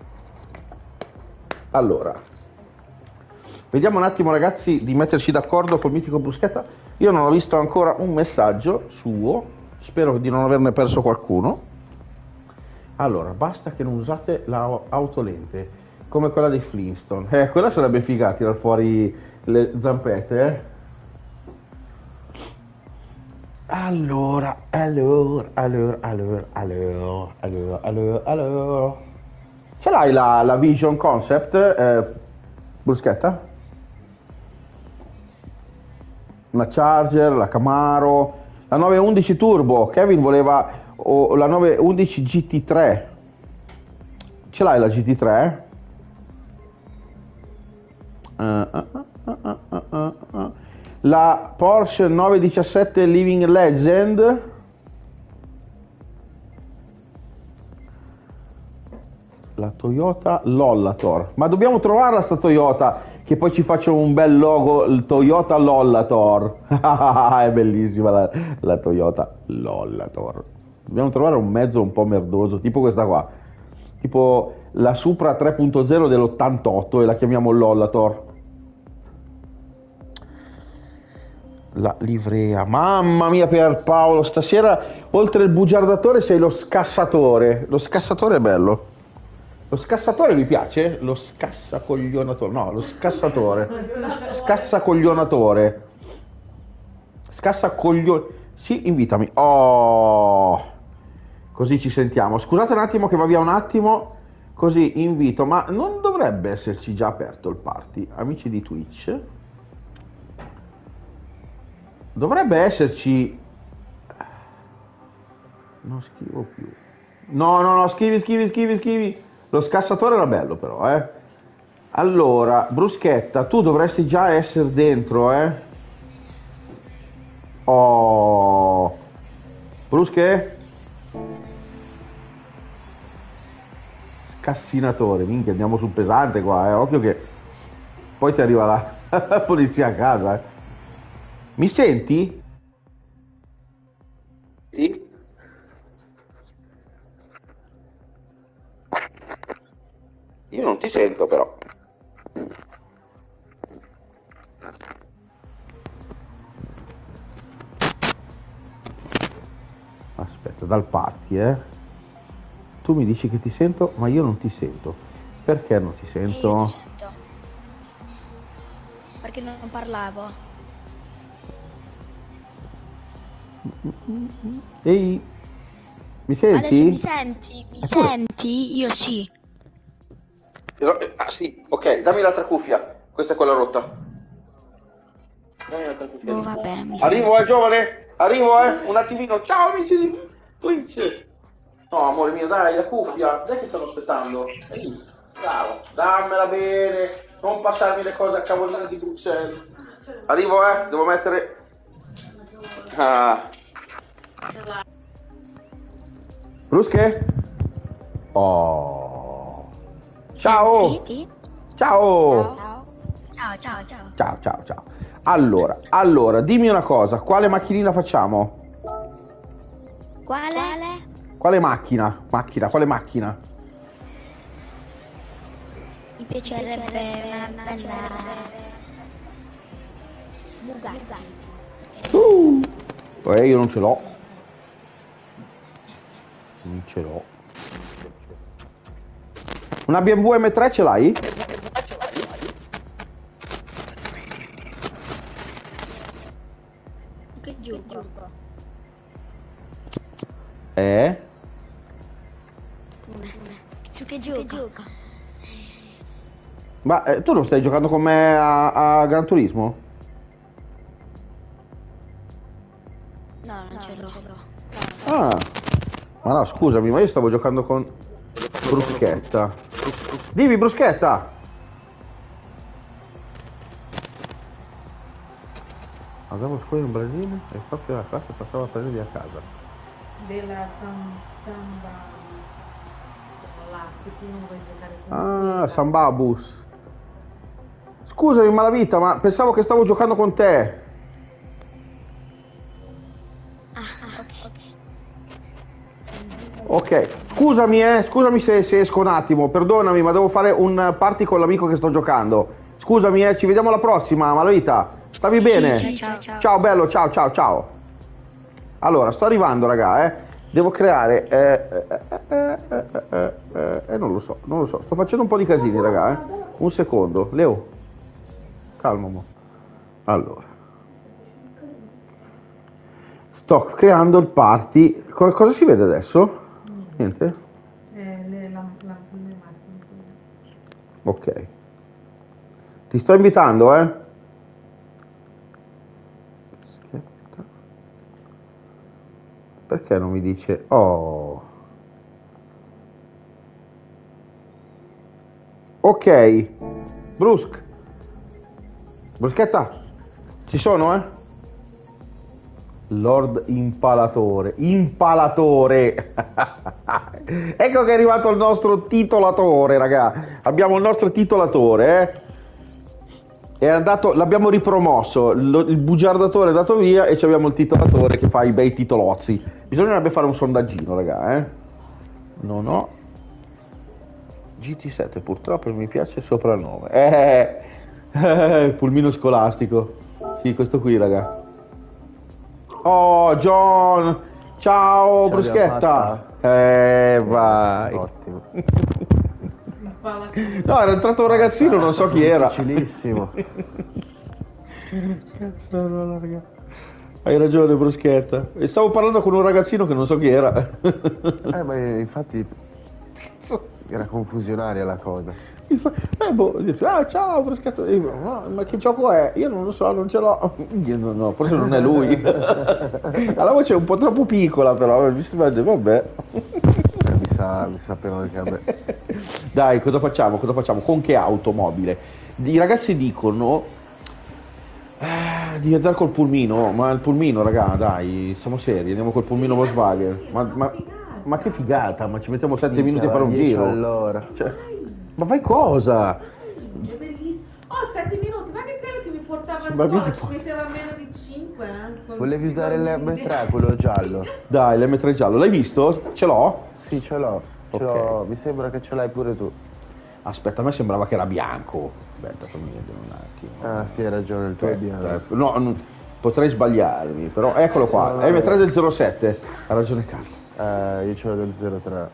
Allora, vediamo un attimo ragazzi di metterci d'accordo col mitico Bruschetta. Io non ho visto ancora un messaggio suo, spero di non averne perso qualcuno. Allora, basta che non usate l'auto lente, come quella dei Flintstone. Eh, quella sarebbe figa, tirar fuori le zampette, eh. Allora, allora, allora, allora, allora, allora, allora, allora. Ce l'hai la, la Vision Concept, eh, Bruschetta? Una Charger, la Camaro, la nove undici Turbo. Kevin voleva o la nove undici G T tre. Ce l'hai la G T tre? Uh, uh, uh, uh, uh, uh, uh. La Porsche nove diciassette Living Legend. La Toyota Lollator. Ma dobbiamo trovarla sta Toyota, che poi ci faccia un bel logo, il Toyota Lollator. È bellissima la, la Toyota Lollator. Dobbiamo trovare un mezzo un po' merdoso, tipo questa qua, tipo la Supra tre punto zero dell'ottantotto, e la chiamiamo Lollator. La livrea, mamma mia Pierpaolo, stasera oltre il bugiardatore sei lo scassatore. Lo scassatore è bello. Lo scassatore mi piace? Lo scassacoglionatore, no, lo scassatore. Scassacoglionatore. Scassacoglion... Sì, invitami. Oh, così ci sentiamo. Scusate un attimo che va via un attimo, così invito, ma non dovrebbe esserci già aperto il party, amici di Twitch? Dovrebbe esserci... Non scrivo più. No, no, no, scrivi, scrivi, scrivi, scrivi. Lo scassatore era bello però, eh. Allora, Bruschetta, tu dovresti già essere dentro, eh. Oh. Brusche? Scassinatore, minchia, andiamo sul pesante qua, eh. Occhio che poi ti arriva la, la polizia a casa, eh. Mi senti? Sì? Io non ti sento però. Aspetta, dal party, eh. Tu mi dici che ti sento, ma io non ti sento. Perché non ti sento? Io ti sento. Perché non parlavo. Ehi, mi senti? Adesso mi senti? Mi Eh, pure. senti? Io sì. Ah sì, ok, dammi l'altra cuffia. Questa è quella rotta. Dammi l'altra cuffia. Oh, va bene, mi Arrivo, senti. eh, giovane. Arrivo, eh. Un attimino. Ciao, amici di Twitch. No, amore mio, dai, la cuffia. Dai che stanno aspettando. Ehi, bravo. Dammela bene. Non passarmi le cose a cavolina di Bruxelles. Arrivo, eh. Devo mettere... Ah. Brusche? Oh. Ciao. Sentiti? Ciao. Ciao. Ciao, ciao, ciao. Ciao, ciao, ciao. Allora, allora, dimmi una cosa, quale macchinina facciamo? Quale? Quale macchina? Macchina, quale macchina? Mi piacerebbe una bella Bugatti. Uh. Eh, io non ce l'ho. Non ce l'ho. Una B M W M tre ce l'hai? Che gioco? Eh? Su che gioco? Ma eh, tu non stai giocando con me a, a Gran Turismo? No, non ce l'ho. Ah, ma no, scusami, ma io stavo giocando con Bruschetta. Dimmi, Bruschetta! Andavo fuori in Brasile e proprio la classe passava a prenderli a casa. Della Samba. Là, che tu non vuoi giocare con Ah, Sambabus. Scusami malavita, ma pensavo che stavo giocando con te. Ah, ah, ok. Ok, scusami eh, scusami se, se esco un attimo, perdonami, ma devo fare un party con l'amico che sto giocando. Scusami eh, ci vediamo alla prossima, malavita. Stavi Sì, bene? sì, ciao, ciao. Ciao bello, ciao ciao ciao. Allora, sto arrivando raga, eh. Devo creare... Eh, eh, eh, eh, eh, eh, eh, non lo so, non lo so. Sto facendo un po' di casini raga, eh. Un secondo. Leo. Calmo mo. Allora. Sto creando il party. Co- cosa si vede adesso? Niente? Eh, le, la, la, le macchine. Ok. Ti sto invitando, eh. Aspetta. Perché non mi dice... Oh. Ok. Brusc. Bruschetta. Ci sono, eh? Lord Impalatore. Impalatore. Ecco che è arrivato il nostro titolatore, raga. Abbiamo il nostro titolatore, eh. È andato, l'abbiamo ripromosso. Lo- il bugiardatore è andato via e ci abbiamo il titolatore che fa i bei titolozzi. Bisognerebbe fare un sondaggino, raga, eh. Non ho G T sette, purtroppo mi piace il soprannome. Eh, eh, il pulmino scolastico. Sì, questo qui, raga. Oh, John! Ciao, Ce bruschetta! l'abbiamo Eh, vai! Ottimo. No, era entrato un ragazzino, non so chi era. Difficilissimo. Cazzarola, raga. Hai ragione, bruschetta. E stavo parlando con un ragazzino che non so chi era. Eh, ma infatti era confusionaria la cosa. Eh, boh, dice, ah, ciao, bruschetta. E io, "Ma ma che gioco è? Io non lo so, non ce l'ho. Io no, no, forse non è lui. La voce è un po' troppo piccola, però mi sembra, vabbè. Eh, mi sa, mi sapevano che a me. Dai, cosa facciamo? Cosa facciamo? Con che automobile? I ragazzi dicono eh, di andare col pulmino, ma il pulmino, raga, dai, siamo seri, andiamo col pulmino Volkswagen. Ma, ma, ma che figata, ma ci mettiamo sette minuti a fare un dieci giro. all'ora. Cioè, ma fai cosa? È bellissimo. Oh, sette minuti, ma che quello che mi portava a Ma scuola vedi ci poi. metteva meno di cinque, eh. Volevi usare l'M tre, quello giallo? Dai, l'M tre giallo, l'hai visto? Ce l'ho? Sì, ce l'ho. Ce Ok. l'ho. Mi sembra che ce l'hai pure tu. Aspetta, a me sembrava che era bianco. Aspetta, fammi vedere un attimo. Ah, sì, hai ragione, il tuo è Aspetta, bianco. no, non- potrei sbagliarmi, però eccolo qua, No, no, M tre no. del zero sette, ha ragione Carlo. Eh, io ce l'ho del zero tre.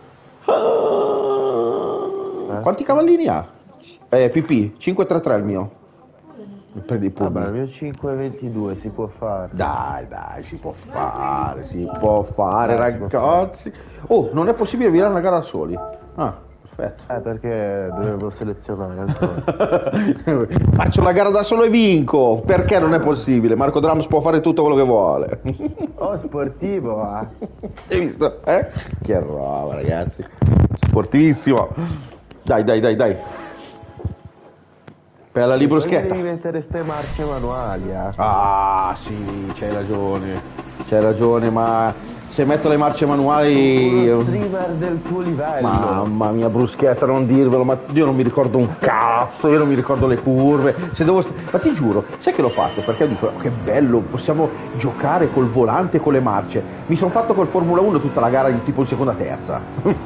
Ah, Quanti cavallini ha? Eh, P P, cinquecentotrentatré il mio. Mi prendi i Vabbè, il pugni. mio cinque ventidue si può fare. Dai, dai, si può fare, si può fare, ragazzi. Oh, non è possibile virare una gara da soli. Ah, perfetto. Eh, perché dovevo selezionare ancora. Faccio la gara da solo e vinco. Perché non è possibile? Marco Drums può fare tutto quello che vuole. Oh, sportivo, ah. Hai visto? Eh? Che roba, ragazzi. Sportivissimo. Dai, dai, dai, dai. Per la Poi libroschetta. devi mettere ste marce manuali, eh. Ah, sì, c'hai ragione. C'hai ragione, ma se metto le marce Uno manuali... streamer del tuo livello. Mamma mia, bruschetta, non dirvelo, ma io non mi ricordo un cazzo, io non mi ricordo le curve. Se devo... Ma ti giuro, sai che l'ho fatto? Perché dico, "Oh, che bello, possiamo giocare col volante e con le marce." Mi sono fatto col Formula uno tutta la gara in tipo in seconda terza.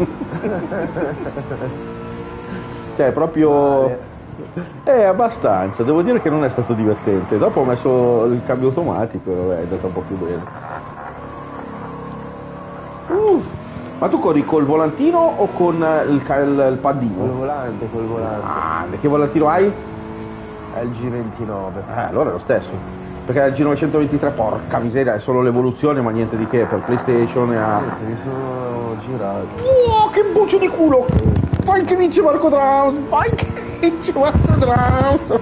Cioè, proprio... Eh, abbastanza, devo dire che non è stato divertente. Dopo ho messo il cambio automatico e vabbè, è andata un po' più bene. Uh, ma tu corri col volantino o con eh, il, ca- il, il Col paddino? volante, col volante. Ah, che volantino hai? È il G ventinove. Eh, allora è lo stesso. Perché il G novecentoventitré, porca miseria, è solo l'evoluzione, ma niente di che, per PlayStation e a... Mi sono girato. Oh, che buccio di culo! Vai che vince Marco Drums! Vai che vince Marco Drums!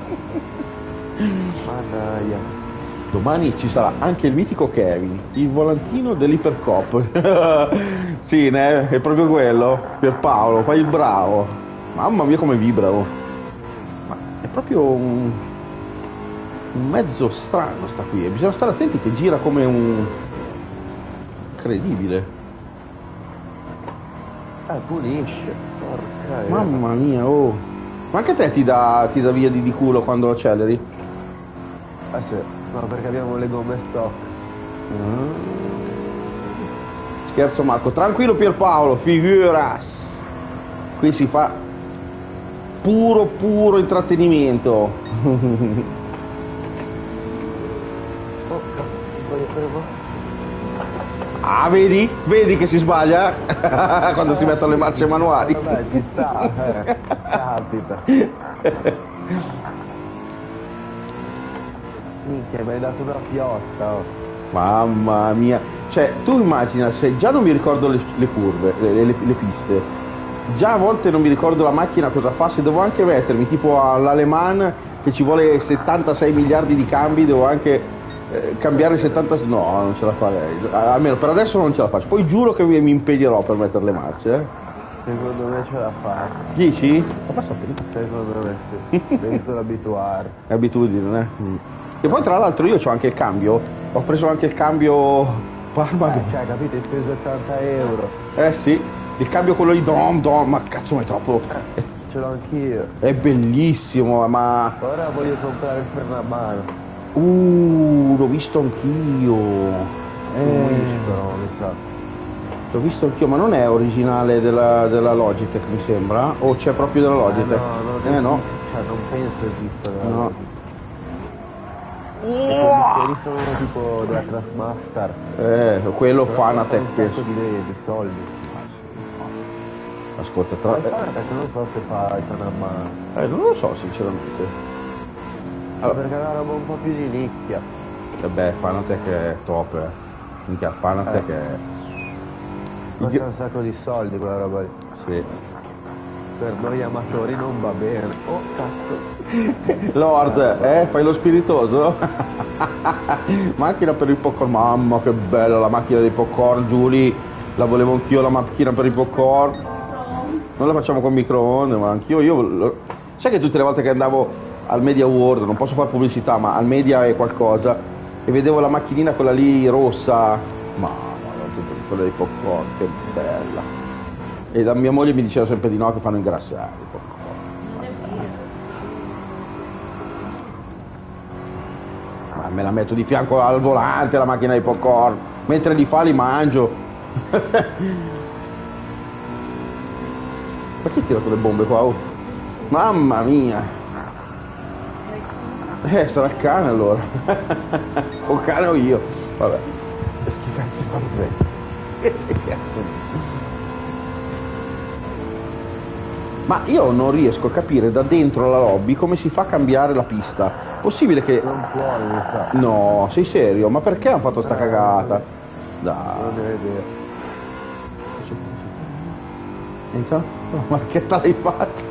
Mannaia. Domani ci sarà anche il mitico Kevin, il volantino dell'Ipercop. Sì, ne, è proprio quello. Pierpaolo, fai il bravo. Mamma mia come vibra, oh. Ma è proprio un... un mezzo strano sta qui, e bisogna stare attenti che gira come un... incredibile. Eh, pulisce. Porca Mamma mia, oh. Ma anche te ti dà, ti dà via di, di culo quando acceleri? Ah sì, no, perché abbiamo le gomme stock. Scherzo Marco, tranquillo Pierpaolo, figuras. Qui si fa puro puro intrattenimento. Oh, cazzo, voglio fare un po'. Ah, vedi? Vedi che si sbaglia quando si mettono le marce manuali. Vabbè, ci sta, eh. Capita. Minchia, mi hai dato una fiosta, oh. Mamma mia. Cioè, tu immagina, se già non mi ricordo le, le curve, le, le, le piste, già a volte non mi ricordo la macchina cosa fa, se devo anche mettermi tipo all'Aleman che ci vuole settantasei miliardi di cambi, devo anche eh, cambiare settanta... No, non ce la farei. Almeno per adesso non ce la faccio. Poi giuro che mi, mi impegnerò per mettere le marce, eh. Secondo me ce la fa. Dici? Ho passato lì. Secondo me sì. Devi solo abituare. È abitudine, eh? Mm. E poi tra l'altro io ho anche il cambio. Ho preso anche il cambio Parma. Eh, cioè, capite, hai speso ottanta euro. Eh sì, il cambio quello di Dom Dom, ma cazzo ma è troppo. È, Ce l'ho anch'io. è bellissimo, ma. Ora voglio comprare il freno a mano. Uh, l'ho visto anch'io. Eh. Eh, Però, mi sa. l'ho visto anch'io, ma non è originale della, della Logitech, mi sembra? O c'è proprio della Logitech? Eh, no, non eh no. Cioè, non penso esista. No. I conduttori sono tipo della Trasmaster. Eh, quello Però Fanatec costa un penso. sacco di, di soldi. Ascolta, Ma tra... il Fanatec non so se fa il freno a mano. eh, non lo so sinceramente. Allora, Perché è una roba un po' più di nicchia. eh beh, Fanatec è top, eh. Minchia, Fanatec Eh. è... Costa un sacco di soldi quella roba lì. Sì. Per noi amatori non va bene. Oh cazzo. Lord, eh, fai lo spiritoso? Macchina per il popcorn, mamma che bella la macchina dei popcorn, Giulia, la volevo anch'io la macchina per il popcorn. Non la facciamo con microonde, ma anch'io, io, lo- sai che tutte le volte che andavo al Media World, non posso fare pubblicità, ma al Media è qualcosa, e vedevo la macchinina quella lì rossa, mamma, quella dei popcorn, che bella. E la mia moglie mi diceva sempre di no, che fanno ingrassare i popcorn. Ma me la metto di fianco al volante la macchina di popcorn, mentre li fa li mangio. Ma chi ha tirato le bombe qua? Oh? Mamma mia! Eh, sarà il cane allora. O cane o io. Vabbè. Che cazzo fa bene? Che cazzo. Ma io non riesco a capire da dentro la lobby come si fa a cambiare la pista. Possibile che... Non puoi, mi sa. No, sei serio? Ma perché hanno fatto sta cagata? Dai. Non è vero. E intanto? No, marchetta l'hai fatta?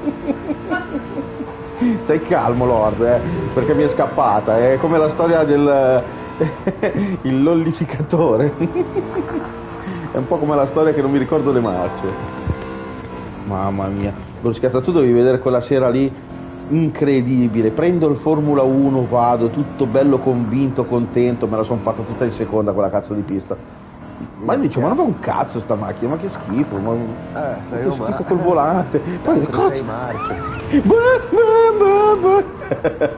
Stai calmo, Lord, eh? Perché mi è scappata. È come la storia del... il lollificatore. È un po' come la storia che non mi ricordo le marce. Mamma mia. Bruschetta, tu dovevi vedere quella sera lì, incredibile. Prendo il Formula uno, vado, tutto bello convinto, contento, me la sono fatta tutta in seconda quella cazzo di pista. Ma io dicevo, ma non fa un cazzo sta macchina, ma che schifo, ma, Eh, ma sei che umano. schifo col volante. Poi Sei cazzo. marce. Bah, bah, bah, bah.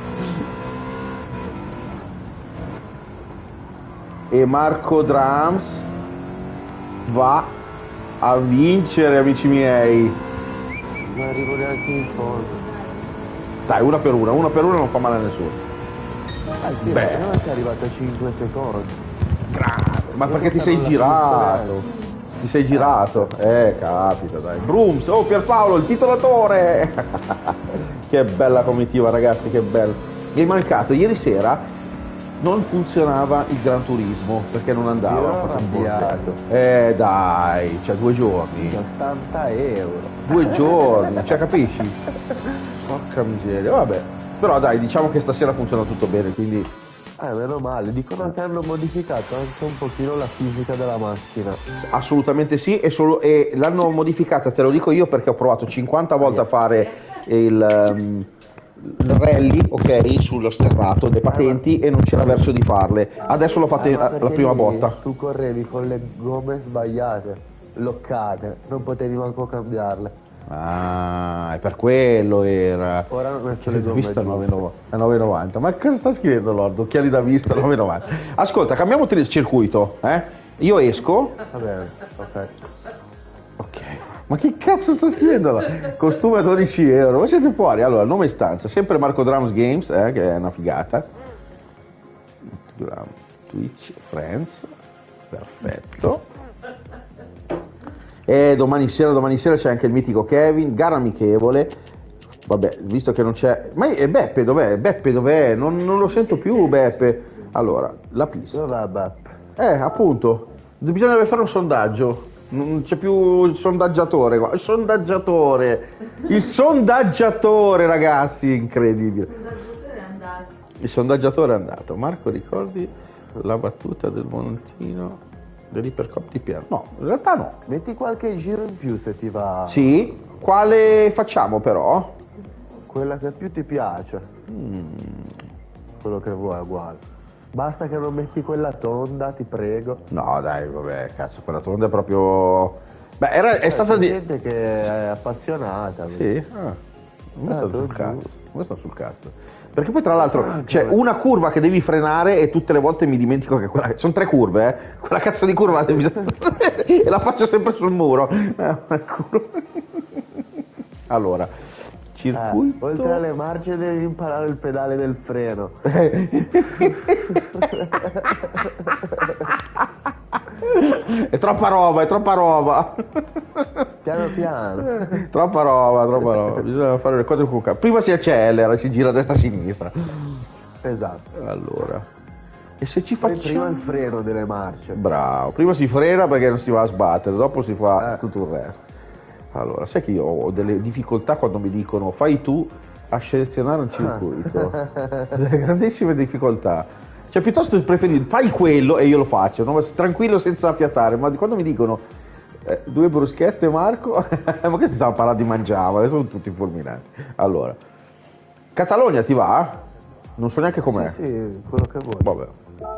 E Marco Drums va a vincere, amici miei. Non arrivo neanche in fondo. Dai, una per una, una per una non fa male a nessuno. Ah sì, Beh. perché non sei arrivato a cinque secondi. Ma perché ti sei girato? Ti sei girato? Eh, capita, dai. Brooms, oh Pierpaolo, il titolatore! Che bella comitiva, ragazzi, che bello. Mi è mancato, ieri sera non funzionava il Gran Turismo, perché non andava. Io ho ero fatto un arrabbiato. bordello. Eh, dai, cioè due giorni. ottanta euro. Due giorni, cioè capisci? Porca miseria, vabbè. Però dai, diciamo che stasera funziona tutto bene, quindi... Eh, meno male. Dicono che hanno modificato anche un pochino la fisica della macchina. Assolutamente sì, e, solo, e l'hanno modificata, te lo dico io perché ho provato cinquanta volte a fare il, um, rally, ok, sullo sterrato, le patenti e non c'era verso di farle. Adesso l'ho fatta Eh, ma la perché prima lì botta. Tu correvi con le gomme sbagliate, loccate, non potevi manco cambiarle. Ah, è per quello era. Ora hanno messo Occhiali le da gomme vista giuste. a nove e novanta. Ma cosa sta scrivendo Lord? Occhiali da vista nove e novanta. Ascolta, cambiamo il circuito, eh? Io esco. Va bene, ok. Ok. Ma che cazzo sta scrivendo là? Costume a dodici euro. Ma siete fuori? Allora, nome e stanza. Sempre Marco Drums Games, eh, che è una figata. Instagram, Twitch, Friends. Perfetto. E domani sera, domani sera c'è anche il mitico Kevin, gara amichevole. Vabbè, visto che non c'è. Ma è Beppe dov'è? Beppe dov'è? Non, non lo sento più Beppe. Allora, la pista. Dov'è Beppe? Eh, appunto. Bisogna fare un sondaggio. Non c'è più il sondaggiatore qua. Il sondaggiatore. Il sondaggiatore, ragazzi, incredibile. Il sondaggiatore è andato. Marco, ricordi la battuta del Montino? Dell'ipercop P R? No, in realtà no. Metti qualche giro in più se ti va. Sì? Quale facciamo però? Quella che più ti piace. Mm. Quello che vuoi è uguale. Basta che non metti quella tonda, ti prego. No, dai, vabbè, cazzo, quella tonda è proprio. Beh, era, è Eh, stata c'è di. gente che è appassionata. Sì? Ah. Non Eh, sto te lo sul cazzo. giuro. Non sto sul cazzo. Perché poi tra l'altro Ah, c'è come- una curva che devi frenare e tutte le volte mi dimentico che quella. Sono tre curve, eh. Quella cazzo di curva devi. E la faccio sempre sul muro. Eh, culo. Allora, Eh, circuito. oltre alle marce devi imparare il pedale del freno. È troppa roba, è troppa roba. Piano piano. Troppa roba, troppa roba. Bisogna fare le cose con calma. Prima si accelera, si gira a destra e a sinistra. Esatto. Allora. E se ci Poi facciamo. prima il freno delle marce. Bravo. Prima si frena perché non si va a sbattere, dopo si fa Eh. tutto il resto. Allora, sai che io ho delle difficoltà quando mi dicono fai tu a selezionare un circuito. Delle grandissime difficoltà. Cioè, piuttosto preferisco fai quello e io lo faccio, no? Tranquillo senza fiatare, ma quando mi dicono eh, due bruschette Marco, ma che stiamo parlando di mangiare, adesso sono tutti fulminanti. Allora, Catalogna ti va? Non so neanche com'è. Sì, sì, quello che vuoi. Vabbè.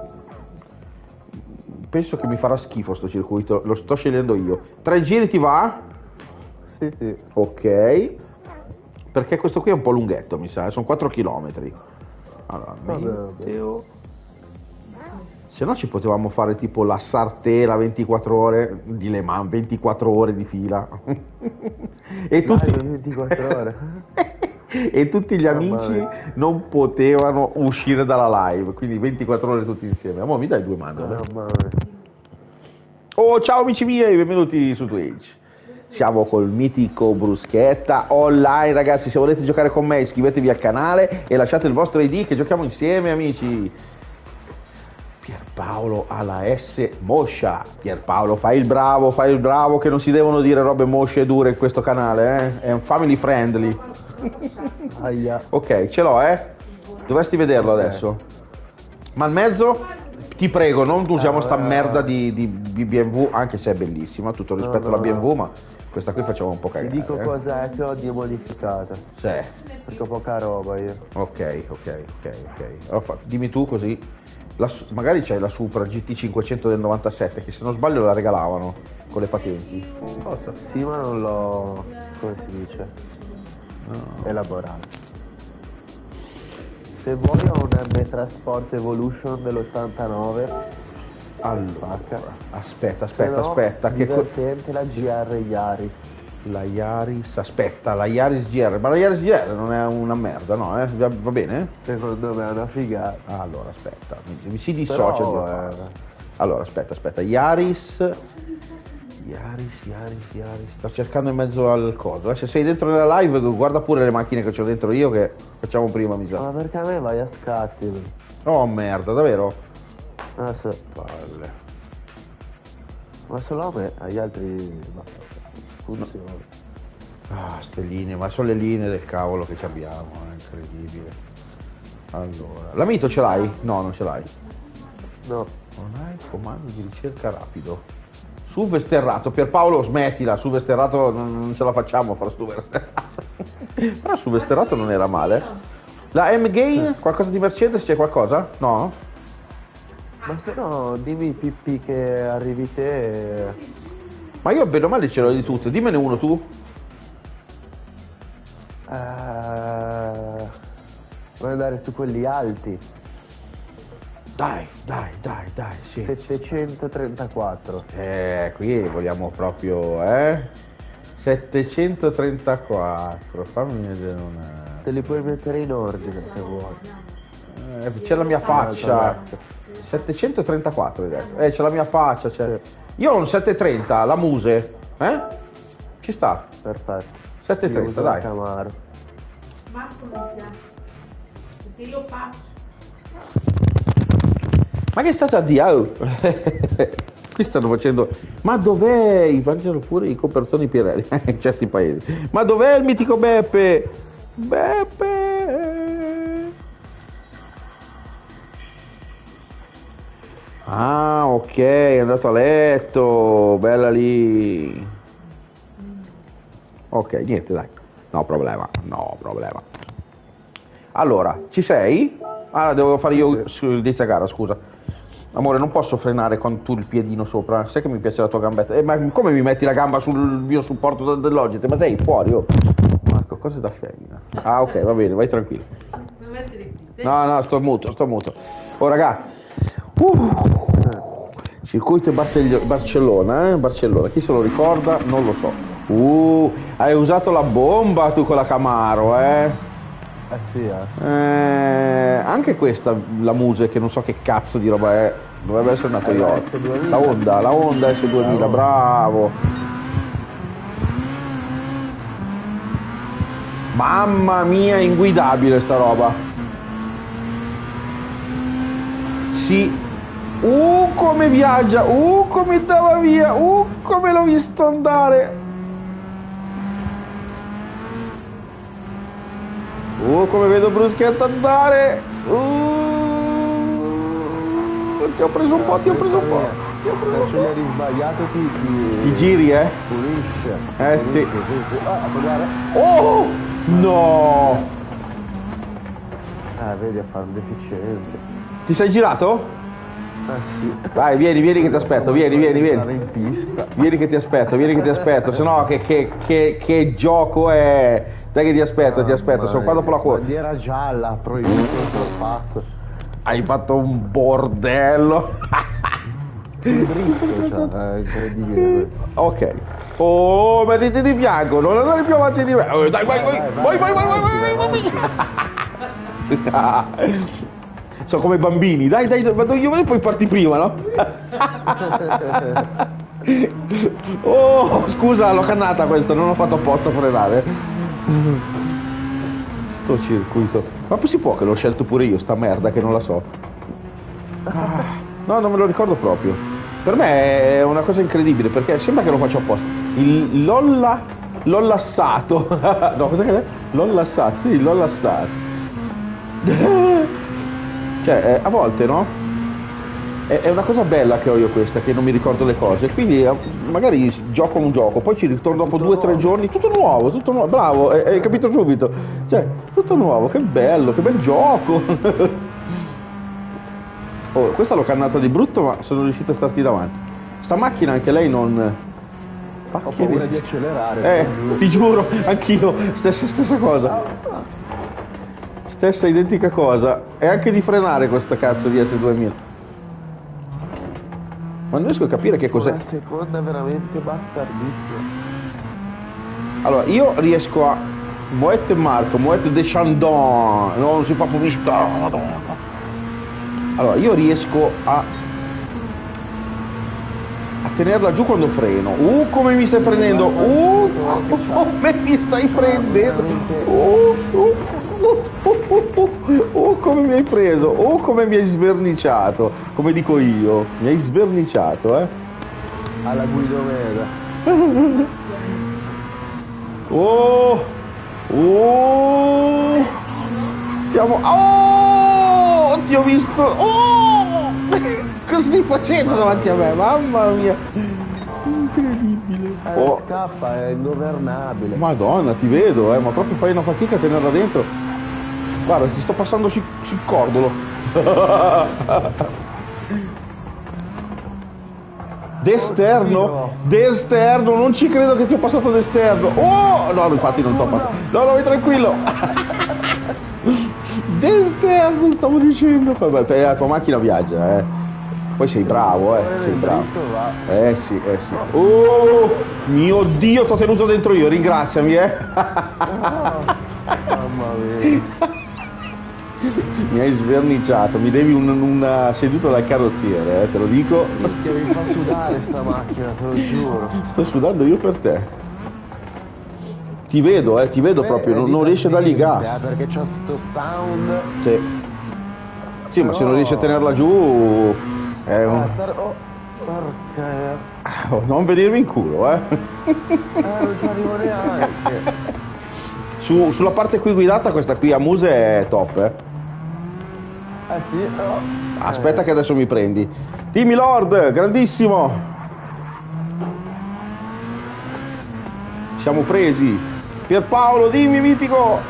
Penso che mi farà schifo sto circuito, lo sto scegliendo io. Tre giri ti va? Sì, sì. Ok. Perché questo qui è un po' lunghetto, mi sa, sono quattro chilometri. Allora, Vabbè, meteo. Se no ci potevamo fare tipo la Sartera ventiquattro ore di Le Mans, ventiquattro ore di fila. E tutti, Dai, ventiquattro ore. e tutti gli Mamma amici mia. non potevano uscire dalla live, quindi ventiquattro ore tutti insieme. Amore, mi dai due mandorle? Mamma mia. Oh, ciao amici miei, benvenuti su Twitch. Siamo col mitico Bruschetta online, ragazzi. Se volete giocare con me iscrivetevi al canale e lasciate il vostro I D che giochiamo insieme, amici. Pierpaolo alla S Moscia. Pierpaolo, fai il bravo, fai il bravo, che non si devono dire robe mosce e dure in questo canale, eh? È un family friendly. Aia. Ok, ce l'ho, eh? Dovresti vederlo adesso. Ma al mezzo, ti prego, non usiamo Eh, sta eh, merda eh. di, di, di B M W, anche se è bellissima, tutto il rispetto No, no, alla B M W, no. ma questa qui facciamo un po' Ti cagare. dico eh. cos'è che ho di modificata. Sì. Perché ho poca roba io. Ok, ok, ok, ok. Allora, fa- dimmi tu così. La su- magari c'hai la Supra G T cinquecento del novantasette, che se non sbaglio la regalavano con le patenti. Cosa? Sì, ma non l'ho, come si dice, elaborato. Se vuoi ho un M tre Sport Evolution dell'ottantanove. Allora, Spacca. aspetta, Se aspetta, no, aspetta. Che co- divertente la G R Yaris. la Yaris, aspetta, la Yaris G R. Ma la Yaris G R non è una merda, no? Eh? Va, va bene? Secondo me è una figata. Ah, allora, aspetta, mi, mi si dissocia. Però, il eh, gioco. Allora, aspetta, aspetta, Yaris. Yaris, Yaris, Yaris. Sto cercando in mezzo al coso. eh. Se sei dentro nella live, guarda pure le macchine che ho dentro io, che facciamo prima, mi sa. Ma perché a me vai a scatti? Oh, merda, davvero? Ah, sì. Palle. Ma solo a me, agli altri no, funziona. Ah, ste linee, ma sono le linee del cavolo che ci abbiamo, è incredibile. Allora, la Mito ce l'hai? No, non ce l'hai. No, Non hai comando di ricerca rapido. S U V sterrato, Pierpaolo smettila, S U V sterrato non, non ce la facciamo a fare S U V sterrato. Però S U V sterrato non era male. La M-Gain? Qualcosa di Mercedes? C'è qualcosa? No? Ma se no, dimmi Pippi che arrivi te. e- Ma io bene o male ce l'ho di tutte. Dimmene uno tu. Eh, Vuoi andare su quelli alti? Dai, dai, dai, dai, sì. settecentotrentaquattro. Eh, qui vogliamo proprio, eh? settecentotrentaquattro, fammi vedere una... Te li puoi mettere in ordine se vuoi. Eh, c'è la mia faccia. settecentotrentaquattro hai detto. Eh, c'è la mia faccia, c'è. Io ho un settecentotrenta, la Muse. Eh? Ci sta. Perfetto. settecentotrenta, Io uso la dai. Camaro. Marco non piace. Perché io faccio. Ma che è stata di oh. Qui stanno facendo. Ma dov'è? Mangiano pure i copertoni Pirelli in certi paesi. Ma dov'è il mitico Beppe? Beppe. Ah, ok, è andato a letto. Bella lì. Ok, niente, dai. No problema, no problema. Allora, ci sei? Ah, devo fare io su di gara, scusa. Amore, non posso frenare con tu il piedino sopra. Sai che mi piace la tua gambetta? Eh, ma come mi metti la gamba sul mio supporto del Logitech? Ma sei fuori, oh. Marco, cose da femmina. Ah, ok, va bene, vai tranquillo. No, no, sto muto, sto muto. Oh, raga. Uh. Circuito Bartell- Barcellona, eh? Barcellona. Chi se lo ricorda? Non lo so. Uh, hai usato la bomba tu con la Camaro, eh? Eh sì, eh. Eh, anche questa, la Muse, che non so che cazzo di roba è, dovrebbe essere una Toyota. La Honda, la Honda S duemila, bravo. Mamma mia, inguidabile sta roba. Sì. Uh, come viaggia, uh, come andava via, uh, come l'ho visto andare. Uh, come vedo Bruschetto andare. Uh, ti ho preso un po', ti ho preso un po'. Ti ho preso un Se po'. eri sbagliato ti, ti... Ti giri, eh? pulisce. Eh, sì. Pulisce, sì, sì. Ah, guarda. Oh! No! Ah, vedi, a fare un deficiente. Ti sei girato? Ah sì. Dai, vieni, vieni che ti aspetto, vieni, vieni, Stare vieni. in pista. Vieni che ti aspetto, vieni che ti aspetto, se no che, che, che, che gioco è? Dai che ti aspetto, ti aspetto, sono qua dopo la curva. Bandiera gialla, proibito il sorpasso. Hai fatto un bordello. Il dritto, cioè, è incredibile. Ok. Oh, mettiti di fianco, non andare più avanti di me. Oh, dai, vai, vai, vai, vai, vai, vai, vai, vai, vai. Sono come bambini, dai, dai, vado io e poi parti prima, no? Oh, scusa, l'ho cannata questa, non ho fatto apposta a frenare. Sto circuito. Ma si può che l'ho scelto pure io, sta merda che non la so. Ah, no, non me lo ricordo proprio. Per me è una cosa incredibile perché sembra che lo faccio apposta. Il Lolla. L'ho lassato. No, cosa che è? L'ho lassato, sì, l'ho lassato. Cioè, eh, a volte, no? È, è una cosa bella che ho io questa, che non mi ricordo le cose. Quindi eh, magari gioco un gioco, poi ci ritorno dopo due o tre giorni, tutto nuovo, tutto nuovo. Bravo, hai, hai capito subito. Cioè, tutto nuovo, che bello, che bel gioco. Oh, questa l'ho cannata di brutto, ma sono riuscito a starti davanti. Sta macchina anche lei non... Ho paura di accelerare. Eh, ti giuro, anch'io, stessa, stessa cosa. Stessa identica cosa. E anche di frenare questa cazzo di S duemila. Ma non riesco a capire che cos'è. La seconda è veramente bastardissima. Allora, io riesco a... Moet Marco, Moet de Chandon. No, non si fa pubblicità, madonna. Allora, io riesco a... a tenerla giù quando freno. Uh, come mi stai prendendo! Uh, come mi stai prendendo! Uh, uh, uh, uh, uh, uh, uh, come mi hai preso! Uh, come mi hai sverniciato! Come dico io, mi hai sverniciato, eh! Alla Guidomeda. Oh! Oh! Siamo... Oh! Ti ho visto! Oh! Cosa stai facendo davanti a me? Mamma mia! Incredibile! Eh, Oh! scappa, è ingovernabile. Madonna, ti vedo, eh, ma proprio fai una fatica a tenerla dentro. Guarda, ti sto passando sul, sul cordolo. D'esterno? D'esterno, non ci credo che ti ho passato d'esterno. Oh! No, infatti non ti ho passato. No, no, vai tranquillo. D'esterno, stavo dicendo. Vabbè, la tua macchina viaggia, eh. Poi sei bravo, eh. Sei bravo. Eh sì, eh sì. Oh! Mio Dio, t'ho tenuto dentro io, ringraziami, eh. Mamma mia. Mi hai sverniciato, mi devi un, una seduta dal carrozziere, eh, te lo dico. Che mi fa sudare sta macchina, te lo giuro. Sto sudando io per te. Ti vedo, eh, ti vedo Beh, proprio, non, di non riesce a dargli gas. Eh, perché c'ho sto sound. Sì. Sì, ma se non riesci a tenerla giù è un... Ah, star... oh, porca... Oh, non venirmi in culo, eh. Eh, non ci arrivo neanche. Su, sulla parte qui guidata questa qui a Muse è top, eh. Eh sì, però... Aspetta che adesso mi prendi. Dimmi Lord, grandissimo. Siamo presi. Pierpaolo, dimmi mitico.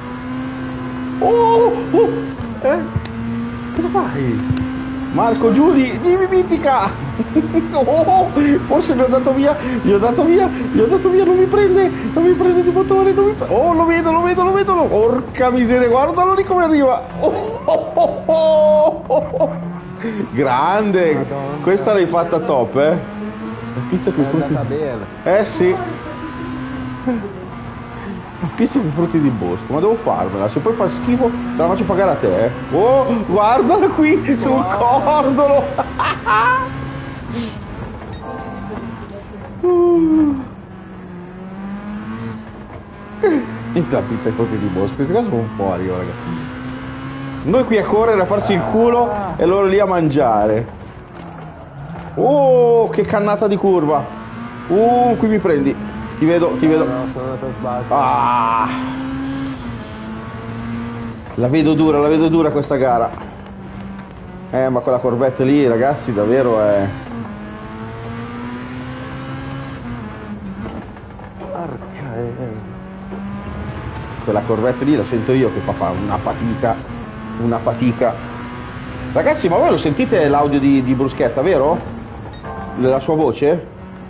Oh, oh, eh? Cosa fai? Marco Giudi, dimmi mitica. Oh, forse mi ho dato via, mi ho dato via, mi ho dato via, non mi prende, non mi prende di motore, non mi prende. Oh, lo vedo, lo vedo, lo vedo, lo... Porca miseria, guardalo lì come arriva. Oh, oh, oh, oh, oh. Grande, Madonna. Questa l'hai fatta top, eh. La pizza con è andata bene. Eh sì. La pizza con frutti di bosco, ma devo farmela, se poi fa schifo te la faccio pagare a te, eh. Oh, guardala qui, sul cordolo. La pizza con frutti di bosco, questi qua sono fuori, raga. Noi qui a correre, a farci il culo e loro lì a mangiare. Oh, che cannata di curva. Uh, qui mi prendi. Ti vedo, ti vedo. No, sono andato a sbattere. Ah! La vedo dura, la vedo dura questa gara. Eh, ma quella Corvette lì, ragazzi, davvero è... Porca eh. Quella Corvette lì la sento io che fa fa una fatica, una fatica. Ragazzi, ma voi lo sentite l'audio di, di Bruschetta, vero? La sua voce?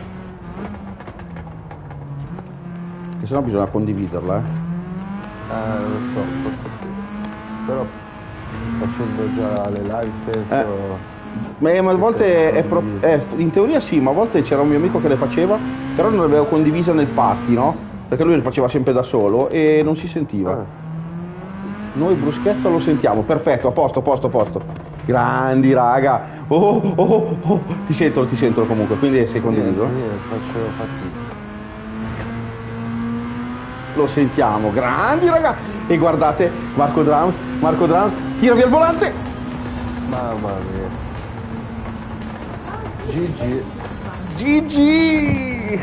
Che sennò bisogna condividerla, eh. Eh, non so, forse sì. Però facendo già le live penso... Eh. Ma, ma a volte è pro... eh, in teoria sì, ma a volte c'era un mio amico che le faceva, però non l'avevo condivisa nel party, no? Perché lui le faceva sempre da solo e non si sentiva. Ah. Noi Bruschetta lo sentiamo, perfetto, a posto, a posto, a posto. Grandi raga. Oh, oh, oh, oh. Ti sentono, ti sentono comunque, quindi sei condiviso? Niente, niente, faccio fatica. Lo sentiamo, grandi raga. E guardate, Marco Drums, Marco Drums, tira via il volante. Mamma mia. G G. G G.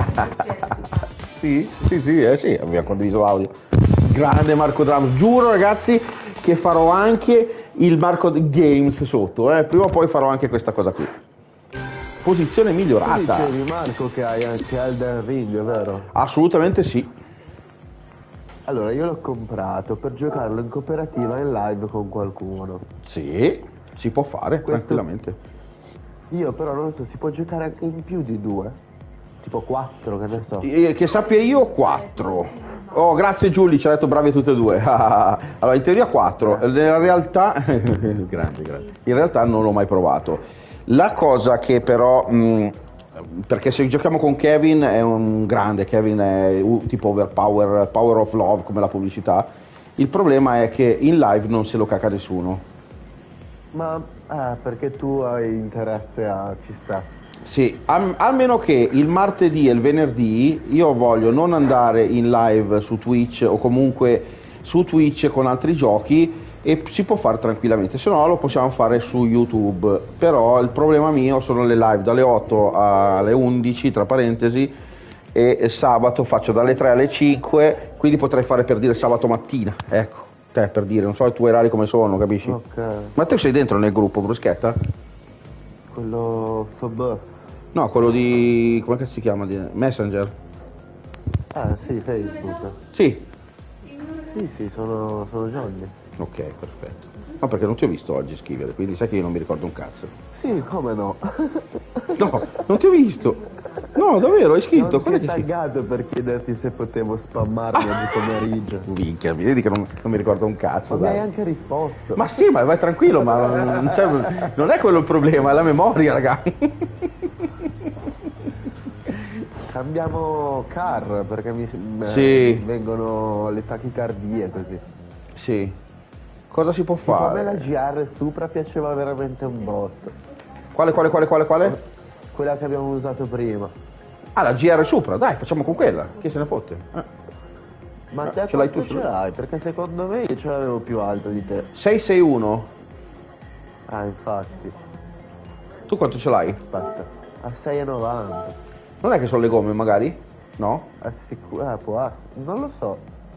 Sì, sì, sì, eh, sì, abbiamo condiviso l'audio. Grande Marco Drums, giuro ragazzi che farò anche il Marco Games sotto, eh. Prima o poi farò anche questa cosa qui. Posizione migliorata. Tu dicevi Marco che hai anche Elden Ring, vero? Assolutamente sì. Allora io l'ho comprato per giocarlo in cooperativa in live con qualcuno. Sì, si può fare Questo... tranquillamente. Io però non so, si può giocare anche in più di due? Tipo quattro, che ne so. Eh, Che sappia io quattro. Oh, grazie Giulio, ci ha detto bravi tutte e due. Allora, in teoria quattro. Nella realtà... grande, grande. In realtà non l'ho mai provato. La cosa che però... Mh, perché se giochiamo con Kevin è un grande, Kevin è uh, tipo overpower, power of love come la pubblicità. Il problema è che in live non se lo caca nessuno. Ma ah, perché tu hai interesse a ci sta. Sì, a, almeno che il martedì e il venerdì io voglio non andare in live su Twitch o comunque su Twitch con altri giochi e si può fare tranquillamente, se no lo possiamo fare su YouTube. Però il problema mio sono le live dalle otto alle undici tra parentesi e sabato faccio dalle tre alle cinque, quindi potrei fare per dire sabato mattina, ecco, te per dire, non so i tuoi orari come sono, capisci? Ok. Ma te sei dentro nel gruppo Bruschetta? Quello F B. No, quello di... come che si chiama? Di... Messenger? Ah sì, Facebook. Sì. Sì, sì, sono, sono Johnny. Ok, perfetto. Ma perché non ti ho visto oggi scrivere, quindi sai che io non mi ricordo un cazzo. Sì, come no? No, non ti ho visto. No, davvero, hai scritto. Non ti ho Quando è che sei? taggato per chiederti se potevo spammarmi oggi pomeriggio. Minchia, mi vedi che non, non mi ricordo un cazzo, Ma mi hai dai. anche risposto. Ma sì, ma vai tranquillo, ma non, c'è- non è quello il problema, è la memoria, raga. Cambiamo car perché mi eh, Sì. vengono le tachicardie così. Sì. Cosa si può Tipo, a me la fare? G R Supra piaceva veramente un botto. Quale, quale, quale, quale, quale? Quella che abbiamo usato prima. Ah, la G R Supra, dai, facciamo con quella. Chi se ne fotte? Eh. Ma Ah, te ce l'hai quanto tu ce su- l'hai? Perché secondo me io ce l'avevo più alto di te. sei sei uno. Ah, infatti. Tu quanto ce l'hai? Aspetta. A sei e novanta. Non è che sono le gomme, magari? No? Assicuro. Ah, può essere. Non lo so.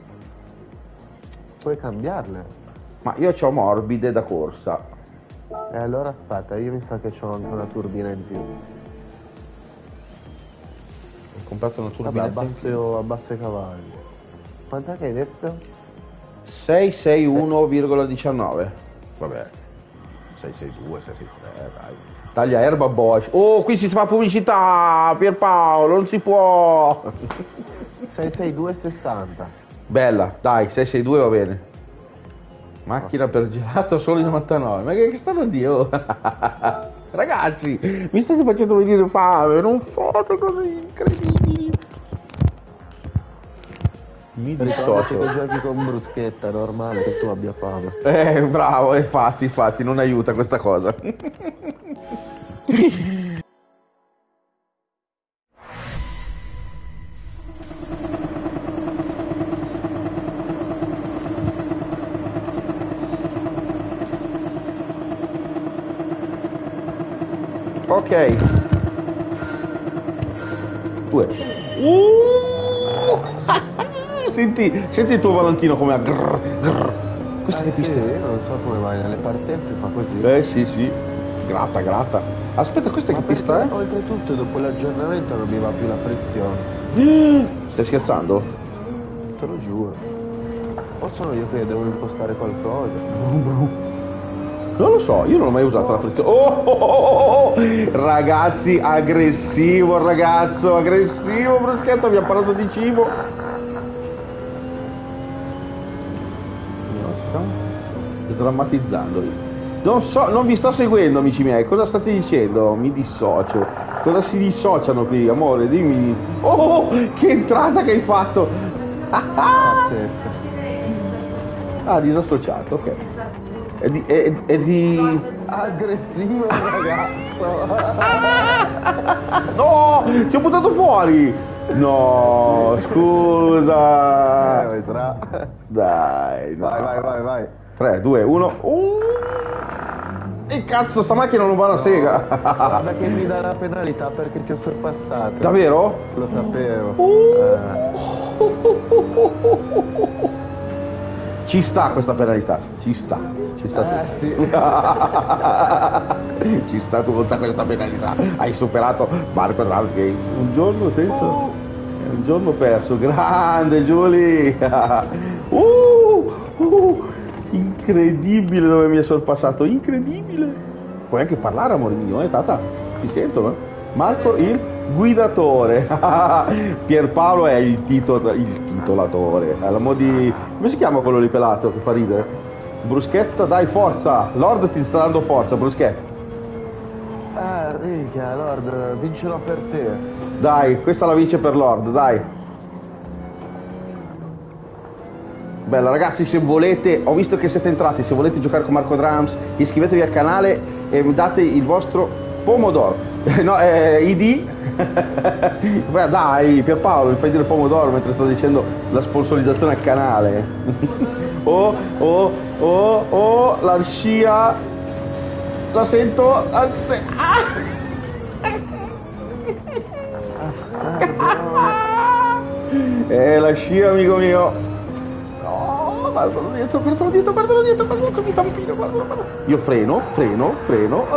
Puoi cambiarle. Ma io ho morbide da corsa. E allora aspetta, io mi sa che c'ho anche una turbina in più. Ho comprato una Vabbè, turbinetta in più. abbasso, abbasso i cavalli. Quant'è che hai detto? sei sei uno virgola diciannove. Vabbè. sei sei due, sei sei tre, dai. Taglia erba Bosch. Oh, qui si fa pubblicità, Pierpaolo, non si può. sei sei due sessanta. Bella, dai, sei sei due va bene. Macchina per gelato solo i novantanove. Ma che, che stanno a dire? Oh? Ragazzi, mi state facendo venire fame, non fate così incredibili. Mi Ricordaci dissocio. che giochi con bruschetta, è normale che tu abbia fame. Eh, bravo, infatti, infatti, non aiuta questa cosa. Ok. Due. Uh! senti, senti il tuo Valentino come a grrr, grrr. Questa che Eh, sì, pista è? io non so come vai nelle partenze, fa così. Eh sì sì. Gratta, gratta. Aspetta, questa Ma che pista è? perché oltretutto dopo l'aggiornamento non mi va più la frizione. Stai scherzando? Te lo giuro. O sono io che devo impostare qualcosa? Non lo so, io non ho mai usato la frizione. Oh, oh, oh, oh, oh. Ragazzi, aggressivo ragazzo, aggressivo bruschetto, abbiamo parlato di cibo. Non so. Sdrammatizzando. Non so, non vi sto seguendo amici miei, cosa state dicendo? Mi dissocio. Cosa si dissociano qui, amore? Dimmi. Oh, oh, che entrata che hai fatto! Pazzesca. Ah, disassociato, ok. È di... È, è di... Aggressivo ragazzo. No! Ti ho buttato fuori! No, scusa! Eh, vedrà. Dai, no. Vai, vai, vai, vai. tre, due, uno. Uh. E cazzo, sta macchina non va una sega! Guarda che mi dà la penalità perché ti ho sorpassato. Davvero? Lo sapevo. Uh. Eh. Ci sta questa penalità, ci sta, ci sta Eh, tutto. Ci sta tutta questa penalità. Hai superato Marco Dransgate. Un giorno senza. Un giorno perso. Grande Giulia. Uh, uh, incredibile dove mi è sorpassato, incredibile. Puoi anche parlare, amore mio, eh, tata? Ti sentono? Eh? Marco il guidatore. Pierpaolo è il, tito- il titolatore. È la mo di... Come si chiama quello lì pelato che fa ridere? Bruschetta, dai, forza! Lord ti sta dando forza, Bruschetta. Eh, minchia, Lord, vincerò per te. Dai, questa la vince per Lord, dai. Bella ragazzi, se volete, ho visto che siete entrati, se volete giocare con Marco Drums, iscrivetevi al canale e date il vostro pomodoro. No, eh, I D. Beh, dai, Pierpaolo, mi fai dire pomodoro mentre sto dicendo la sponsorizzazione al canale. Oh, oh, oh, oh, la scia. La sento. Anzi, ah! Eh, la scia, amico mio. No, guardalo dietro, guardalo dietro, guardalo dietro, guardalo con il tampino, guardalo, guardalo. Io freno, freno, freno.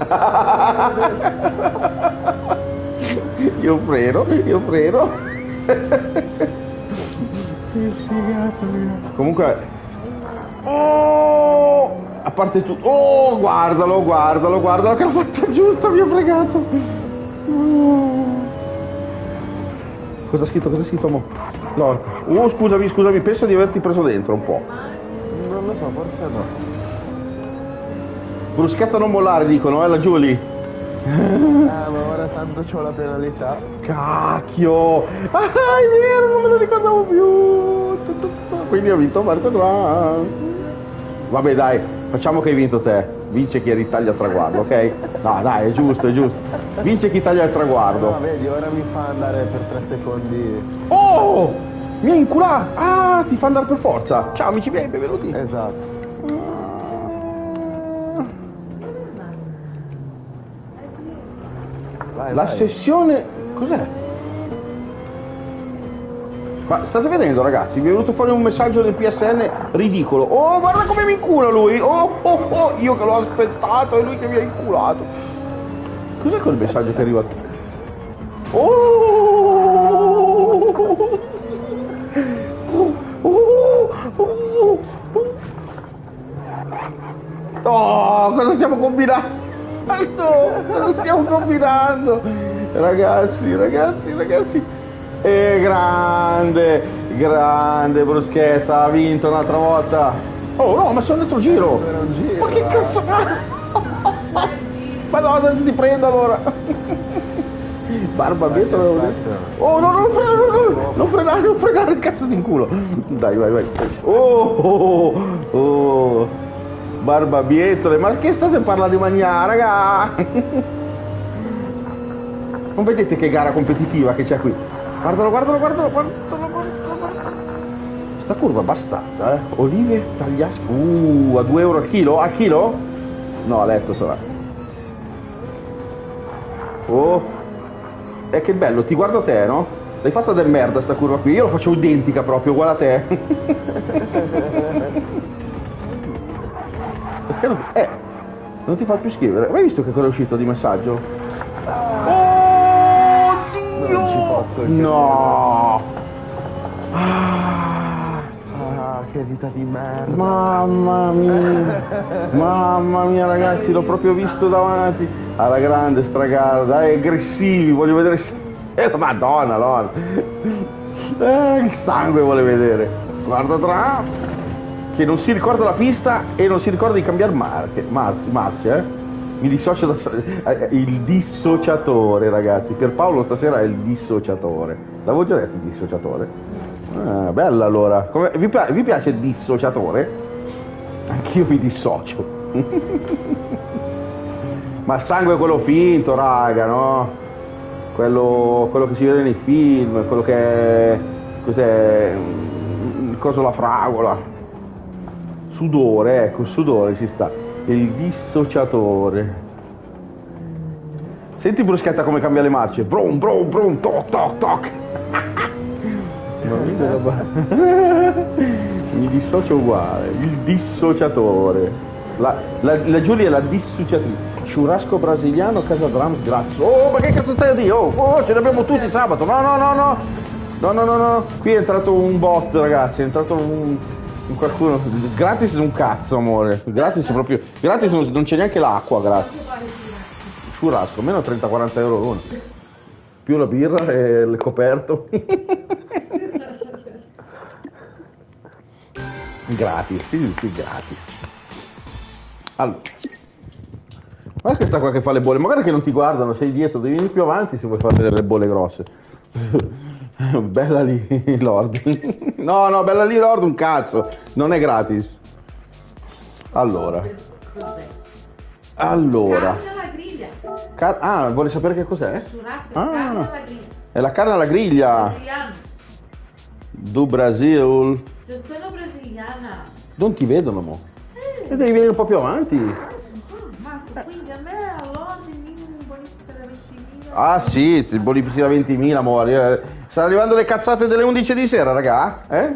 Io freno, io freno. Che figata, mia. Comunque, Oh, a parte tutto. Oh, guardalo, guardalo, guardalo che l'ha fatta giusta, mi ha fregato. Oh. Cosa ha scritto, cosa ha scritto, mo? Lord. Oh, scusami, scusami, penso di averti preso dentro un po'. Non lo so, forse no. Bruschetta non mollare, dicono, eh, la Julie. Ah, ma ora tanto c'ho la penalità. Cacchio! Ah, è vero, non me lo ricordavo più! Quindi ha vinto Marco Trans. Vabbè dai, facciamo che hai vinto te. Vince chi ritaglia il traguardo, ok? No, dai, è giusto, è giusto. Vince chi taglia il traguardo. No, vedi, ora mi fa andare per tre secondi. Oh! Mi ha inculato! Ah, ti fa andare per forza! Ciao amici miei, benvenuti! Esatto. Vai, La vai. sessione... cos'è? Ma state vedendo ragazzi, mi è venuto fuori un messaggio del P S N ridicolo. Oh, guarda come mi incula lui! Oh, oh, oh, io che l'ho aspettato e lui che mi ha inculato. Cos'è quel messaggio che è arrivato? Oh! Oh, oh, oh. Oh, cosa stiamo combinando? Cosa stiamo combinando? Ragazzi, ragazzi, ragazzi. E grande, grande Bruschetta, ha vinto un'altra volta. Oh no, ma sono dentro giro. giro Ma che eh. cazzo? Ma no, adesso ti prendo allora. Barba Bietola. Oh no, non frenare, no, no, non frenare, non frenare il cazzo di culo. Dai, vai, vai. Oh, oh, oh. Barba Bietole, ma che state parlando di mangiare, raga? Non vedete che gara competitiva che c'è qui? Guardalo, guardalo, guardalo, guardalo, guardalo, guardalo. Sta curva bastarda, eh. Olive tagliasche. Uh, a due euro al chilo? Al chilo? No, a letto sarà. Oh. E che bello, ti guardo te, no? L'hai fatta del merda sta curva qui, io la faccio identica proprio, uguale a te. Perché non... Eh, non ti fa più scrivere. Ma hai visto che cosa è uscito di messaggio? Oh, Dio! Non ci posso No! Ah, che vita di merda. Mamma mia! Mamma mia ragazzi, l'ho proprio visto davanti. Alla grande stragara, dai, aggressivi, voglio vedere... Eh, Madonna, Lord! Eh, che sangue vuole vedere. Guarda tra... che non si ricorda la pista e non si ricorda di cambiare marche, mar- marce, eh? Mi dissocio da... il dissociatore, ragazzi. Pierpaolo stasera è il dissociatore. L'avevo già detto il dissociatore? Ah, bella allora. Come... Vi, pi- vi piace il dissociatore? Anch'io mi dissocio. Ma il sangue è quello finto, raga, no? Quello, quello che si vede nei film, quello che è... cos'è? Il coso la fragola. Sudore, ecco, sudore ci sta. Il dissociatore. Senti Bruschetta come cambia le marce. Brum, brum, brum, toc, toc, toc. Mi dissocio uguale. Il dissociatore. La, la, la Giulia è la dissociatrice. Churrasco brasiliano, casa drums, grazie. Oh, ma che cazzo stai a dire? Oh, oh, ce ne abbiamo tutti sabato. No, no, no, no. No, no, no, no. Qui è entrato un bot, ragazzi. È entrato un... qualcuno. Gratis un cazzo, amore. Gratis proprio. Gratis non, non c'è neanche l'acqua, gratis. Churrasco, meno trenta quaranta euro l'uno. Più la birra e il coperto. Gratis, sì, sì, gratis. Allora. Guarda questa qua che fa le bolle, magari che non ti guardano, sei dietro, devi venire più avanti se vuoi fare vedere le bolle grosse. Bella lì, Lord. No, no, bella lì, Lord, un cazzo. Non è gratis. Allora. Allora. Carne alla griglia. Car- ah, vuole sapere che cos'è? Churrasco, Ah. carne alla griglia. È la carne alla griglia. Brasiliano. Do Brasil. Io sono brasiliana. Non ti vedono, mo. E devi venire un po' più avanti. Ma quindi a me allora il minimo bonifica da ventimila. Ah sì, si bonifica da ventimila, amore. Stanno arrivando le cazzate delle undici di sera, raga? Eh?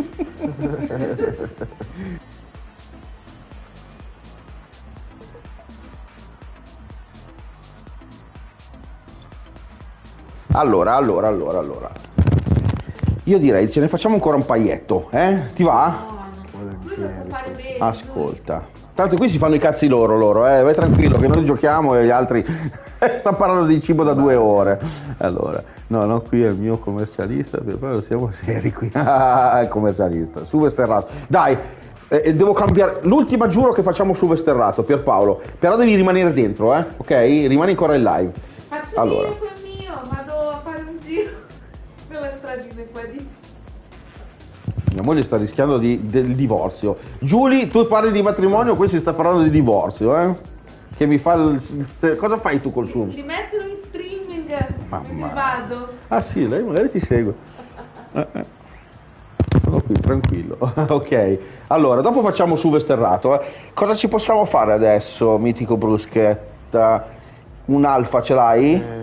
Allora, allora, allora, allora. Io direi ce ne facciamo ancora un paglietto, eh? Ti va? No, no. Lui lo sa fare bene. Ascolta. Tanto qui si fanno i cazzi loro, loro, eh. Vai tranquillo che noi giochiamo e gli altri stanno parlando di cibo da due ore. Allora, no, no, qui è il mio commercialista, però siamo seri qui. Ah, il commercialista, su Westerrato. Dai, eh, devo cambiare. L'ultima giuro che facciamo su Westerrato, Pierpaolo. Però devi rimanere dentro, eh, ok? Rimani ancora in live. Faccio Allora. io quel mio, vado a fare un giro per le stradine qua di... Mia moglie sta rischiando di, del divorzio. Giulia, tu parli di matrimonio, qui si sta parlando di divorzio, eh? Che mi fa il... il- Cosa fai tu col suo? Li mettono in streaming, Mamma. e vado. Ah sì, lei magari ti segue. Eh, eh. Sono qui, tranquillo. Ok. Allora, dopo facciamo su Westerrato, eh. Cosa ci possiamo fare adesso, mitico bruschetta? Un alfa ce l'hai? Eh,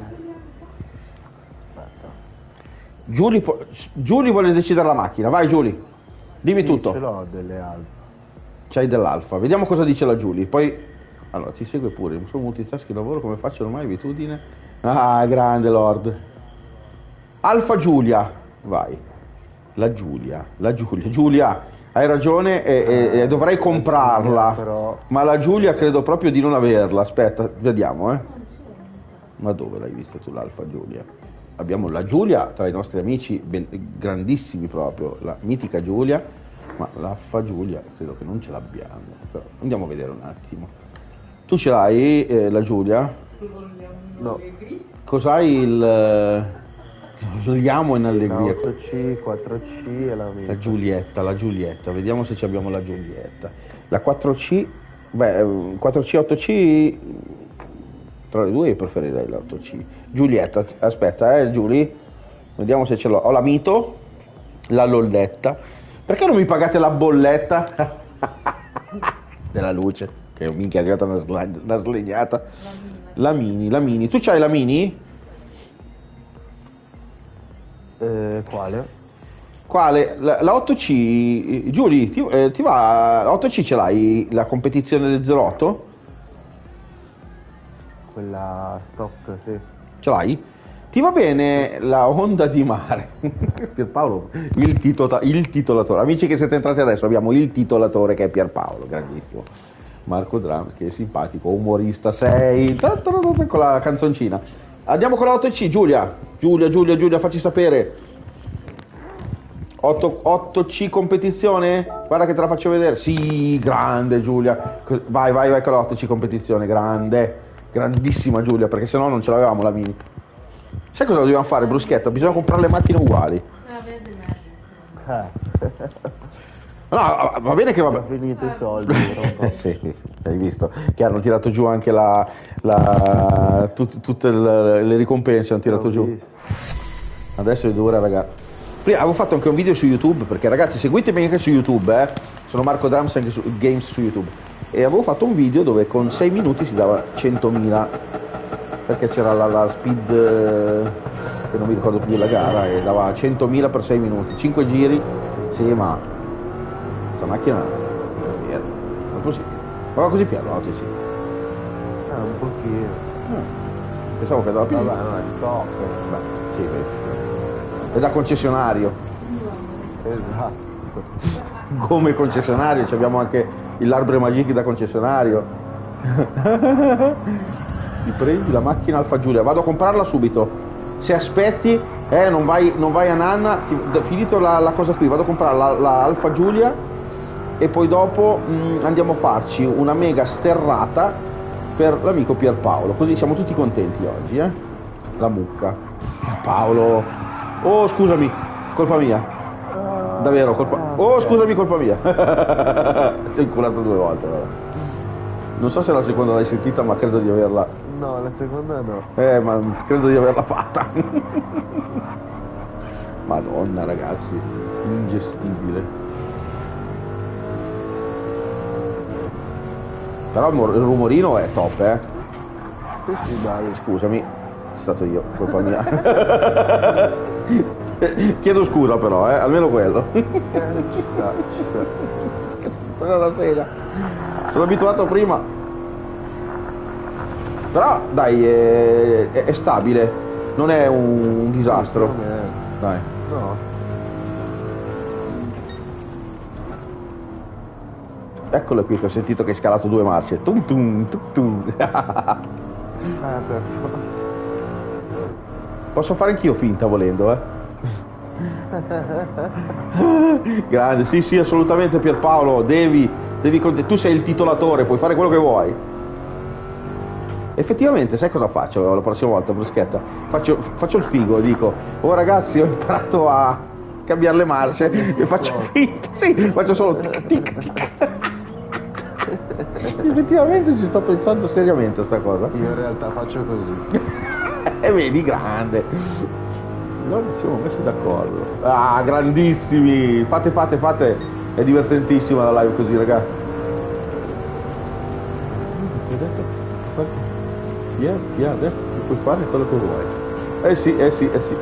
Giulia, po- Giulia vuole decidere la macchina. Vai Giulia, dimmi sì, tutto. Ce l'ho delle altre. C'hai dell'alfa, vediamo cosa dice la Giulia. Poi, allora, ti segue pure. Non sono multitasking lavoro, come faccio ormai, abitudine. Ah, grande Lord. Alfa Giulia, vai. La Giulia, la Giulia. Giulia, hai ragione e, e- e dovrei comprarla. Però- Ma la Giulia credo proprio di non averla. Aspetta, vediamo, eh. Ma dove l'hai vista tu l'Alfa Giulia? Abbiamo la Giulia tra i nostri amici ben- grandissimi proprio, la mitica Giulia, ma l'Alfa Giulia credo che non ce l'abbiamo. Però andiamo a vedere un attimo. Tu ce l'hai eh, la Giulia? No, Cos'hai il... eh, Vogliamo in la allegria. otto C, quattro C e la mia. La Giulietta, la Giulietta, vediamo se ci abbiamo la Giulietta. La quattro C, beh, eh, quattro C, otto C, tra le due io preferirei la otto C. Giulietta, aspetta, eh, Giulia, vediamo se ce l'ho. Ho la Mito, la Loldetta. Perché non mi pagate la bolletta della luce? Che minchia è arrivata una, sla- una slegnata. La Mini, la Mini. Tu c'hai la Mini? Eh, quale? Quale? La, la otto C, Giulia, ti, eh, ti va? La otto C ce l'hai la competizione del zero otto? Quella stock, sì. Ce l'hai? Ti va bene la Honda di mare? Pierpaolo, il, titola- il titolatore. Amici che siete entrati adesso, abbiamo il titolatore che è Pierpaolo, grandissimo. Marco Drums, che è simpatico, umorista sei, ta- ta- ta- ta- con la canzoncina. Andiamo con la otto C, Giulia. Giulia, Giulia, Giulia, facci sapere. otto, otto C competizione? Guarda che te la faccio vedere. Sì, grande Giulia. Vai, vai, vai con la otto C competizione, grande. Grandissima Giulia, perché sennò non ce l'avevamo la Mini. Sai cosa dobbiamo fare, bruschetta? Bisogna comprare le macchine uguali. Ah, vedi, vedi. Eh, No, va bene che va ho finito i soldi. tra un po'. sì, hai visto che hanno tirato giù anche la, la tut- tutte le, le ricompense hanno tirato Ho giù. visto. Adesso è dura, ragazzi. Prima avevo fatto anche un video su YouTube, perché ragazzi seguitemi anche su YouTube, eh. Sono Marco Drums anche su Games su YouTube. E avevo fatto un video dove con sei minuti si dava centomila, perché c'era la, la speed eh, che non mi ricordo più la gara, e dava centomila per sei minuti, cinque giri. Sì, ma questa macchina è fiera, non è possibile. Ma va così piano l'auto, sì. Ah, un pochino. Eh, Pensavo che andava più. Vabbè, no, è stock. Beh, sì, beh. È da concessionario. Esatto. Come concessionario, ci abbiamo anche il L'Arbre Magique da concessionario. Ti prendi la macchina Alfa Giulia, vado a comprarla subito. Se aspetti, eh, non vai, non vai a Nanna, ti, da- finito la, la cosa qui, vado a comprare la, la Alfa Giulia e poi dopo mh, andiamo a farci una mega sterrata per l'amico Pierpaolo, così siamo tutti contenti oggi, eh? La mucca. Pierpaolo. Oh, scusami, colpa mia. Davvero, colpa... Oh, scusami, colpa mia. Ti ho inculato due volte, vabbè. Non so se la seconda l'hai sentita, ma credo di averla... No, la seconda no. Eh, ma credo di averla fatta. Madonna, ragazzi. Ingestibile. Però il mor- il rumorino è top, eh. Sì, sì, dai. Scusami, è stato io, colpa mia. Chiedo scusa però, eh, almeno quello. Eh, ci sta, ci sta. Sono la sera. Sono abituato prima. Però dai, è, è- è stabile, non è un disastro. Non è- Dai. No. Eccolo qui che ho sentito che hai scalato due marce. Tum tum tum tum. Eh, per forza. Posso fare anch'io finta volendo, eh? Grande, sì sì, assolutamente Pierpaolo, devi, devi, tu sei il titolatore, puoi fare quello che vuoi. Effettivamente, sai cosa faccio la prossima volta, Bruschetta? Faccio, faccio il figo, dico, oh ragazzi, ho imparato a cambiare le marce e faccio finta, sì, faccio solo tic tic tic. Effettivamente ci sto pensando seriamente a sta cosa. Io in realtà faccio così. E vedi, grande. Non ci siamo messi d'accordo. Ah, grandissimi. Fate, fate, fate. È divertentissima la live così, raga. Via, via, adesso puoi fare quello che vuoi. Eh sì, eh sì, eh sì.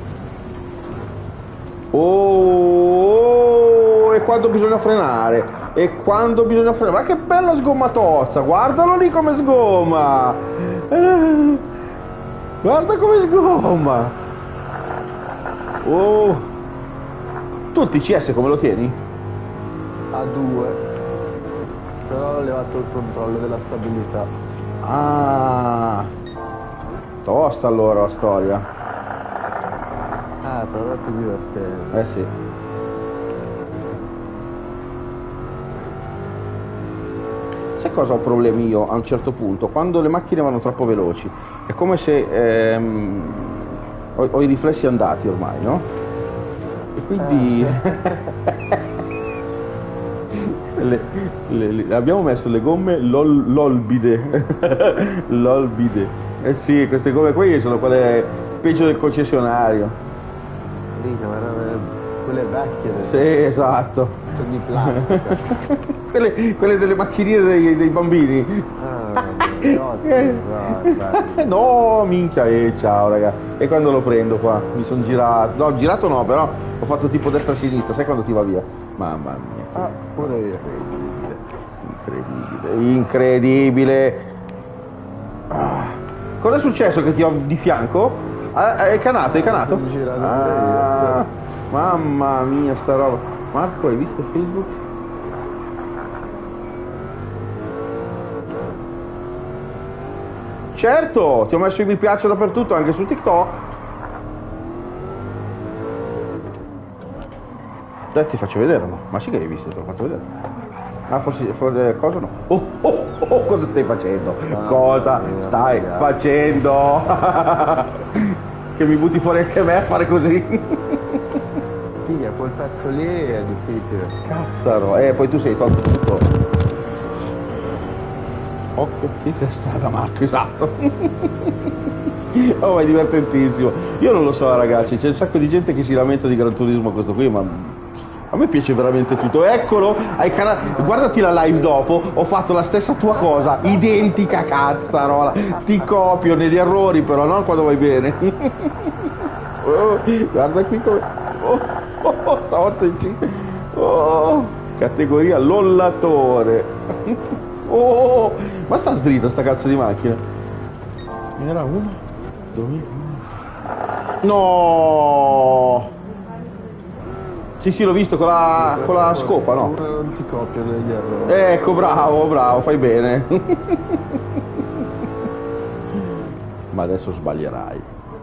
Oh, e quando bisogna frenare. E quando bisogna frenare. Ma che bella sgommatozza. Guardalo lì come sgomma. Eh, guarda come sgomma. Oh. Tu il T C S come lo tieni? A due. Però ho levato il controllo della stabilità. Ah, tosta allora la storia. Ah, però è più divertente. Eh sì. Sai cosa ho problemi io a un certo punto? Quando le macchine vanno troppo veloci. È come se ehm, ho, ho i riflessi andati ormai, no? E quindi... Le, le, le, abbiamo messo le gomme lol, lolbide. Lolbide. Eh sì, queste gomme qui sono quelle peggio del concessionario. Lì, quelle vecchie. Sì, esatto. Sono di plastica. quelle, quelle delle macchinine dei, dei bambini. Ah, no, no, minchia, eh, ciao raga. E quando lo prendo qua? Mi sono girato. No, girato no, però ho fatto tipo destra-sinistra, sai quando ti va via? Mamma mia. Ah, pure io. Incredibile, incredibile. Ah. Cosa è successo che ti ho di fianco? Ah, è canato, è canato? Ah, mamma mia sta roba. Marco, hai visto Facebook? Certo, ti ho messo i mi piace dappertutto, anche su TikTok. Dai, ti faccio vedere, no? Ma sì che hai visto, te lo faccio vedere. Ah, forse, forse cosa no? Oh, oh, oh, cosa stai facendo? Ah, cosa stai mia. facendo? Che mi butti fuori anche me a fare così? Figlia, quel pezzo lì è difficile. Cazzaro, eh, poi tu sei tolto tutto. Occhio, sì, che strada Marco, esatto. Oh, ma è divertentissimo. Io non lo so ragazzi, c'è un sacco di gente che si lamenta di Gran Turismo questo qui, ma a me piace veramente tutto. Eccolo, hai cana... guardati la live dopo, ho fatto la stessa tua cosa, identica cazzarola. Ti copio negli errori però, non quando vai bene. Oh, guarda qui come... Oh, oh, oh, stavolta in cinque. Oh, categoria lollatore. Oh, ma sta dritta sta cazzo di macchina. Era uno, due, no. Sì sì, l'ho visto con la, con la scopa, no? Non ti copio negli errori. Ecco, bravo, bravo, fai bene. Ma adesso sbaglierai.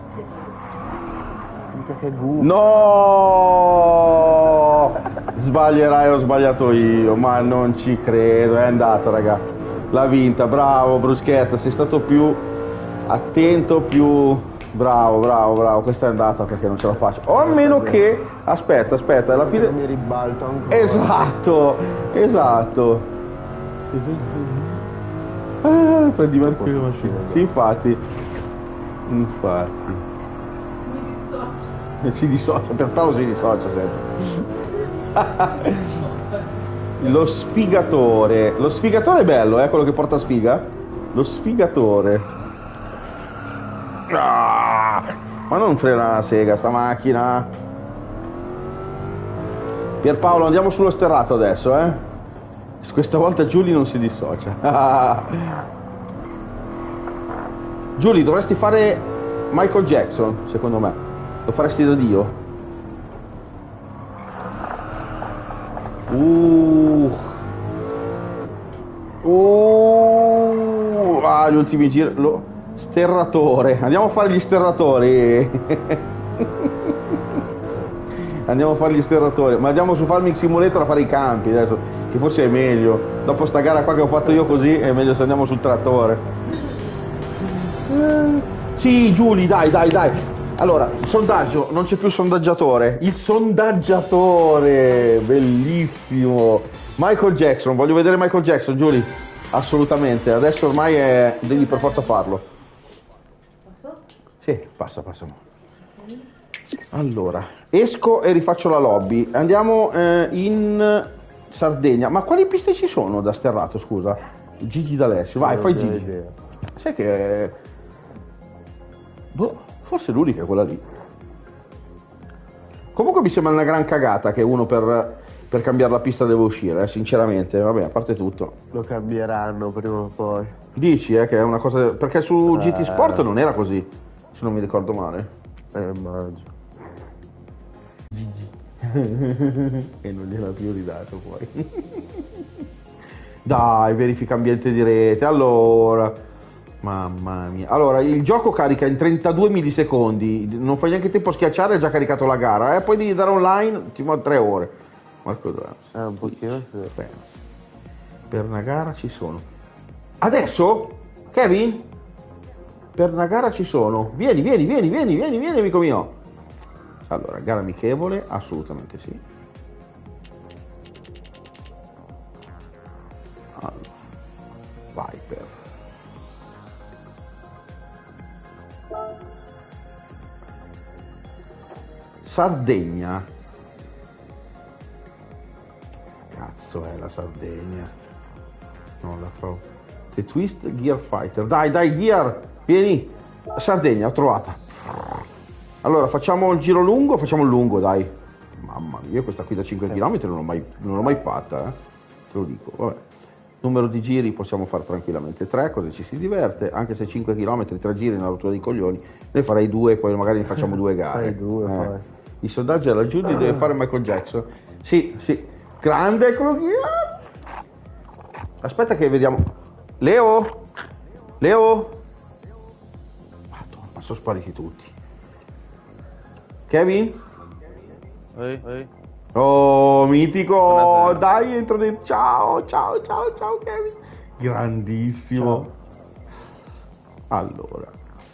Che gusto. No! Sbaglierai, ho sbagliato io, ma non ci credo, è andata raga. L'ha vinta, bravo Bruschetta, sei stato più attento, più bravo, bravo, bravo, questa è andata perché non ce la faccio. O a meno che, aspetta, aspetta, alla fine mi ribalto ancora. Esatto, esatto. Ah, prendi Marco. Sì, infatti. Infatti. Si dissocia, per Paolo si dissocia sempre. Lo sfigatore. Lo sfigatore è bello, eh, quello che porta sfiga. Lo sfigatore. Ah, ma non frena la sega sta macchina. Pierpaolo, andiamo sullo sterrato adesso, eh. Questa volta Giulia non si dissocia. Giulia, dovresti fare Michael Jackson, secondo me. Lo faresti da Dio? Uh. Oh, ah, gli ultimi giri. Lo... Sterratore. Andiamo a fare gli sterratori. Andiamo a fare gli sterratori. Ma andiamo su Farming Simulator a fare i campi adesso. Che forse è meglio. Dopo sta gara qua che ho fatto io così, è meglio se andiamo sul trattore. Sì, Giulia, dai, dai, dai. Allora, sondaggio, non c'è più sondaggiatore. Il sondaggiatore, bellissimo. Michael Jackson, voglio vedere Michael Jackson, Giulia. Assolutamente, adesso ormai è... devi per forza farlo. Posso? Sì, passa, passa. Allora, esco e rifaccio la lobby. Andiamo eh, in Sardegna. Ma quali piste ci sono da sterrato, scusa? Gigi D'Alessio, vai, fai Gigi. Sai che... boh, forse l'unica è quella lì. Comunque mi sembra una gran cagata che uno per, per cambiare la pista deve uscire, eh, sinceramente. Vabbè, a parte tutto. Lo cambieranno prima o poi. Dici, eh, che è una cosa... Perché su Eh. G T Sport non era così, se non mi ricordo male. Eh, immagino. E non gliel'ha più ridato poi. Dai, verifica ambiente di rete. Allora, mamma mia. Allora, il gioco carica in trentadue millisecondi. Non fai neanche tempo a schiacciare, è già caricato la gara. E eh? Poi devi dare online, ci vuole tre ore. Marco Drams. Eh, un pochino sì. Penso. Per una gara ci sono. Adesso? Kevin? Per una gara ci sono. Vieni, vieni, vieni, vieni, vieni, vieni, amico mio. Allora, gara amichevole, assolutamente sì. Allora, Viper. Sardegna. Cazzo è la Sardegna? Non la trovo. The Twist Gear Fighter. Dai, dai, Gear, vieni. Sardegna, ho trovata. Allora, facciamo il giro lungo, facciamo il lungo, dai. Mamma mia, questa qui da cinque chilometri non l'ho mai, non l'ho mai fatta, eh. Te lo dico, vabbè. Numero di giri possiamo fare tranquillamente tre, così ci si diverte, anche se cinque chilometri, tre giri nella rottura dei coglioni, ne farei due, poi magari ne facciamo due gare. Fai due, eh. poi. Il sondaggio era Giudy deve fare Michael Jackson. Sì, sì. Grande, eccolo qui. Aspetta che vediamo. Leo? Leo? Madonna, sono spariti tutti. Kevin? Ehi, ehi. Oh, mitico! Buonasera. Dai, entra dentro. Ciao, ciao, ciao, ciao, Kevin. Grandissimo. Allora.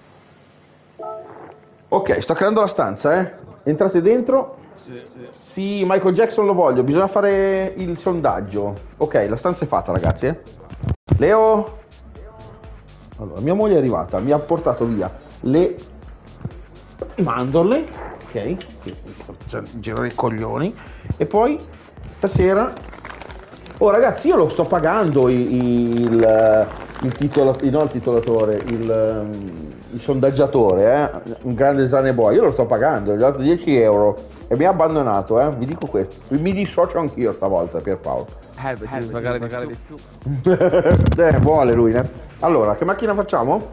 Ok, sto creando la stanza, eh. Entrate dentro. Sì, sì. Sì, Michael Jackson lo voglio. Bisogna fare il sondaggio. Ok, la stanza è fatta, ragazzi, eh. Leo? Allora, mia moglie è arrivata. Mi ha portato via le mandorle. Ok, girare i coglioni. E poi stasera, oh ragazzi, io lo sto pagando il, il, il, titola, no, il titolatore, il, il sondaggiatore, eh? Un grande Zane Boy. Io lo sto pagando, gli ho dato dieci euro e mi ha abbandonato, eh? Vi dico questo, mi dissocio anch'io stavolta, Pierpaolo. Eh, beh, devi pagare, pagare di più. Eh, vuole lui, eh? Allora, che macchina facciamo?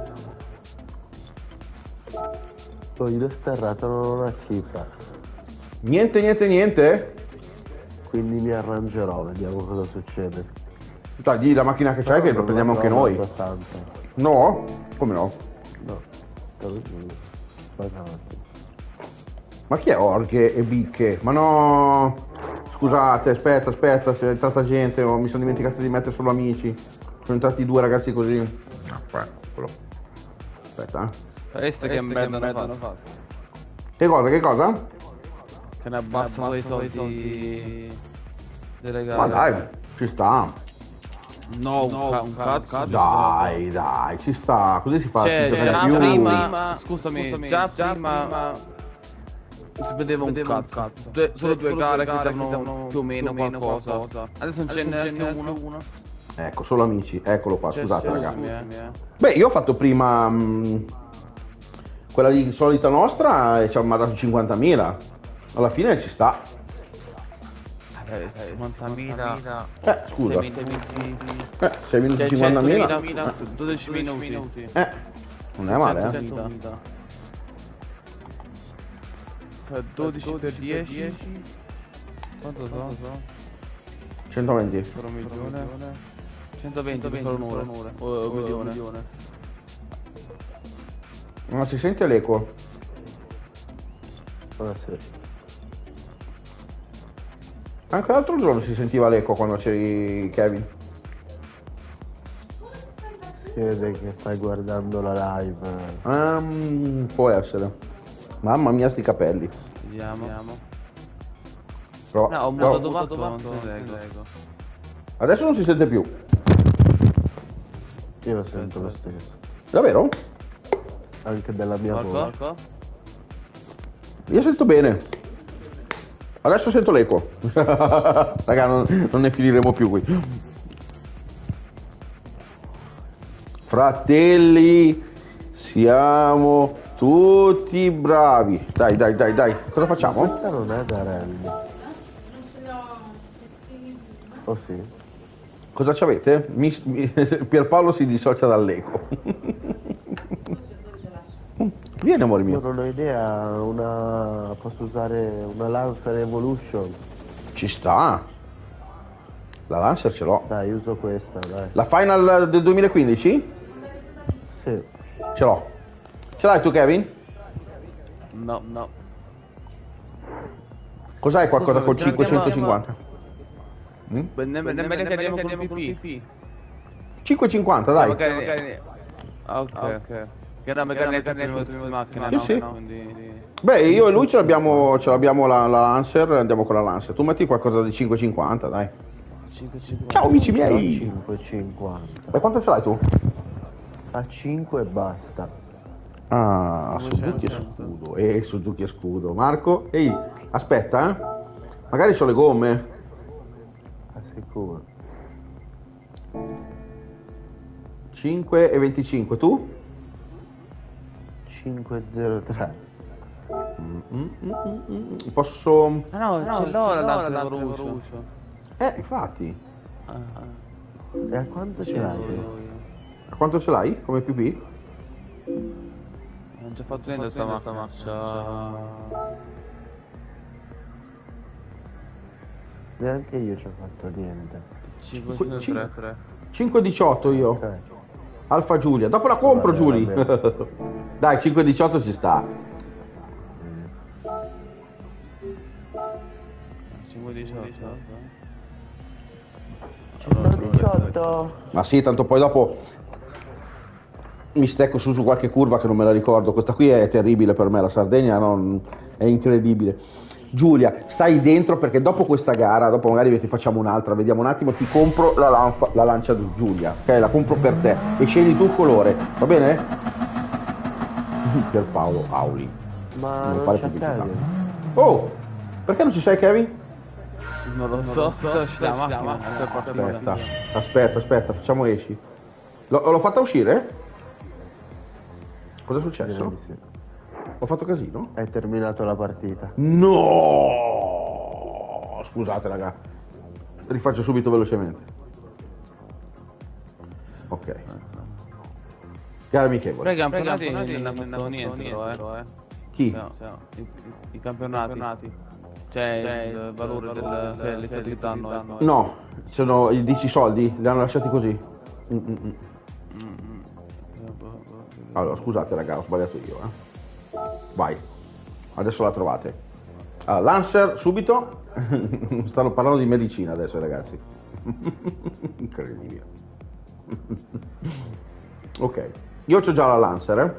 Poi io sterrato non ho una cifra, Niente, niente, niente? quindi mi arrangerò, vediamo cosa succede. Dai, di la macchina che c'hai che lo prendiamo anche noi. Abbastanza. No? Come no? No, te lo giuro. Aspetta un attimo. Ma chi è Orghe e Bicche? Ma no! Scusate, aspetta, aspetta, c'è entrata gente, oh, mi sono dimenticato di mettere solo amici. Sono entrati due ragazzi così. Aspetta, quello. Aspetta, eh. Queste che merda hanno fatto. Che cosa, che cosa? Che ne abbassano i soldi delle gare. Ma dai, ci sta. No, un, ca- un cazzo. Dai, dai, ci sta. Così si fa. Cioè, si gioca già di più. prima, scusami, già prima si vedeva un cazzo. Due- solo due gare che davano più o meno qualcosa. Adesso non c'è neanche uno. Ecco, solo amici. Eccolo qua, scusate ragazzi. Scusami, eh. Beh, io ho fatto prima mh, quella lì solita nostra e ci ha dato cinquantamila. Alla fine ci sta. Eh, cinquantamila. Eh, scusa. sei minuti. Eh, sei minuti Cioè, cinquantamila. centomila, dodici minuti. Eh, non è male, eh. centomila. Cioè, dodici per dieci. Quanto sono? centoventi. Per un milione. centoventi per fare un'ora. O un milione. Non si sente l'eco? Ah, sì. Anche l'altro giorno si sentiva l'eco quando c'eri Kevin. Si vede che stai guardando la live. Um, può essere. Mamma mia sti capelli. Vediamo. Vediamo. Però, No, ho però- mutato fatto, non si leggo. adesso non si sente più. Io lo sento lo stesso. Davvero? Anche della mia voce. Porco? Io sento bene. Adesso sento l'eco. Raga, non, non ne finiremo più qui. Fratelli, siamo tutti bravi. Dai, dai, dai, dai. Cosa facciamo? Questa non è da rally. Oh sì? Cosa ci avete? Mi, mi- Pierpaolo si dissocia dall'eco. Vieni amore Io mio. non ho idea, una... posso usare una Lancer Evolution. Ci sta. La Lancer ce l'ho. Dai, uso questa, dai. La Final del duemilaquindici? Sì. Ce l'ho. Ce l'hai tu Kevin? No, no. Cos'hai qualcosa Scusa, con ce l'abbiamo- cinquecentocinquanta? Mm? Nemmeno nemmeno che andiamo con il P P. cinquecentocinquanta dai. Magari, magari... Ah, ok, ok. Che era magari nelle tue macchine, Sì, no? sì. Quindi... Beh, io e lui ce l'abbiamo, ce l'abbiamo la, la Lancer, andiamo con la Lancer. Tu metti qualcosa di cinquecentocinquanta, dai. cinquecentocinquanta. Ciao amici Però miei. cinque e cinquanta. E quanto ce l'hai tu? A cinque e basta. Ah, Suzuki e scudo. Eh, Suzuki e scudo. Marco? Ehi, aspetta, eh. Magari c'ho le gomme. Assicuro. cinque e venticinque, tu? cinque e zero tre. Mm, mm, mm, mm. Posso... Ah no, ce l'ho la Lancer Evolution. Eh, infatti. Ah, ah. E a quanto ce l'hai? tu? A quanto ce l'hai? Come P P? Non ci ho fatto niente sta macchina. Neanche io ci ho fatto niente. cinquecentotré. cinque e diciotto io. Ok. Alfa Giulia. Dopo la compro, Vabbè, Giulia. vabbè. Dai, cinque e diciotto ci sta. cinquecentodiciotto. centodiciotto. Ma sì, tanto poi dopo mi stecco su su qualche curva che non me la ricordo. Questa qui è terribile per me, la Sardegna non... è incredibile. Giulia, stai dentro perché dopo questa gara, dopo magari ti facciamo un'altra, vediamo un attimo, ti compro la, lanfa- la lancia di Giulia, ok? La compro per te e scegli tu il colore, va bene? Pierpaolo Auli. Ma Non non, fare c'è pubblicità. Kevin. Oh, perché non ci sei Kevin? Non lo so, sta uscita la macchina, è partita. Aspetta, aspetta, aspetta, facciamo esci. L'ho, l'ho fatta uscire? Cosa è Direi successo? di sì. Ho fatto casino? Hai terminato la partita. No! Scusate raga, rifaccio subito velocemente. Ok. Gara amichevole. Poi i campionati non hanno fatto niente, però, eh. Chi? No, no, i, i campionati. Cioè, il valore del... cioè, le stabilità no. No, sono i dieci soldi, li hanno lasciati così. Mm, mm, mm. Allora, scusate raga, ho sbagliato io, eh. Vai, adesso la trovate. Allora, Lancer, subito. Stanno parlando di medicina adesso, ragazzi. Incredibile. Ok, io c'ho già la Lancer, eh.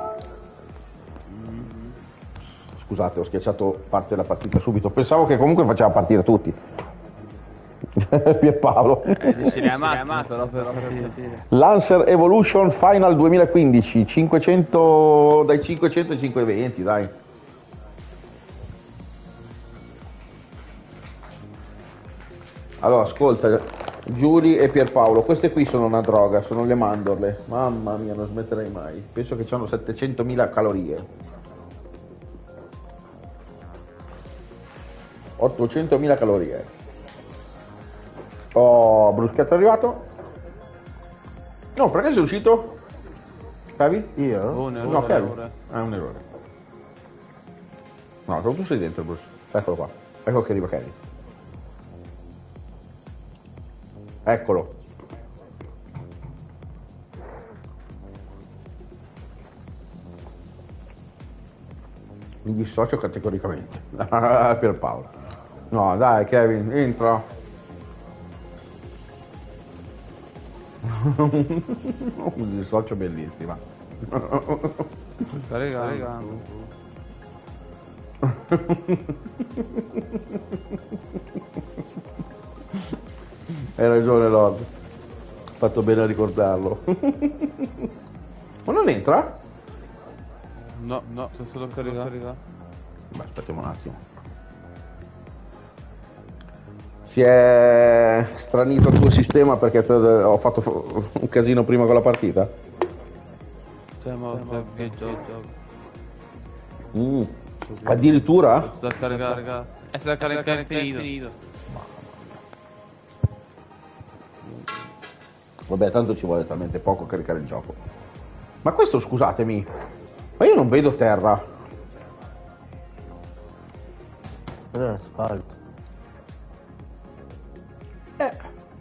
Scusate, ho schiacciato parte della partita subito. Pensavo che comunque faceva partire tutti. Pierpaolo. Eh, dici la macchina, però per partire. Lancer Evolution Final duemilaquindici, cinquecento dai cinquecento ai cinquecentoventi, dai. Allora, ascolta, Giuli e Pierpaolo, queste qui sono una droga, sono le mandorle. Mamma mia, non smetterei mai. Penso che hanno settecentomila calorie. ottocentomila calorie. Oh, Bruschetto è arrivato? No, perché sei uscito? Cavi? Io? Un errore, No, un Cavi. errore. Ah, è un errore. No, tu sei dentro, Bruce. Eccolo qua. Ecco che arriva Cavi. Eccolo. Mi dissocio categoricamente. Pierpaolo. No, dai, Kevin, entra. Un dissocio bellissima. Sta regando. Hai ragione, Lord. Ho fatto bene a ricordarlo. Ma non entra? No, no, sto solo caricando. Beh, aspettiamo un attimo. Si è stranito il tuo sistema perché te- ho fatto un casino prima con la partita? Cioè, ma che gioco. Mm. Addirittura? Sta caricando. È stato caricato finito. Vabbè, tanto ci vuole talmente poco a caricare il gioco. Ma questo, scusatemi, ma io non vedo terra. Quello è asfalto. Eh.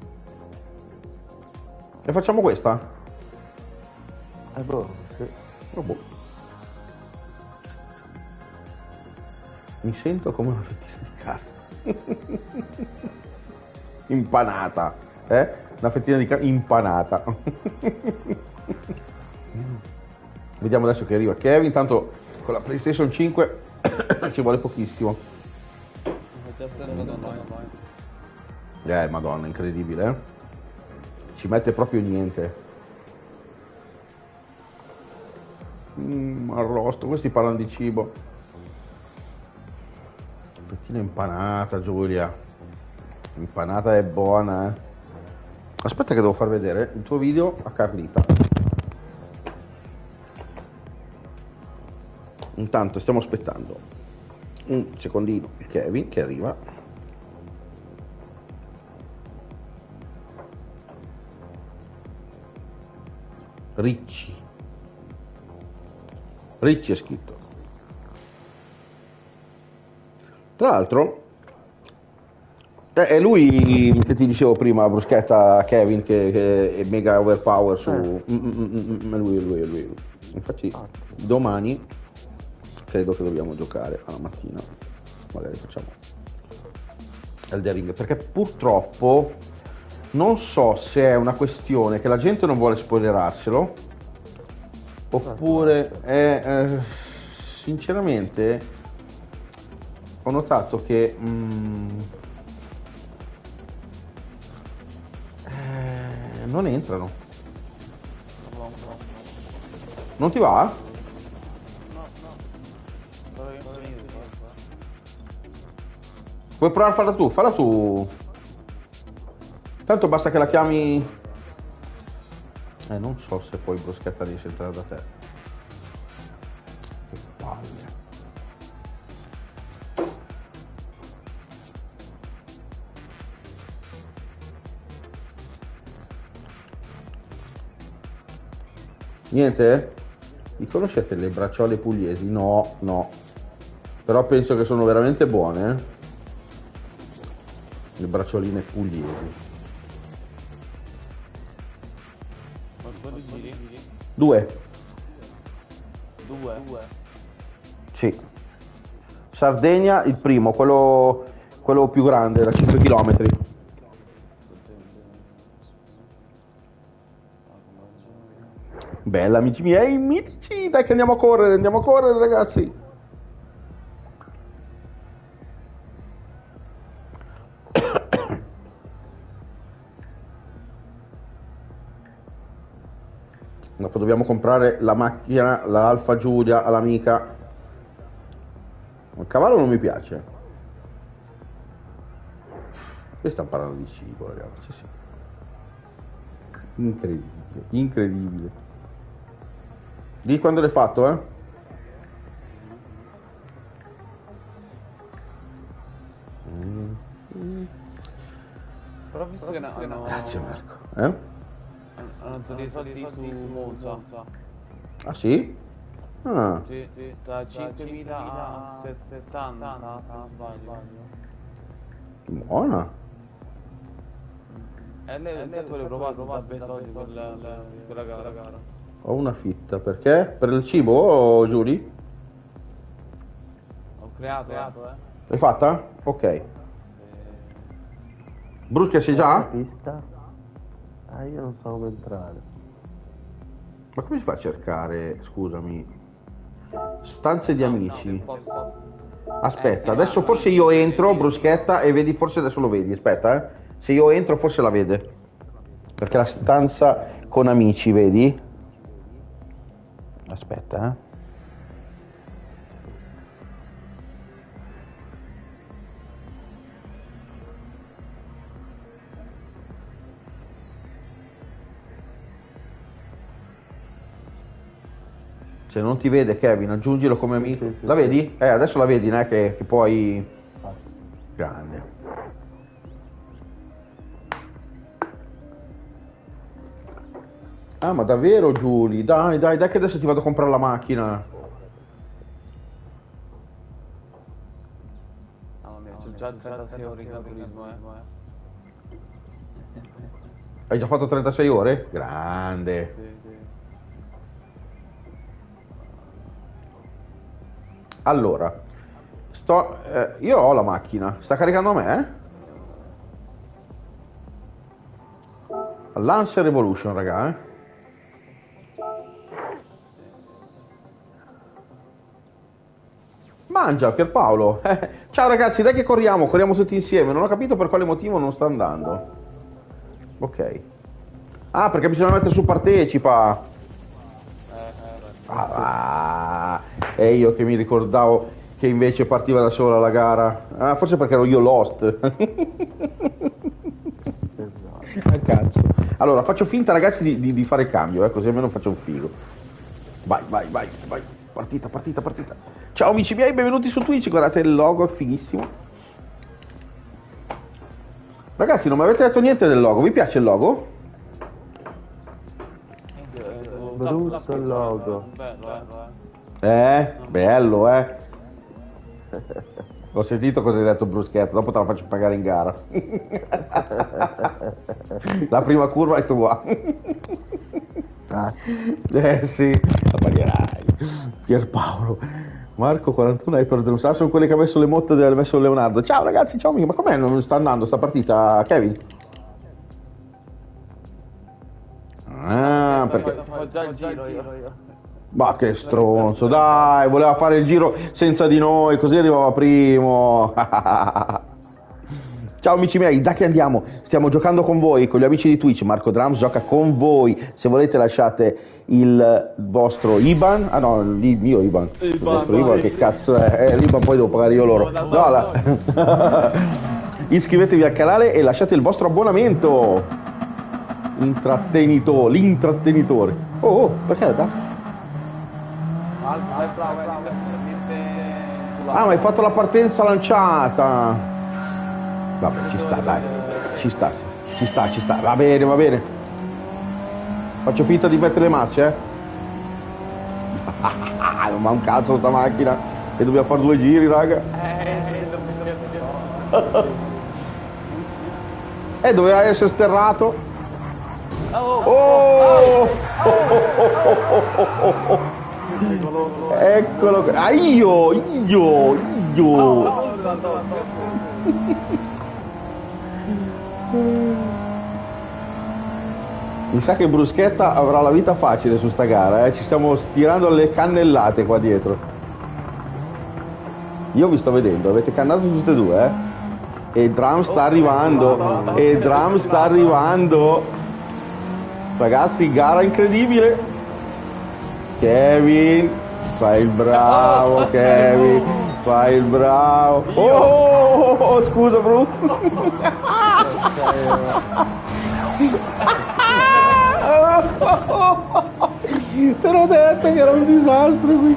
E facciamo questa? Eh boh, sì. Oh, boh. Mi sento come una fettina di carne. Impanata, eh? Una fettina di carne impanata. Vediamo adesso che arriva Kevin. Intanto con la PlayStation cinque ci vuole pochissimo. Eh, madonna, incredibile, eh? Ci mette proprio niente. Mm, arrosto, questi parlano di cibo. Fettina impanata, Giulia. Impanata è buona, eh. Aspetta che devo far vedere il tuo video a Carlita. Intanto stiamo aspettando un secondino il Kevin che arriva. Ricci. Ricci è scritto. Tra l'altro è lui che ti dicevo prima, bruschetta Kevin, che, che è mega overpower su... Eh. Mm, mm, mm, mm, è lui, è lui, è lui. Infatti domani credo che dobbiamo giocare alla mattina. Magari facciamo Elden Ring, perché purtroppo non so se è una questione che la gente non vuole spoilerarselo, oppure è... Eh, sinceramente ho notato che... Mm, non entrano. Non ti va? Puoi provare a farla tu, falla tu. Tanto basta che la chiami. Eh, non so se poi bruschetta riesce a entrare da te. Che palle. Niente? Vi conoscete le bracciole pugliesi? No, no. Però penso che sono veramente buone, eh? Le braccioline pugliesi. Due. Due. Sì. Sardegna, il primo, quello, quello più grande, da cinque chilometri. Bella, amici miei, mitici, dai che andiamo a correre, andiamo a correre, ragazzi. Dopo dobbiamo comprare la macchina, la Alfa Giulia all'amica. Il cavallo non mi piace. Qui stanno parlando di cibo, ragazzi, sì. Incredibile, incredibile. Di quando l'hai fatto, eh? Mm. Però visto che hanno... hanno... Grazie Marco. Eh? Hanno dato i soldi su Monza. Ah sì? Ah. Sì, sì. Da cinquemila a settanta, se non sbaglio. Buona. E lei, lei tu l'hai provato a fare soldi per la, la, quella gara. Ho una fitta, perché? Per il cibo, Giulia? creato, eh. L'hai fatta? Ok. Brusca sei già? Pista? Ah, io non so come entrare. Ma come si fa a cercare, scusami, stanze di amici? Aspetta, adesso forse io entro, bruschetta, e vedi, forse adesso lo vedi, aspetta, eh. Se io entro forse la vede. Perché la stanza con amici, vedi? Aspetta, eh. Se non ti vede Kevin, aggiungilo come amico. Sì, sì, la sì. vedi? Eh, adesso la vedi, né? Che, che poi... Grande. Ah, ma davvero, Giulia? Dai, dai, dai che adesso ti vado a comprare la macchina. Mamma mia, c'ho già trentasei ore in turismo, eh. Hai già fatto trentasei ore? Grande. Sì, sì. Allora, sto, eh, io ho la macchina, sta caricando a me, eh? Lancer Revolution, raga, eh? Mangia, Pierpaolo. Eh, ciao ragazzi, dai che corriamo, corriamo tutti insieme. Non ho capito per quale motivo non sta andando. Ok. Ah, perché bisogna mettere su partecipa. Ah, e io che mi ricordavo che invece partiva da sola la gara. Ah, forse perché ero io lost. Ah, cazzo. Allora, faccio finta ragazzi di, di, di fare il cambio, eh, così almeno faccio un figo. Vai, vai, vai, vai. Partita, partita, partita. Ciao amici miei, benvenuti su Twitch. Guardate il logo, è fighissimo. Ragazzi, non mi avete detto niente del logo. Vi piace il logo? Brutto il logo. Bello, eh. Eh, bello, eh. Ho sentito cosa hai detto Bruschetta, dopo te la faccio pagare in gara. La prima curva è tua. Ah, Eh sì, la pagherai. Pierpaolo. Marco quarantuno Hyper Drums. Ah, sono quelli che ha messo le motte del messo Leonardo. Ciao ragazzi, ciao amico. Ma com'è non sta andando sta partita, Kevin? Ah, perché... Ho già il giro io. Ma che stronzo, dai, voleva fare il giro senza di noi, così arrivava primo. Ciao amici miei, da che andiamo? Stiamo giocando con voi, con gli amici di Twitch. Marco Drums gioca con voi. Se volete lasciate il vostro I B A N. Ah no, il mio I B A N. Il vostro I B A N, che cazzo è? Eh, l'I B A N poi devo pagare io loro. No, la... Iscrivetevi al canale e lasciate il vostro abbonamento. Intrattenitore, l'intrattenitore. Oh, oh, perché da? Ah, ma hai fatto la partenza lanciata. Vabbè, ci sta, dai. Ci sta, ci sta, ci sta. Va bene, va bene. Faccio finta di mettere le marce, eh. Non va un cazzo sta macchina. E dobbiamo fare due giri, raga. Eh, doveva essere sterrato. Oh! Eccolo. Ah, io, io, io. Mi sa che Bruschetta avrà la vita facile su sta gara, eh? Ci stiamo tirando le cannellate qua dietro. Io vi sto vedendo, avete cannato tutte e due, eh? E Drum sta arrivando, e Drum sta arrivando. Ragazzi, gara incredibile. Kevin, fai il bravo, Kevin, fai il bravo. Oh, oh, oh, oh, scusa, Bru. Te l'ho detto che era un disastro qui.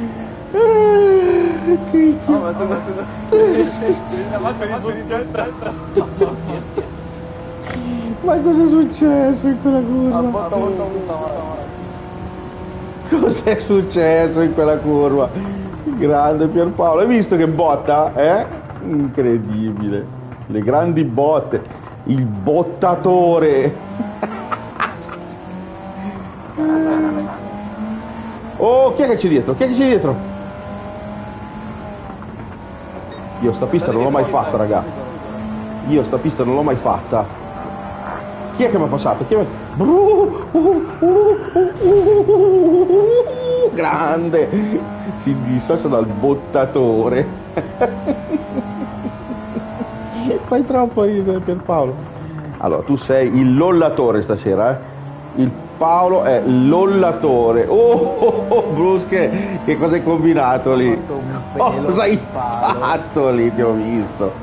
Ma cosa è successo in quella curva? Cos'è successo in quella curva? Grande Pierpaolo, hai visto che botta? Eh? Incredibile. Le grandi botte. Il bottatore. Oh, chi è che c'è dietro? Chi è che c'è dietro? Io sta pista non l'ho mai fatta, raga. Io sta pista non l'ho mai fatta. Chi è che mi ha passato? Chi è... Bru, uh, uh, uh, uh, uh, grande! Si dissocia dal bottatore. Fai troppo ridere per Paolo. Allora, tu sei il lollatore stasera, eh? Il Paolo è lollatore. Oh, oh, oh, Brusche, che cosa hai combinato lì? Cosa hai fatto lì? Ti ho visto.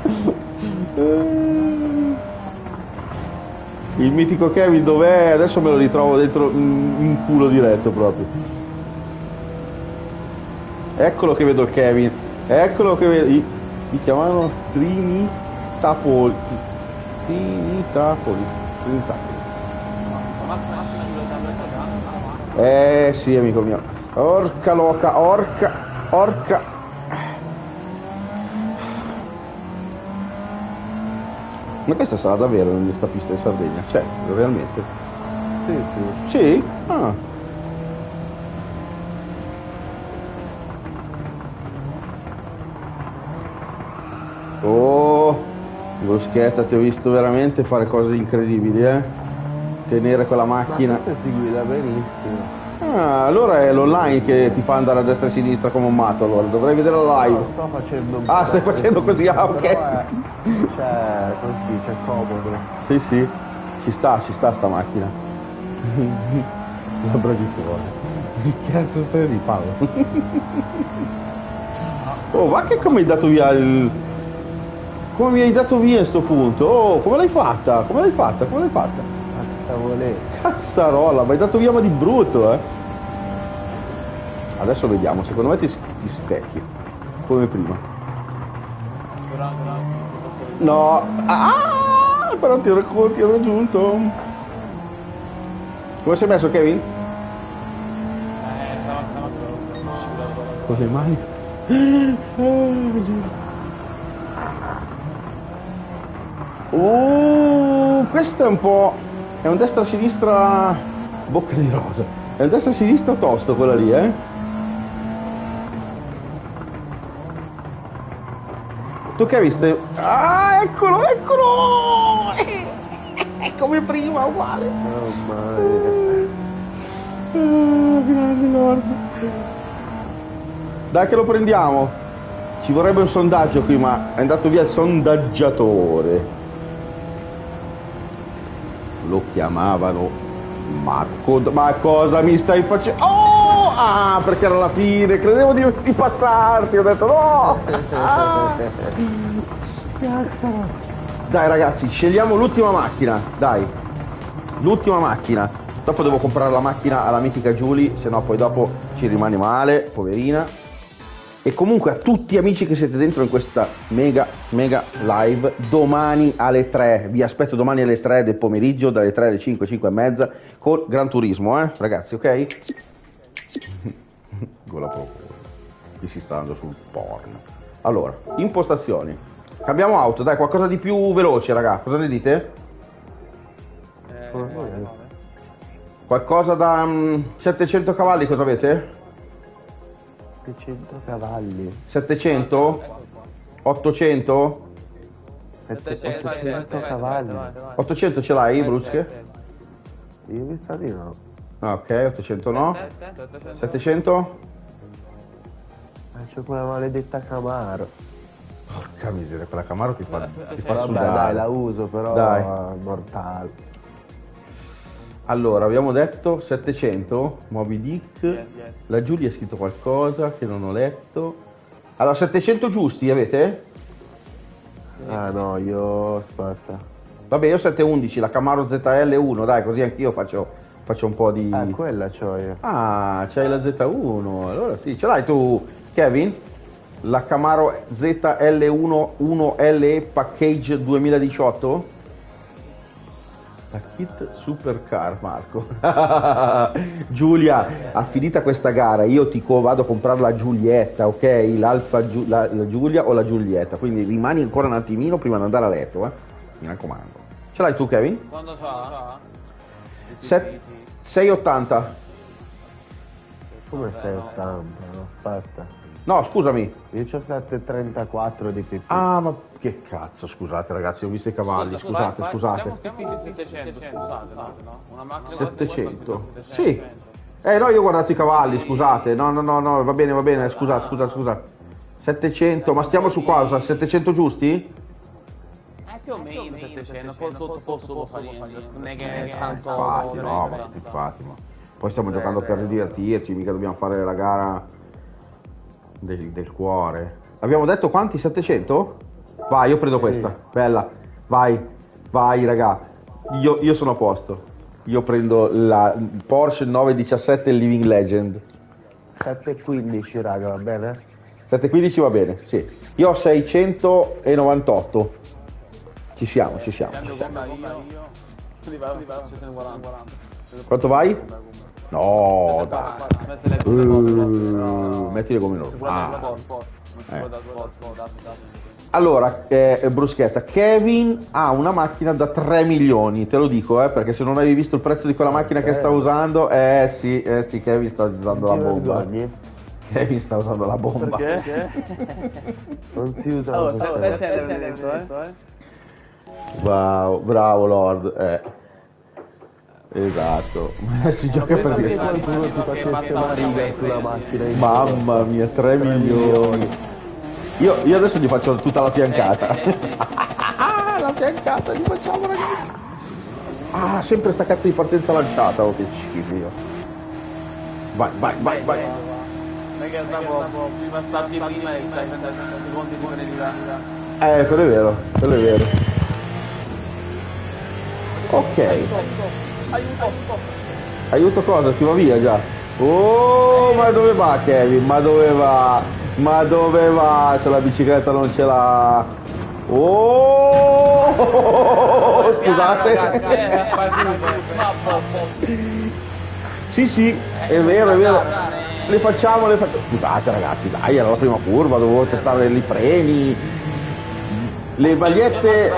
Il mitico Kevin dov'è? Adesso me lo ritrovo dentro in culo diretto proprio. Eccolo che vedo il Kevin. Eccolo che vedo. Mi chiamano Trinitapoli. Trinitapoli. Trinitapoli. Eh sì, amico mio. Orca loca, orca, orca. Ma questa sarà davvero questa pista in Sardegna? Cioè, realmente? Sì, sì. Sì? Ah. Oh, Bruschetta, ti ho visto veramente fare cose incredibili, eh? Tenere quella macchina. Ma si guida benissimo. Ah, allora è l'online che ti fa andare a destra e a sinistra come un matto, allora dovrei vedere la live. No, sto facendo un Ah, stai facendo così, ah, ok. Però è, cioè, così, c'è comodo. Sì, sì, ci sta, ci sta sta macchina. La bravissima. Che cazzo stai di Paolo? Oh, ma che come hai dato via il... Come mi hai dato via a sto punto? Oh, come l'hai fatta? Come l'hai fatta? Come l'hai fatta? Cazzarola, mi hai dato via ma di brutto, eh. Adesso vediamo, secondo me ti, ti stecchi. Come prima. No, ah, però ti ero, ti ero raggiunto. Come sei messo, Kevin? Con le mani. Oh, questo è un po'... è un destra-sinistra bocca di rosa. È un destra-sinistra tosto quella lì, eh? Tu che hai visto? Ah, eccolo, eccolo! È come prima, uguale. Oh, madre. Ah, grande Lord. Dai che lo prendiamo. Ci vorrebbe un sondaggio qui, ma è andato via il sondaggiatore. Lo chiamavano Marco. Ma cosa mi stai facendo? Oh! Ah, perché era la fine, credevo di, di passarti, ho detto no! Ah. Dai ragazzi, scegliamo l'ultima macchina, dai. L'ultima macchina. Dopo devo comprare la macchina alla mitica Giulia, se no poi dopo ci rimane male, poverina. E comunque a tutti gli amici che siete dentro in questa mega mega live, domani alle tre, vi aspetto domani alle tre del pomeriggio, dalle tre alle cinque, cinque e mezza, con Gran Turismo, eh ragazzi, ok? Gola proprio, qui si sta andando sul porno. Allora, impostazioni, cambiamo auto, dai, qualcosa di più veloce, raga, cosa ne dite? Eh, qualcosa da um, settecento cavalli, cosa avete? settecento cavalli. settecento? ottocento? ottocento cavalli. ottocento ce l'hai, Brusche? Io mi sa di no. Ah, ok, ottocento no. settecento? Ma c'è quella maledetta Camaro. Porca miseria, quella Camaro ti fa, ti fa Vabbè, sudare. dai, la uso, però Dai. mortale. Allora, abbiamo detto settecento, Moby Dick, la Giulia ha scritto qualcosa che non ho letto. Allora, settecento giusti avete? Ah no, io aspetta. Vabbè, io settecentoundici, la Camaro Z L uno, dai, così anch'io faccio, faccio un po' di... Ah, quella c'ho io. Ah, c'hai la Z uno, allora sì, ce l'hai tu, Kevin? La Camaro Z L uno uno L E Package duemiladiciotto? La Kit Supercar, Marco. Giulia, ha finita questa gara, io ti co- vado a comprare la Giulietta, ok? L'Alfa Giu- la, la Giulia o la Giulietta, quindi rimani ancora un attimino prima di andare a letto, eh? Mi raccomando. Ce l'hai tu, Kevin? Quando fa? sei ottanta. Come sei ottanta? No, aspetta. No, scusami. Io c'ho sette virgola trentaquattro di P P. Ah, ma che cazzo, scusate ragazzi, ho visto i cavalli, scusate, scusate. Siamo stupiti settecento, scusate, no? no? Una macchina settecento. Sì. Eh no, io ho guardato i cavalli, scusate. No, no, no, no, va bene, va bene, scusa, scusa, scusa. settecento, ma stiamo su cosa? settecento giusti? Eh, più o meno settecento, poi sotto posto lo fa niente, non è che è tanto... Infatti, no, ma infatti, ma... Poi stiamo giocando per divertirci, mica dobbiamo fare la gara del, del cuore. Abbiamo detto quanti? settecento? Vai, io prendo questa, bella. Vai, vai raga. Io, io sono a posto. Io prendo la Porsche nove diciassette Living Legend. sette quindici raga, va bene? sette quindici va bene, sì. Io ho seicentonovantotto. Ci siamo, ci siamo. Ci siamo. Quanto vai? No, dai. Uh, metti le gomme normali. Eh. Allora, eh, Bruschetta, Kevin ha una macchina da tre milioni, te lo dico, eh, perché se non avevi visto il prezzo di quella macchina che sta usando, eh sì, eh sì, Kevin sta usando la bomba. Kevin sta usando la bomba. Perché? Non si usa Oh, la te sei detto, eh? Bravo, bravo Lord, eh. Esatto, si gioca per dire. qualcuno ti facesse una riga sulla macchina. Mamma mia, tre milioni. Io, io adesso gli faccio tutta la fiancata. La fiancata gli facciamo, ragazzi. Ah, sempre sta cazzo di partenza lanciata, oh che schifo io. Vai, vai, vai, vai. Non è che andavo prima starti prima e sai trenta secondi di venire. Eh, quello è vero, quello è vero. Ok. Aiuto, Aiuto cosa? Ti va via già? Oh, ma dove va Kevin? Ma dove va? Ma dove va? Se la bicicletta non ce l'ha. Oh, scusate. Sì, sì, è vero, è vero. Le facciamo, le facciamo. Scusate ragazzi, dai, era la prima curva, dovevo testare i freni. Le magliette.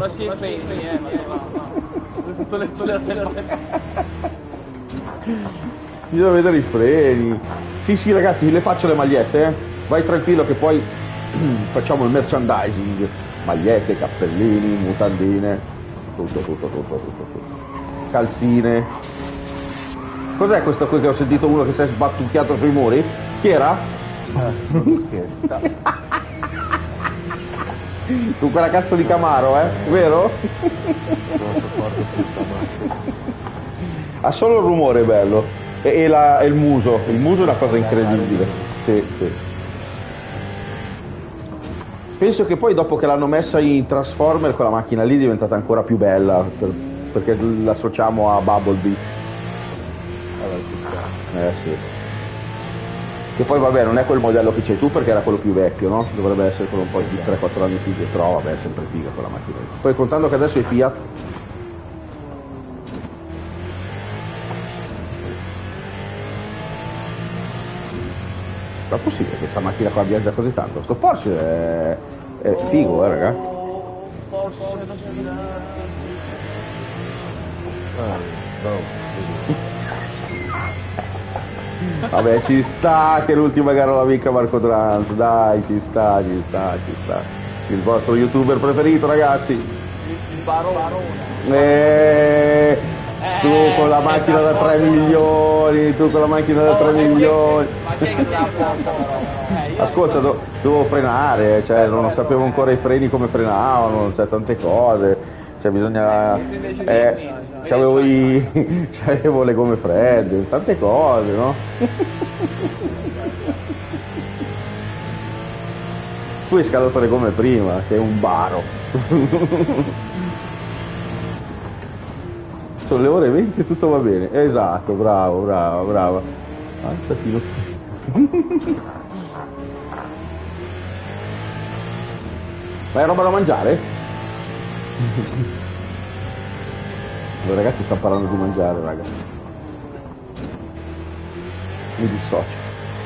Bisogna vedere i freni. Sì, sì, ragazzi, le faccio le magliette, eh. Vai tranquillo che poi facciamo il merchandising. Magliette, cappellini, mutandine, tutto, tutto, tutto, tutto, tutto. Calzine. Cos'è questo qui che ho sentito uno che si è sbattucchiato sui muri? Chi era? Con quella cazzo di Camaro, eh? Vero? Ha solo il rumore bello e, e, la, e il muso. Il muso è una cosa incredibile. Sì, sì. Penso che poi dopo che l'hanno messa in Transformer quella macchina lì è diventata ancora più bella per, perché l'associamo a Bumblebee. Eh sì. Che poi vabbè non è quel modello che c'hai tu perché era quello più vecchio, no? Dovrebbe essere quello un po' di tre quattro anni più dietro, vabbè è sempre figa quella macchina. Poi contando che adesso è Fiat. Ma è possibile che questa macchina qua viaggia così tanto? Sto Porsche è, è figo, eh raga. Porsche da sfidare. Ah, no. Vabbè ci sta che l'ultima gara la vinca Marco Trans, dai ci sta, ci sta, ci sta. Il vostro youtuber preferito ragazzi. Il barone. Eh, tu con la macchina da tre milioni, tu con la macchina da tre milioni. Ma chi è che l'ha fatto? Ascolta, do, dovevo frenare, cioè non sapevo ancora i freni come frenavano, cioè tante cose, cioè bisogna... Eh, c'avevo, i, c'avevo le gomme fredde, tante cose, no? Tu hai scaldato le gomme prima, sei un baro. Sono le ore venti e tutto va bene. Esatto, bravo, bravo, bravo. Alzati. Ma è roba da mangiare? I ragazzi stanno parlando di mangiare, raga. Mi dissocio.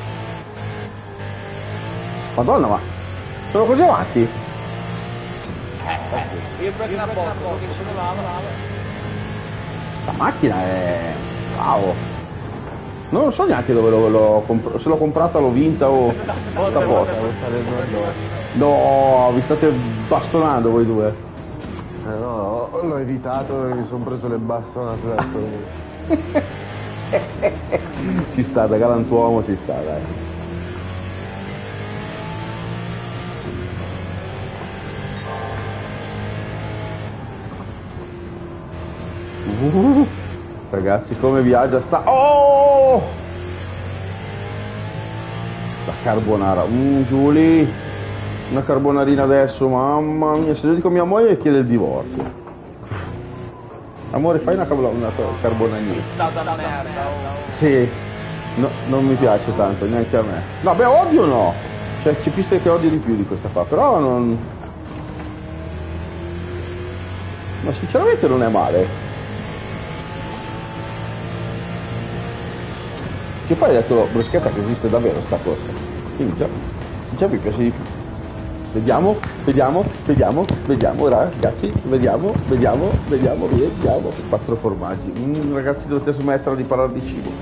Madonna, ma sono così avanti? Eh, eh. Io prendo una poco, che sono lava, lava. Sta macchina è... wow. Non so neanche dove l'ho, l'ho comprato, se l'ho comprata, l'ho vinta o sta posta. No, vi state bastonando voi due. Eh no, l'ho evitato e mi sono preso le bastonate adesso. Ci sta, da galantuomo ci sta, dai. Uh, ragazzi, come viaggia sta... Oh! La carbonara. Mm, Giulia, una carbonarina adesso, mamma mia. Se lo dico a mia moglie chiede il divorzio. Amore, fai una, una carbonarina. È stata una merda. Sì, no, non mi piace tanto, neanche a me. No, beh, odio no. Cioè, c'è piste che odio di più di questa qua, però non... Ma sinceramente non è male. Che poi hai detto bruschetta che esiste davvero sta corsa. Quindi già, già mi piace di più. Vediamo, vediamo, vediamo, vediamo, ragazzi, vediamo, vediamo, vediamo, vediamo. Quattro formaggi. Mm, ragazzi, dovete smettere di parlare di cibo.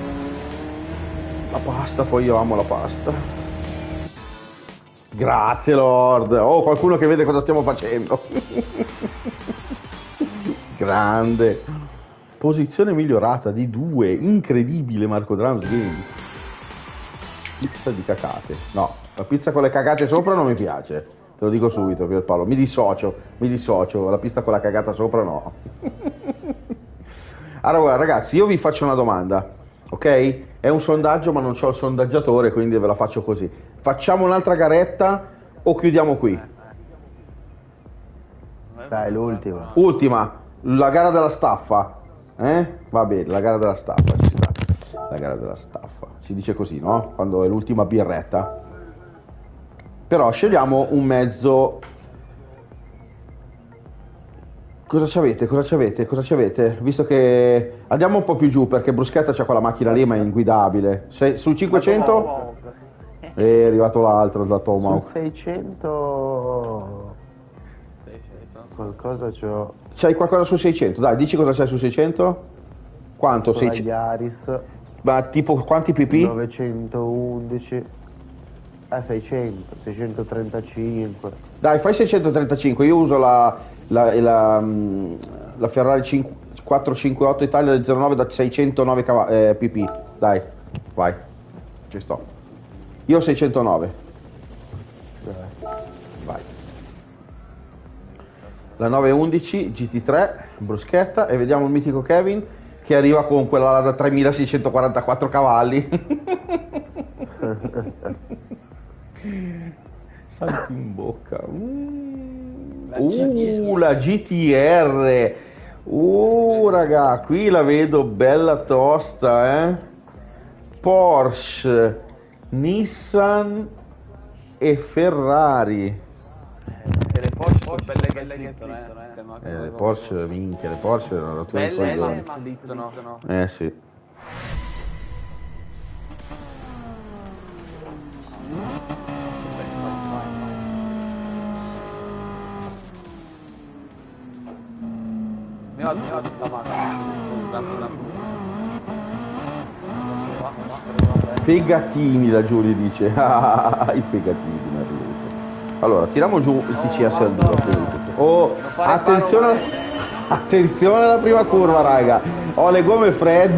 La pasta, poi io amo la pasta. Grazie, Lord. Oh, qualcuno che vede cosa stiamo facendo. Grande. Posizione migliorata di due, incredibile Marco Drums Game. Pizza di cacate. No, la pizza con le cagate sopra non mi piace. Te lo dico subito, Pierpaolo. Mi dissocio, mi dissocio. La pizza con la cagata sopra no. Allora, ragazzi, io vi faccio una domanda, ok? È un sondaggio, ma non c'ho il sondaggiatore, quindi ve la faccio così. Facciamo un'altra garetta o chiudiamo qui? Dai, l'ultima. Ultima, la gara della staffa. Eh? Va bene, la gara della staffa ci sta. La gara della staffa. Si dice così, no? Quando è l'ultima birretta. Però scegliamo un mezzo. Cosa ci avete? Cosa ci avete? Cosa ci avete? Visto che andiamo un po' più giù perché Bruschetta c'ha quella macchina lì ma è inguidabile. Se, su cinquecento è arrivato l'altro da Tomahawk. Su seicento qualcosa c'ho. C'hai qualcosa su seicento? Dai, dici cosa c'hai su seicento? Quanto? seicento? Yaris. Ma tipo quanti P P? novecentoundici. Ah, seicento, seicentotrentacinque. Dai, fai seicentotrentacinque. Io uso la, la, la, la Ferrari quattrocentocinquantotto Italia del zero nove da seicentonove cav- eh, P P. Dai, vai. Ci sto. Io ho seicentonove. Dai. Vai. La nove undici G T tre Bruschetta e vediamo il mitico Kevin che arriva con quella da tremilaseicentoquarantaquattro cavalli. Salti in bocca. Mm. La Uh, la G T R. Uh, raga, qui la vedo bella tosta, eh. Porsche, Nissan e Ferrari. Le Porsche sono belle che slittano, eh. Eh, le Porsche, minchia, le Porsche erano rotture di Belle coglioni. ma slittano. Eh sì. Mi vado a sta macchina. Fegatini, la Giulia dice. Ah, i fegatini, Marluto. Allora, tiriamo giù il T C S al due. Oh, attenzione, attenzione alla prima curva, raga. Ho le gomme Fred.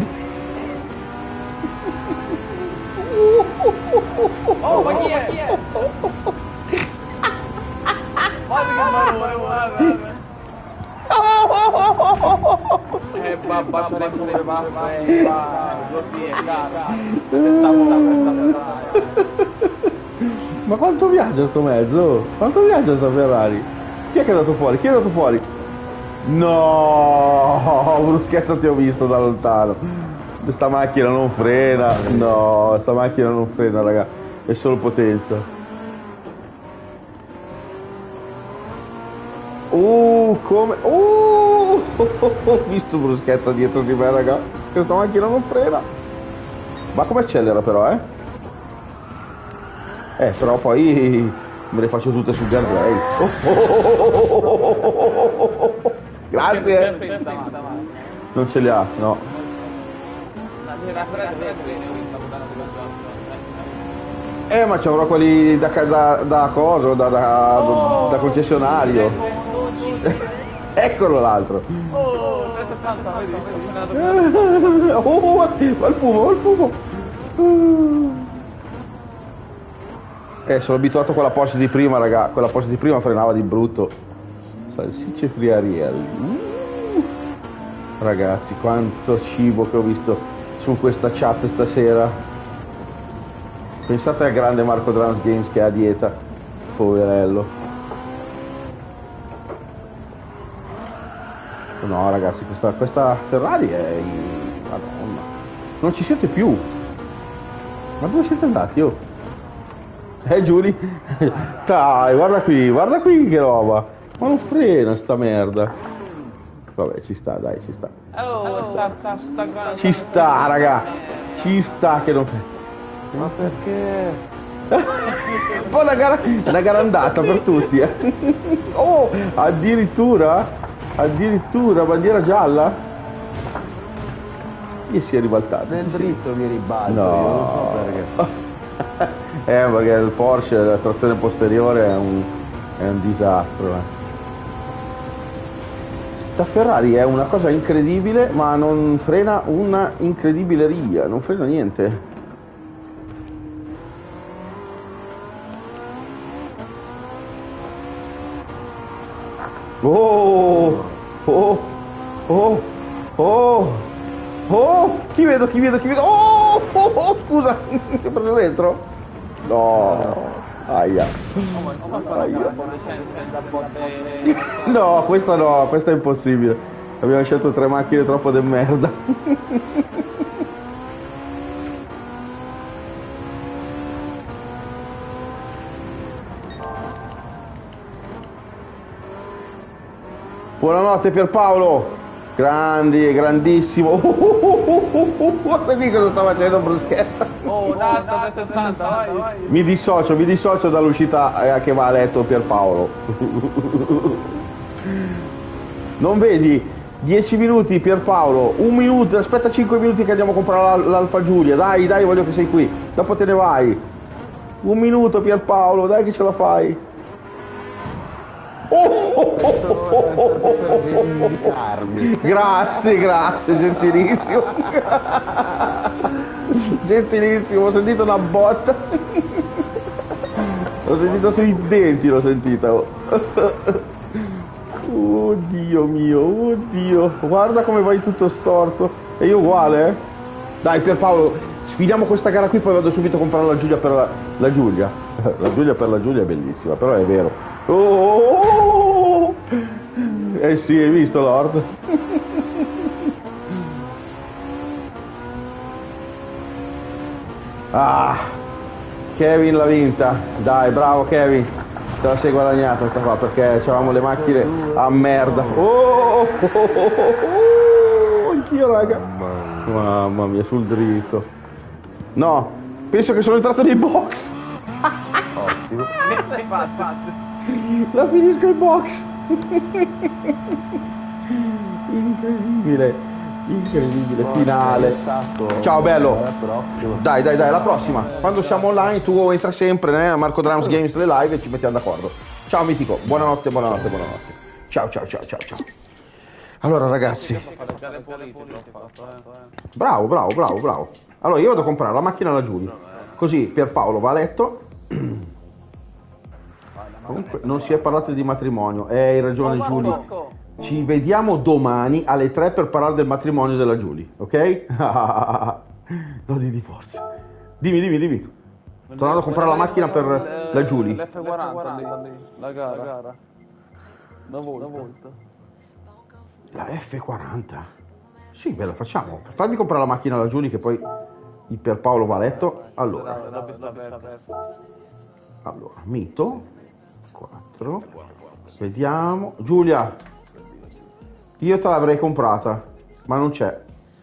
Oh, ma chi è? Guarda che marrone, guarda. Eh, babba, c'è le pure, babba, eh, vai, così è caro. Ma quanto viaggia sto mezzo? Quanto viaggia sta Ferrari? Chi è che è andato fuori? Chi è andato fuori? No, Bruschetta, ti ho visto da lontano. Sta macchina non frena. No, sta macchina non frena, raga. È solo potenza. Uh, come... Uh, ho visto Bruschetta dietro di me, raga. Questa macchina non frena. Ma come accelera però, eh? Eh, però poi me le faccio tutte sul guardrail. Oh, oh, oh, oh, grazie. Non ce le ha, no. Eh, ma c'avrò quelli da, da, da coso, da, da, Oh, da concessionario. Eccolo l'altro. Oh, trecentosessanta, vedi? Oh, ma il fumo, ma il fumo. Eh, sono abituato a quella Porsche di prima, raga. Quella Porsche di prima frenava di brutto. Salsicce friarielli. Uh. Ragazzi, quanto cibo che ho visto su questa chat stasera. Pensate al grande Marco Drums Games che è a dieta. Poverello. No, ragazzi, questa, questa Ferrari è... Madonna. Non ci siete più. Ma dove siete andati, oh? Eh, Giuli? Dai, guarda qui, guarda qui che roba. Ma non frena sta merda. Vabbè, ci sta, dai, ci sta. Oh, sta, sta, sta grande. Ci sta, raga. Ci sta che non... Ma perché? Poi una gara, una gara andata per tutti, eh. Oh, addirittura? Addirittura bandiera gialla? Chi si è ribaltato? Nel dritto mi ribalto, No. io non so perché. Eh, perché il Porsche, la trazione posteriore è un, è un disastro. Eh. Sta Ferrari è una cosa incredibile, ma non frena una incredibile riga, non frena niente. Oh, oh, oh, oh, oh, chi vedo, chi vedo, chi vedo, oh, oh, oh scusa, ti ho preso dentro? No, aia, aia. No, questa no, questa è impossibile, abbiamo scelto tre macchine troppo de merda. Buonanotte Pierpaolo, grandi, grandissimo. Oh, oh, oh, oh, oh, guarda qui cosa sta facendo Bruschetta. Oh, tanto trecentosessanta, vai, vai. Mi dissocio, mi dissocio dall'uscita eh, che va a letto Pierpaolo. Non vedi? dieci minuti Pierpaolo, un minuto, aspetta cinque minuti che andiamo a comprare l'Alfa Giulia. Dai, dai, voglio che sei qui. Dopo te ne vai. Un minuto Pierpaolo, dai che ce la fai. Oh, oh, oh, oh, oh, oh, oh. Grazie, grazie, gentilissimo. Gentilissimo, ho sentito una botta. L'ho sentita sui denti, l'ho sentita. Oddio mio, oddio. Guarda come vai tutto storto. E io uguale, eh? Dai Pierpaolo, sfidiamo questa gara qui, poi vado subito a comprare la Giulia per la, la Giulia. La Giulia per la Giulia è bellissima, però è vero. Oh! Eh sì, hai visto Lord? Ah! Kevin l'ha vinta. Dai, bravo Kevin. Te la sei guadagnata sta qua perché avevamo le macchine a merda. Oh! oh, oh, oh, oh, anch'io raga. Mamma mia, sul dritto. No, penso che sono entrato nei box. Ottimo. Che stai fatto? La finisco il box. Incredibile, incredibile, finale. Ciao bello. Dai, dai, dai, alla prossima. Quando siamo online tu entra sempre né, a Marco Drums Games le live e ci mettiamo d'accordo. Ciao mitico, buonanotte, buonanotte, buonanotte. Ciao, ciao, ciao, ciao, ciao. Allora ragazzi. Bravo, bravo, bravo, bravo. Allora io vado a comprare la macchina alla Giulia. Così Pierpaolo va a letto. Comunque non si è parlato di matrimonio, eh, hai ragione Giulia. Ci vediamo domani alle tre per parlare del matrimonio della Giulia, ok? No di divorzio. Dimmi, dimmi, dimmi. Tornando a comprare la macchina per la Giulia. L'F quaranta lì, la gara. Una volta. La F quaranta? Sì, beh, la facciamo. Fammi comprare la macchina alla Giulia che poi il Pierpaolo va a letto. Allora, allora, mito. quattro. Vediamo. Giulia, io te l'avrei comprata, ma non c'è.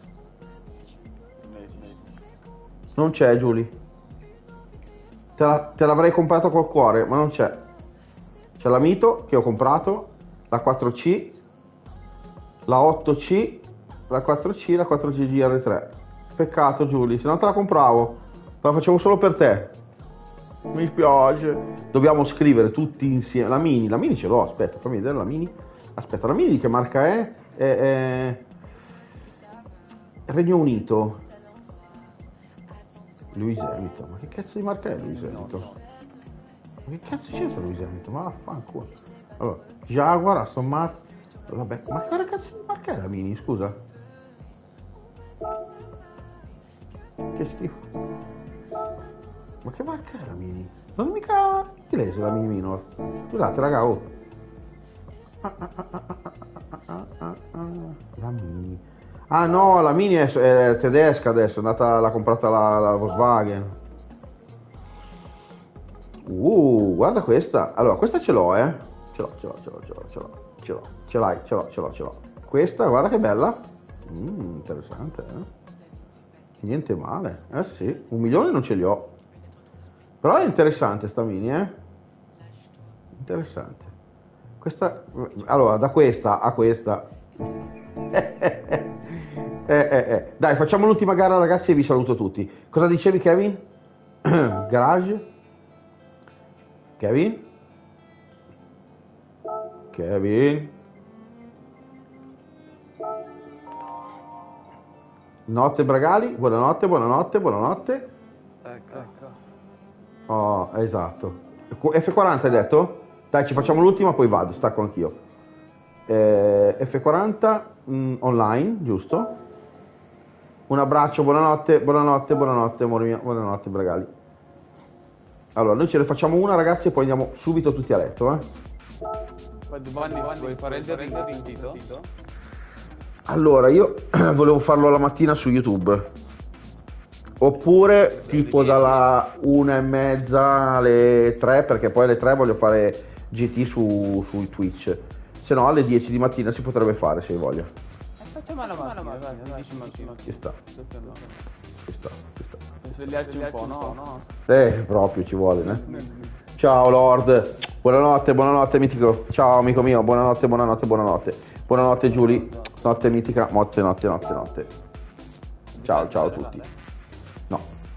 Non c'è, Giulia. Te, la, te l'avrei comprata col cuore, ma non c'è. C'è la Mito che ho comprato, la quattro C, la otto C, la quattro C, la quattro G G R tre. Peccato, Giulia, se no te la compravo. Te la facevo solo per te. Mi spiace. Dobbiamo scrivere tutti insieme. La Mini, la Mini ce l'ho, aspetta, fammi vedere la Mini. Aspetta, la Mini di che marca è? È, è... Regno Unito. Lewis Hamilton, ma che cazzo di marca è Lewis Hamilton? Ma che cazzo c'entra Lewis Hamilton? Ma vaffanculo. Allora, Jaguar, Aston Martin. Vabbè, ma che cazzo di marca è la Mini, scusa? Che schifo. Ma che marca è la Mini? Non è mica inglese la Mini Minor. Scusate raga, oh. Ah, ah, ah, ah, ah, ah, ah. La Mini. Ah no, la Mini è, è tedesca adesso, è andata, l'ha comprata la, la Volkswagen. Uh, guarda questa. Allora, questa ce l'ho, eh. Ce l'ho, ce l'ho, ce l'ho, ce l'ho, ce l'ho, ce l'ho. Ce l'hai, ce l'ho, ce l'ho, ce l'ho. Questa, guarda che bella. Mm, interessante, eh. Niente male, eh sì, un milione non ce li ho. Però è interessante sta Mini, eh. Interessante. Questa, allora, da questa a questa. eh, eh, eh, eh. Dai, facciamo l'ultima gara ragazzi e vi saluto tutti. Cosa dicevi Kevin? Garage? Kevin? Kevin? Notte Bragali, buonanotte, buonanotte, buonanotte. Ecco, ecco. Oh, esatto. F quaranta hai detto? Dai, ci facciamo l'ultima, poi vado, stacco anch'io. Eh, F quaranta mh, online, giusto? Un abbraccio, buonanotte, buonanotte, buonanotte, amore mio, buonanotte Bragali. Allora, noi ce ne facciamo una ragazzi e poi andiamo subito tutti a letto, eh. Poi Giovanni, vuoi fare il sentito? Allora, io volevo farlo la mattina su YouTube. Oppure tipo dalla una e mezza alle tre, perché poi alle tre voglio fare G T su, su Twitch. Se no alle dieci di mattina si potrebbe fare se hai voglia. Facciamo la mattina, dai, dici mattina. Ci sta. Ci sta, ci sta. Svegliarci un po', no? no? Eh, proprio ci vuole, né? Ciao Lord. Buonanotte, buonanotte mitico. Ciao amico mio, buonanotte, buonanotte, buonanotte. Buonanotte Giulia. Notte mitica, notte, notte, notte, notte. Ciao, ciao a tutti. No.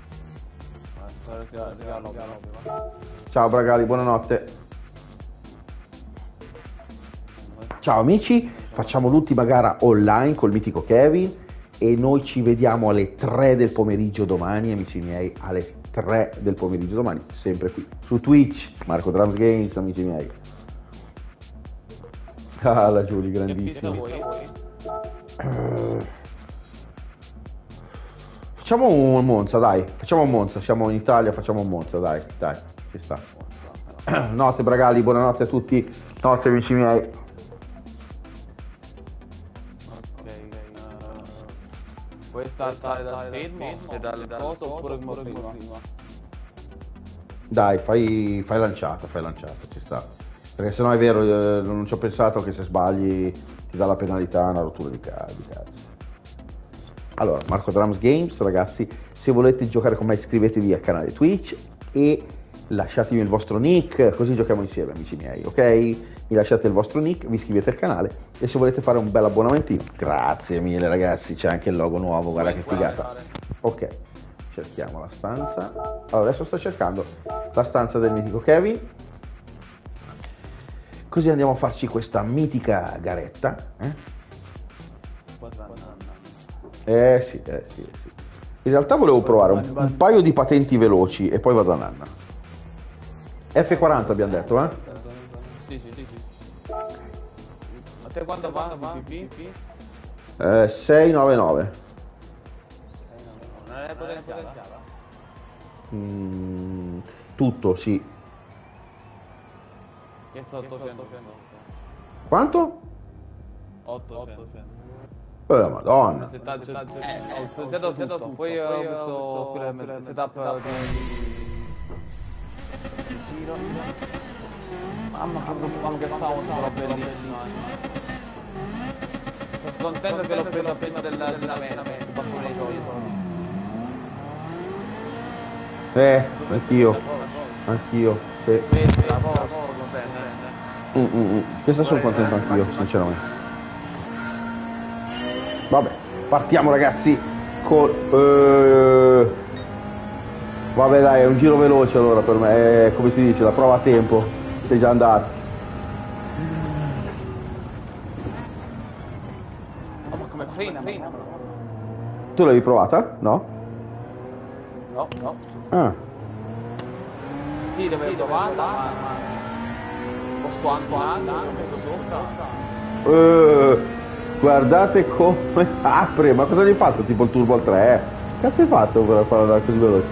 Ciao Bragali, buonanotte. Ciao amici, facciamo l'ultima gara online col mitico Kevin e noi ci vediamo alle tre del pomeriggio domani, amici miei, alle tre del pomeriggio domani, sempre qui su Twitch, Marco Drums Games, amici miei. Ah, la Giulia, grandissima. Uh, facciamo un Monza, dai, facciamo un Monza, siamo in Italia, facciamo un Monza, dai, dai, ci sta. Notte Bragali, buonanotte a tutti, notte amici miei. Ok, uh, puoi stare dal fermo e dalle cose oppure come prima? Dai, fai, fai lanciata, fai lanciata, ci sta. Perché sennò è vero, eh, non ci ho pensato che se sbagli ti dà la penalità, una rottura di cazzo. Allora, Marco Drums Games, ragazzi, se volete giocare con me iscrivetevi al canale Twitch e lasciatemi il vostro nick, così giochiamo insieme amici miei, ok? Mi lasciate il vostro nick, vi iscrivete al canale e se volete fare un bel abbonamentino, grazie mille ragazzi, c'è anche il logo nuovo, guarda che figata. Ok, cerchiamo la stanza. Allora, adesso sto cercando la stanza del mitico Kevin. Così andiamo a farci questa mitica garetta. Eh, eh sì, eh sì, eh sì. In realtà volevo provare un, un paio di patenti veloci e poi vado a nanna. F quaranta abbiamo detto, eh? Sì, sì, sì, sì. A te quanto va? P P? Eh, sei nove nove. Non è potenziata? Mm, tutto, sì. Che sotto ottocento? Quanto? ottocento. Eh, la madonna. Eh, ho potenziato tutto, poi ho messo pure il setup di giro. Mamma che brutto che sound, però bellissimo. Sono contento che l'ho preso prima dell'allenamento, il baffone dei soldi. Eh, anch'io. Anch'io. Sì. Vedi, la cosa, contento. Mm, mm, mm. Questa sono contento anch'io, sinceramente. Vabbè, partiamo ragazzi. Con, eh, vabbè dai, è un giro veloce allora per me, è come si dice, la prova a tempo. Sei già andato. Oh, ma come frena, frena? Tu l'avevi provata? No? No, no. Ah. Sì, l'avevo provata, ma... Posto anche anche, ho messo sopra. Eh, guardate come apre, ma cosa gli hai fatto? Tipo il Turbo al tre? Che cazzo hai fatto per fare andare così veloce?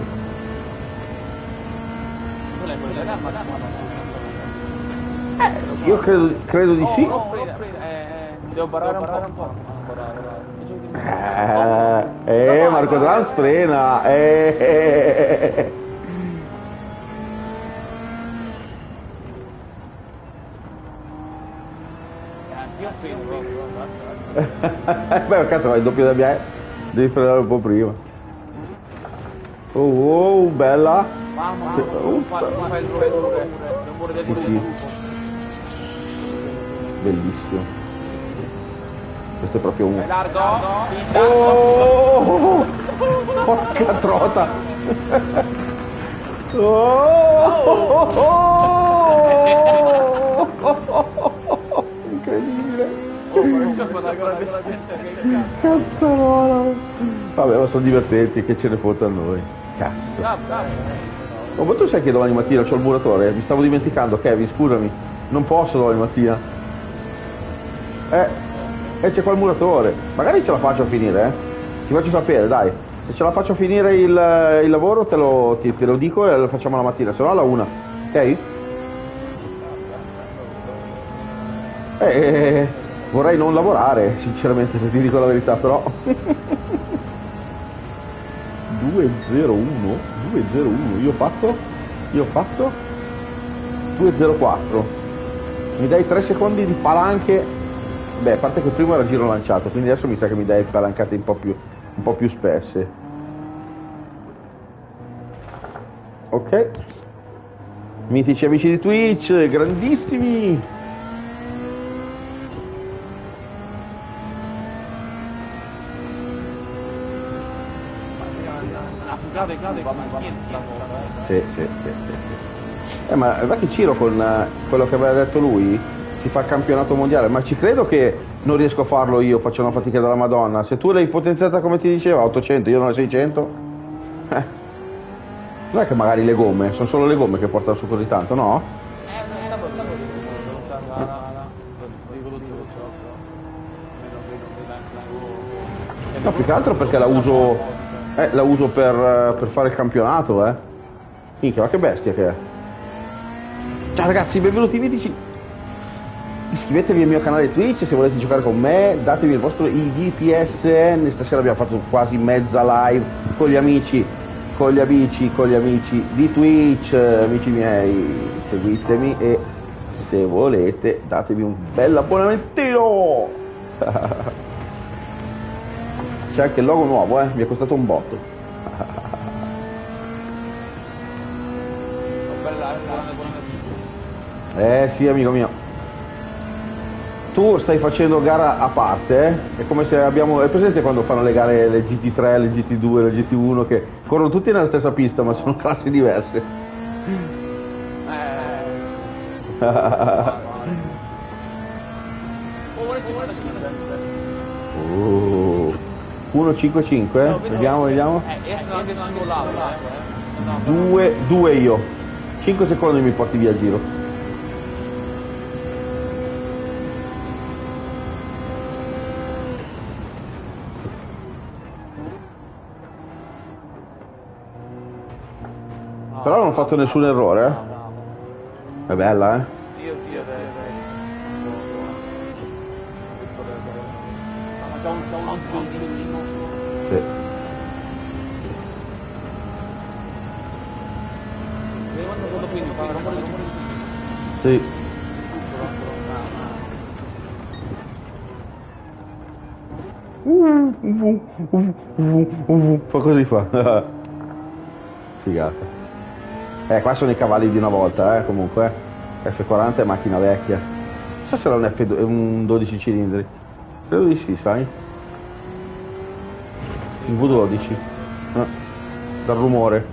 Non è quella, è Eh, io credo, credo di sì. Oh, frena, frena, eh, devo barare un po', un po'. Sparare, Eh, eh Marco Trans frena. Eh, eh, io freno proprio. beh, cazzo, vai il doppio da me. Devi frenare un po' prima. Oh, oh bella. Mamma mia, non fa non fa il rumore, il rumore del Sì, sì. Bellissimo. Questo è proprio un... È largo? Oh! Porca trota! Oh! Incredibile! Cazzarola! Vabbè, ma sono divertenti, che ce ne fotte a noi. Cazzo! Oh, ma tu sai che domani mattina c'ho il muratore? Mi stavo dimenticando, Kevin, scusami. Non posso domani mattina. Eh, eh c'è qua il muratore. Magari ce la faccio a finire, eh. Ti faccio sapere, dai. Se ce la faccio a finire il, il lavoro te lo, ti, te lo dico e lo facciamo la mattina, se no alla una. Ok? Eh, eh, vorrei non lavorare, sinceramente, se ti dico la verità, però. due zero uno, due zero uno, io ho fatto, io ho fatto due zero quattro. Mi dai tre secondi di palanche. Beh, a parte che prima era giro lanciato, quindi adesso mi sa che mi dai palancate un po' più, un po' più spesse. Ok. Mitici amici di Twitch, grandissimi. Sì, sì, sì, sì, sì. Eh, ma va che Ciro con uh, quello che aveva detto lui si fa il campionato mondiale, ma ci credo che non riesco a farlo io, faccio una fatica della Madonna. Se tu l'hai potenziata come ti diceva, ottocento, io non ho seicento. Eh. Non è che magari le gomme, sono solo le gomme che portano su così tanto, no? No, più che altro perché la uso, eh, la uso per, per fare il campionato, eh. Minchia, ma che bestia che è. Ciao ragazzi, benvenuti, mitici. Iscrivetevi al mio canale Twitch se volete giocare con me, datevi il vostro I D P S N. Stasera abbiamo fatto quasi mezza live con gli amici, con gli amici, con gli amici di Twitch, amici miei, seguitemi e se volete datevi un bel abbonamentino. C'è anche il logo nuovo, eh, mi è costato un botto. Eh sì, amico mio. Tu stai facendo gara a parte, eh? È come se abbiamo... È presente quando fanno le gare, le G T tre, le G T due, le G T uno, che corrono tutti nella stessa pista, ma sono classi diverse. Eh... oh, uno cinque cinque, eh? Vediamo, vediamo. due, due io. cinque secondi mi porti via a giro. Però non ho fatto nessun errore, eh? È bella, eh? Io sì, adesso. Ma c'è un sound bellissimo. Sì. Quando quando quindi fa rumore di... Sì. Fa così fa. Figata. Eh, qua sono i cavalli di una volta, eh, comunque. F quaranta è macchina vecchia. Non so se era un, F, un dodici cilindri. Credo di sì, sai? In V dodici. Eh, dal rumore.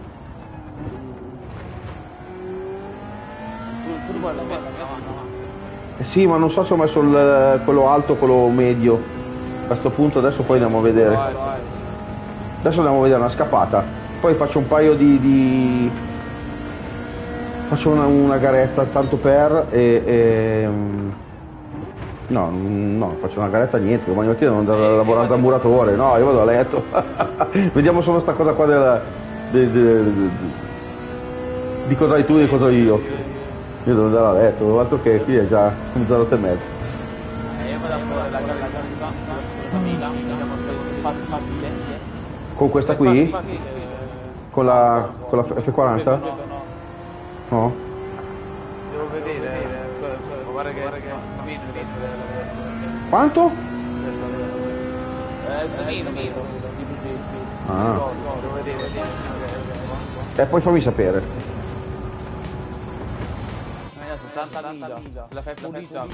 Turbo l'ho messo, Eh sì, ma non so se ho messo il, quello alto o quello medio. A questo punto adesso poi andiamo a vedere. Adesso andiamo a vedere una scappata. Poi faccio un paio di... di... Faccio una, una garetta tanto per e... e... No, no, faccio una garetta niente, domani mattina devo andare a lavorare da muratore, no, io vado a letto. Vediamo solo sta cosa qua della, de, de, de, de, di cosa hai tu e cosa ho io. Io devo andare a letto, altro che qui è già mezzanotte e mezza. io vado a fare la garetta Con questa qui? Con la, con la F quaranta? No? Devo vedere, guarda che Quanto? Eh, Ah. E poi fammi sapere. settanta mila, se la fai pulita.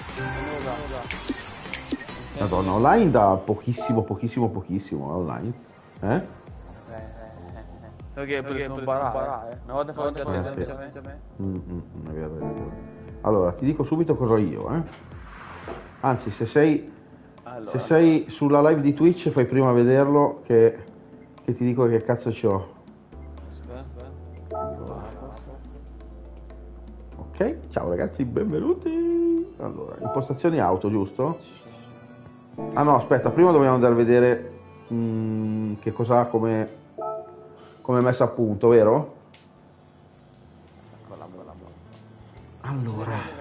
Madonna, online da pochissimo, pochissimo, pochissimo, online. Eh? So che perché sono barare, una volta fa già Eh, sì. me. Mm, mm, mm, è vero, è vero. Allora, ti dico subito cosa ho io, eh. Anzi, se sei, Allora. se sei sulla live di Twitch, fai prima vederlo che, che ti dico che cazzo c'ho. Ok, ciao ragazzi, benvenuti. Allora, impostazioni auto, giusto? Ah no, aspetta, prima dobbiamo andare a vedere mm, che cosa ha come, come messa a punto, vero? Allora,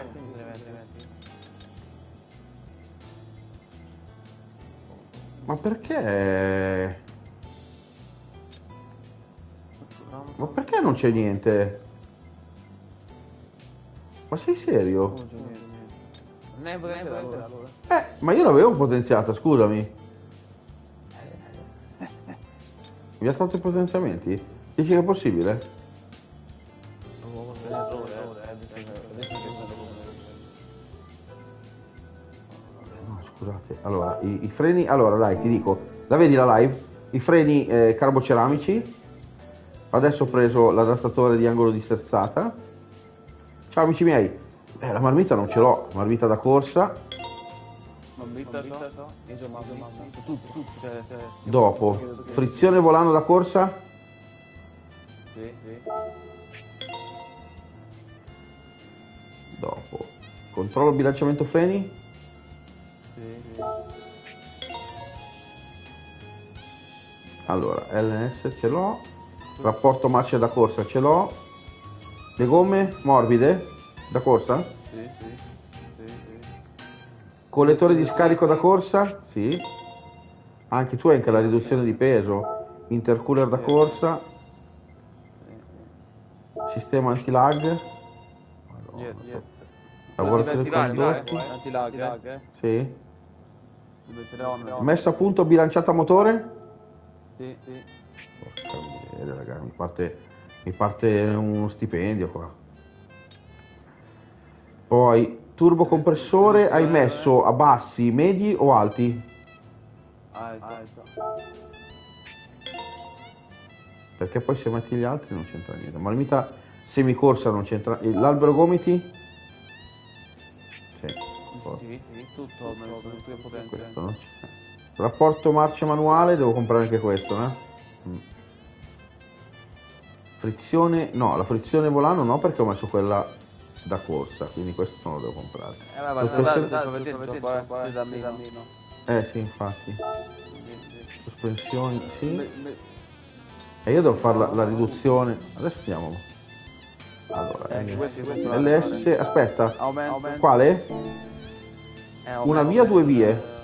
ma perché? Ma perché non c'è niente? Ma sei serio? Non è potente allora. Eh, ma io l'avevo potenziata, scusami. Mi ha tolto i potenziamenti? Dici che è possibile? No, scusate. Allora, i, i freni... Allora, dai, ti dico. La vedi la live? I freni eh, carboceramici. Adesso ho preso l'adattatore di angolo di sterzata. Ciao amici miei. Eh, la marmita non ce l'ho. Marmita da corsa. Marmita no? Insomma, tutto, tutto. Cioè, cioè, Dopo. Frizione volano da corsa. Sì, sì. Dopo. Controllo bilanciamento freni. Sì, sì. Allora, L N S ce l'ho. Rapporto marcia da corsa ce l'ho. Le gomme morbide da corsa? Sì, sì. Sì, sì. Collettore di scarico da corsa? Sì. Anche tu hai anche la riduzione di peso. Intercooler da corsa. Sistema anti-lag. Yes, yes. Lavorazione con condotti. Anti-lag, eh? Sì. Sì. Messa a punto bilanciata motore? Sì, sì. Porca miseria, raga, mi parte, mi parte uno stipendio qua. Poi, turbo compressore, hai messo a bassi, medi o alti? Alto. Perché poi se metti gli altri non c'entra niente. Marmita semicorsa non c'entra. L'albero gomiti? Sì. Sì, sì, tutto, me lo più potente. Questo non c'è. Rapporto marcia manuale, devo comprare anche questo, eh? Mm. Frizione, no, la frizione volano no perché ho messo quella da corsa, quindi questo non lo devo comprare. Eh vabbè, Sospensioni- da meno. Eh sì, infatti. Sospensioni, sì. E io devo fare la, la riduzione. Adesso vediamo. Allora, Eh, eh, questi- questi- L S, aspetta. Aumento. Quale? Eh, Una aumento. via, due vie.